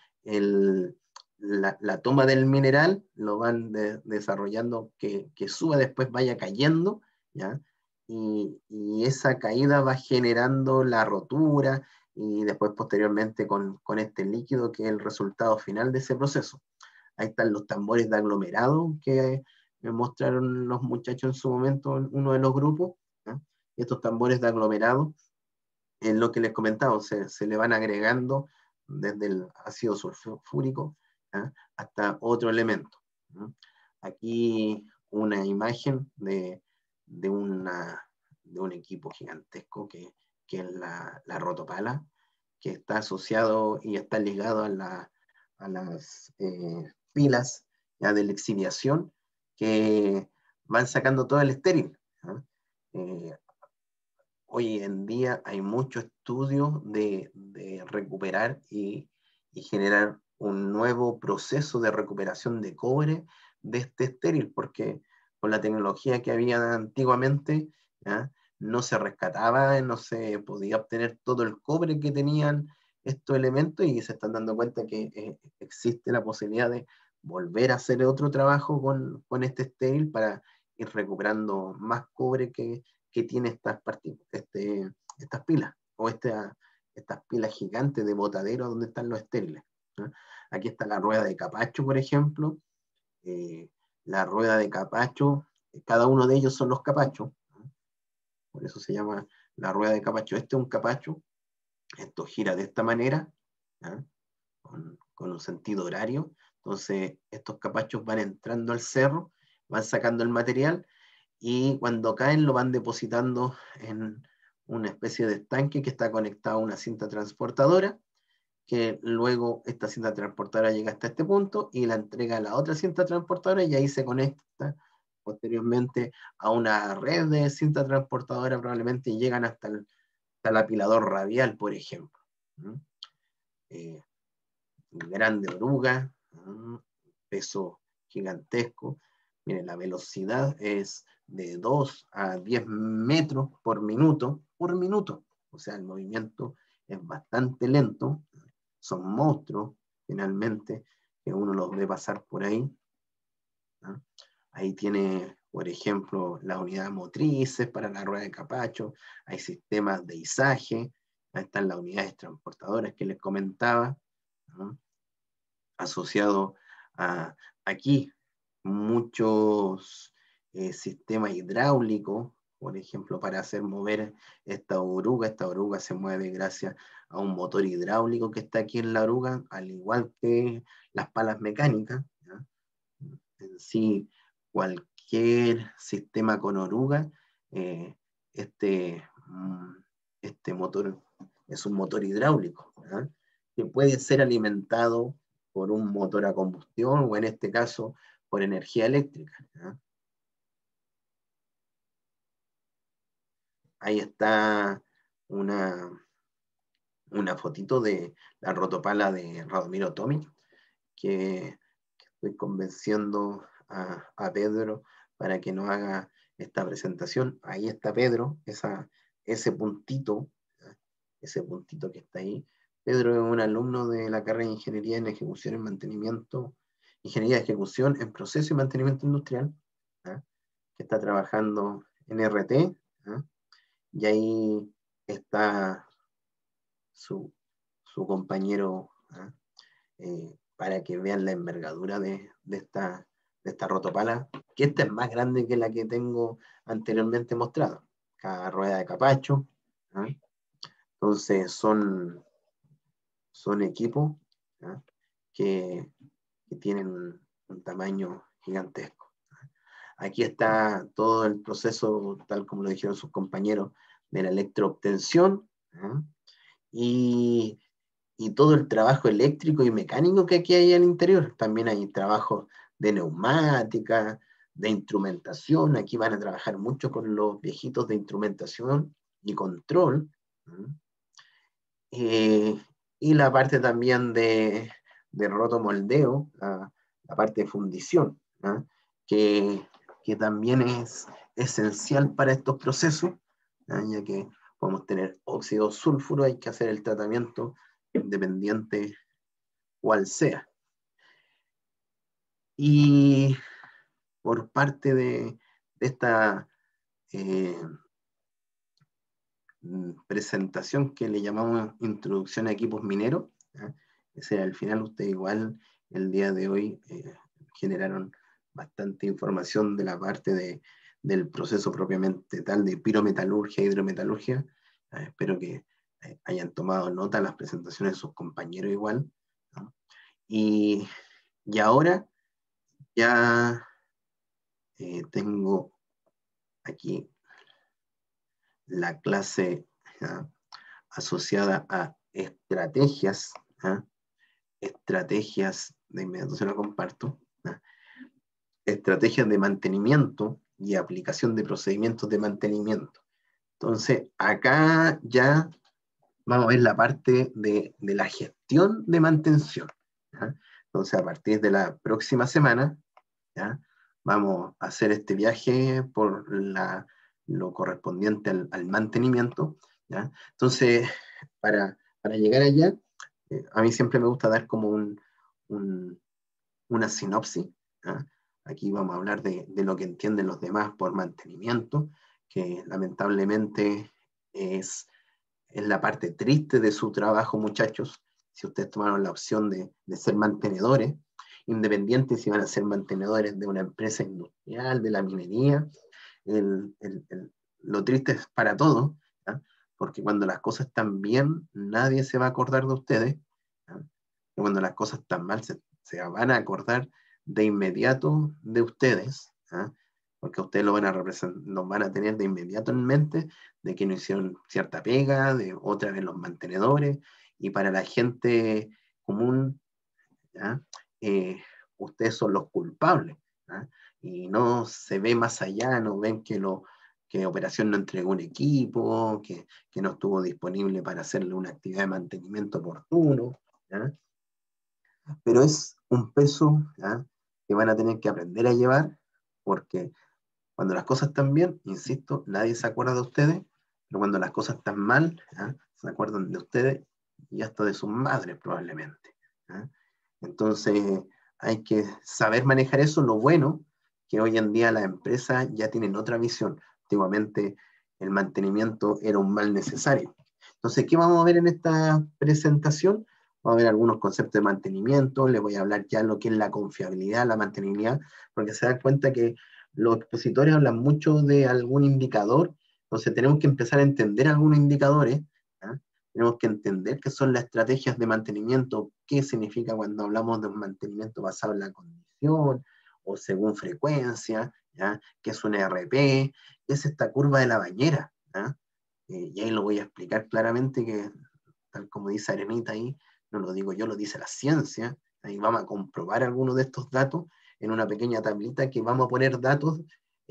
la toma del mineral, lo van desarrollando, que suba, después vaya cayendo, ¿ya? Y esa caída va generando la rotura, y después posteriormente con este líquido, que es el resultado final de ese proceso. Ahí están los tambores de aglomerado que me mostraron los muchachos en su momento en uno de los grupos, ¿ya? Estos tambores de aglomerado, es lo que les comentaba, se le van agregando desde el ácido sulfúrico, ¿ya? Hasta otro elemento, ¿ya? Aquí una imagen de un equipo gigantesco que es la rotopala, que está asociado y está ligado a las pilas, ¿ya? De la exiliación, que van sacando todo el estéril, ¿ya? Hoy en día hay mucho estudio de recuperar y generar un nuevo proceso de recuperación de cobre de este estéril, porque con la tecnología que había antiguamente, ¿ya? No se rescataba, no se podía obtener todo el cobre que tenían estos elementos, y se están dando cuenta que existe la posibilidad de volver a hacer otro trabajo con este estéril para ir recuperando más cobre que tiene estas pilas, o estas pilas gigantes de botadero donde están los estériles, ¿no? Aquí está la rueda de capacho, por ejemplo. La rueda de capacho, cada uno de ellos son los capachos, ¿no? Por eso se llama la rueda de capacho. Este es un capacho, esto gira de esta manera, ¿no? Con un sentido horario. Entonces estos capachos van entrando al cerro, van sacando el material, y cuando caen lo van depositando en una especie de estanque que está conectado a una cinta transportadora, que luego esta cinta transportadora llega hasta este punto y la entrega a la otra cinta transportadora, y ahí se conecta posteriormente a una red de cinta transportadora, probablemente, y llegan hasta el apilador radial, por ejemplo. Grande oruga, peso gigantesco. Miren, la velocidad es de 2 a 10 metros por minuto, o sea, el movimiento es bastante lento. Son monstruos, finalmente, que uno los ve pasar por ahí, ¿no? Ahí tiene, por ejemplo, las unidades motrices para la rueda de capacho, hay sistemas de izaje, ahí están las unidades transportadoras que les comentaba, ¿no? Asociado a aquí muchos sistemas hidráulicos, por ejemplo, para hacer mover esta oruga. Esta oruga se mueve gracias a un motor hidráulico que está aquí en la oruga, al igual que las palas mecánicas, ¿ya? En sí, cualquier sistema con oruga, este motor es un motor hidráulico, ¿ya? Que puede ser alimentado por un motor a combustión, o en este caso por energía eléctrica, ¿ya? Ahí está una fotito de la rotopala de Radomiro Tomic, que estoy convenciendo a Pedro para que nos haga esta presentación. Ahí está Pedro, ese puntito que está ahí. Pedro es un alumno de la carrera de Ingeniería en Ejecución y Mantenimiento, Ingeniería de Ejecución en Proceso y Mantenimiento Industrial, ¿eh? Que está trabajando en RT, ¿eh? Y ahí está su compañero, para que vean la envergadura de esta rotopala, que esta es más grande que la que tengo anteriormente mostrado. Cada rueda de capacho, ¿eh? Entonces son equipos, ¿ya? que tienen un tamaño gigantesco. Aquí está todo el proceso, tal como lo dijeron sus compañeros, de la electroobtención, ¿ya? Y todo el trabajo eléctrico y mecánico que aquí hay al interior. También hay trabajo de neumática, de instrumentación. Aquí van a trabajar mucho con los viejitos de instrumentación y control. Y la parte también de rotomoldeo, la parte de fundición, que también es esencial para estos procesos, ya que podemos tener óxido sulfuro, hay que hacer el tratamiento independiente cual sea. Y por parte de esta presentación que le llamamos Introducción a Equipos Mineros, al final ustedes igual el día de hoy generaron bastante información de la parte del proceso propiamente tal de pirometalurgia e hidrometalurgia. Espero que hayan tomado nota las presentaciones de sus compañeros igual, ¿no? Y ahora ya tengo aquí la clase asociada a estrategias, estrategias, de inmediato se lo comparto, estrategias de mantenimiento y aplicación de procedimientos de mantenimiento. Entonces, acá ya vamos a ver la parte de la gestión de mantención. Entonces, a partir de la próxima semana, vamos a hacer este viaje por lo correspondiente al mantenimiento. Entonces, para llegar allá, a mí siempre me gusta dar como una sinopsis. Aquí vamos a hablar de lo que entienden los demás por mantenimiento, que lamentablemente es la parte triste de su trabajo, muchachos. Si ustedes tomaron la opción de ser mantenedores, independientes si van a ser mantenedores de una empresa industrial, de la minería, lo triste es para todos, porque cuando las cosas están bien, nadie se va a acordar de ustedes, pero cuando las cosas están mal, se van a acordar de inmediato de ustedes, porque ustedes los van a tener de inmediato en mente de que no hicieron cierta pega, de otra vez los mantenedores, y para la gente común, ustedes son los culpables, y no se ve más allá, no ven que operación no entregó un equipo, que no estuvo disponible para hacerle una actividad de mantenimiento oportuno, pero es un peso que van a tener que aprender a llevar, porque cuando las cosas están bien, insisto, nadie se acuerda de ustedes, pero cuando las cosas están mal, se acuerdan de ustedes y hasta de sus madres probablemente. Entonces hay que saber manejar eso. Lo bueno que hoy en día las empresas ya tienen otra visión. Antiguamente el mantenimiento era un mal necesario. Entonces, ¿qué vamos a ver en esta presentación? Vamos a ver algunos conceptos de mantenimiento, les voy a hablar ya lo que es la confiabilidad, la mantenibilidad, porque se dan cuenta que los expositores hablan mucho de algún indicador, entonces tenemos que empezar a entender algunos indicadores, tenemos que entender qué son las estrategias de mantenimiento, qué significa cuando hablamos de un mantenimiento basado en la condición, o según frecuencia, qué es un ERP, qué es esta curva de la bañera, y ahí lo voy a explicar claramente, que tal como dice Arenita ahí, no lo digo yo, lo dice la ciencia. Ahí vamos a comprobar algunos de estos datos en una pequeña tablita que vamos a poner datos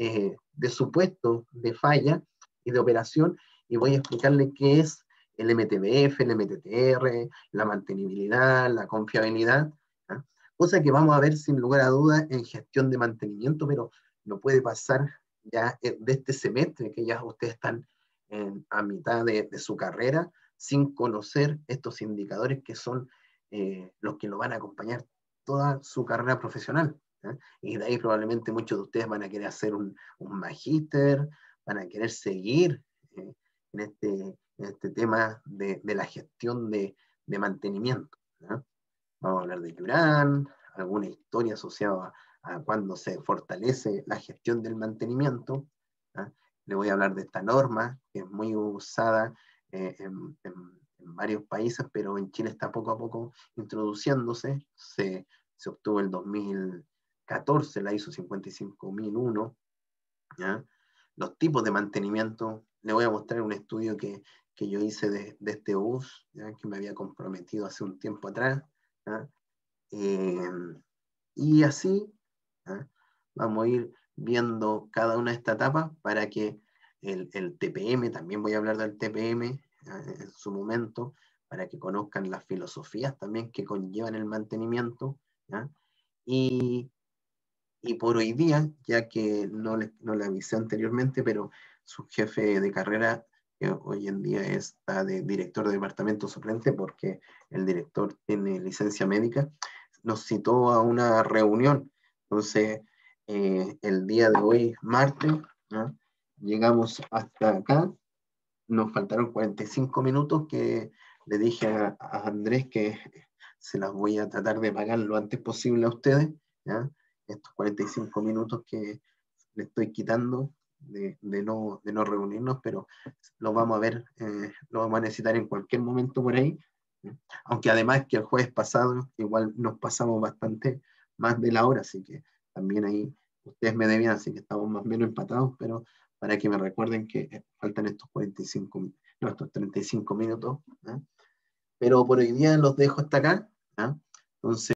de supuestos de falla y de operación, y voy a explicarle qué es el MTBF, el MTTR, la mantenibilidad, la confiabilidad, cosa que vamos a ver sin lugar a dudas en gestión de mantenimiento, pero no puede pasar ya de este semestre, que ya ustedes están a mitad de su carrera, sin conocer estos indicadores que son los que lo van a acompañar toda su carrera profesional. Y de ahí probablemente muchos de ustedes van a querer hacer un magíster, van a querer seguir en este tema de la gestión de mantenimiento. Vamos a hablar de Curán, alguna historia asociada a cuando se fortalece la gestión del mantenimiento. Le voy a hablar de esta norma, que es muy usada en varios países, pero en Chile está poco a poco introduciéndose. Se obtuvo el 2014, la ISO 55001. Los tipos de mantenimiento. Le voy a mostrar un estudio que yo hice de este OUS, que me había comprometido hace un tiempo atrás. Y así vamos a ir viendo cada una de estas etapas para que el TPM, también voy a hablar del TPM en su momento, para que conozcan las filosofías también que conllevan el mantenimiento, ¿ya? Y por hoy día, ya que no le avisé anteriormente, pero su jefe de carrera, que hoy en día está de director de departamento suplente, porque el director tiene licencia médica, nos citó a una reunión. Entonces, el día de hoy, martes, ¿no? Llegamos hasta acá, nos faltaron 45 minutos que le dije a Andrés que se las voy a tratar de pagar lo antes posible a ustedes, ¿ya? Estos 45 minutos que le estoy quitando de no reunirnos, pero lo vamos a ver, lo vamos a necesitar en cualquier momento por ahí, ¿ya? Aunque además que el jueves pasado igual nos pasamos bastante más de la hora, así que también ahí ustedes me debían, así que estamos más o menos empatados, pero para que me recuerden que faltan estos 45, no, estos 35 minutos, ¿eh? Pero por hoy día los dejo hasta acá, ¿eh? Entonces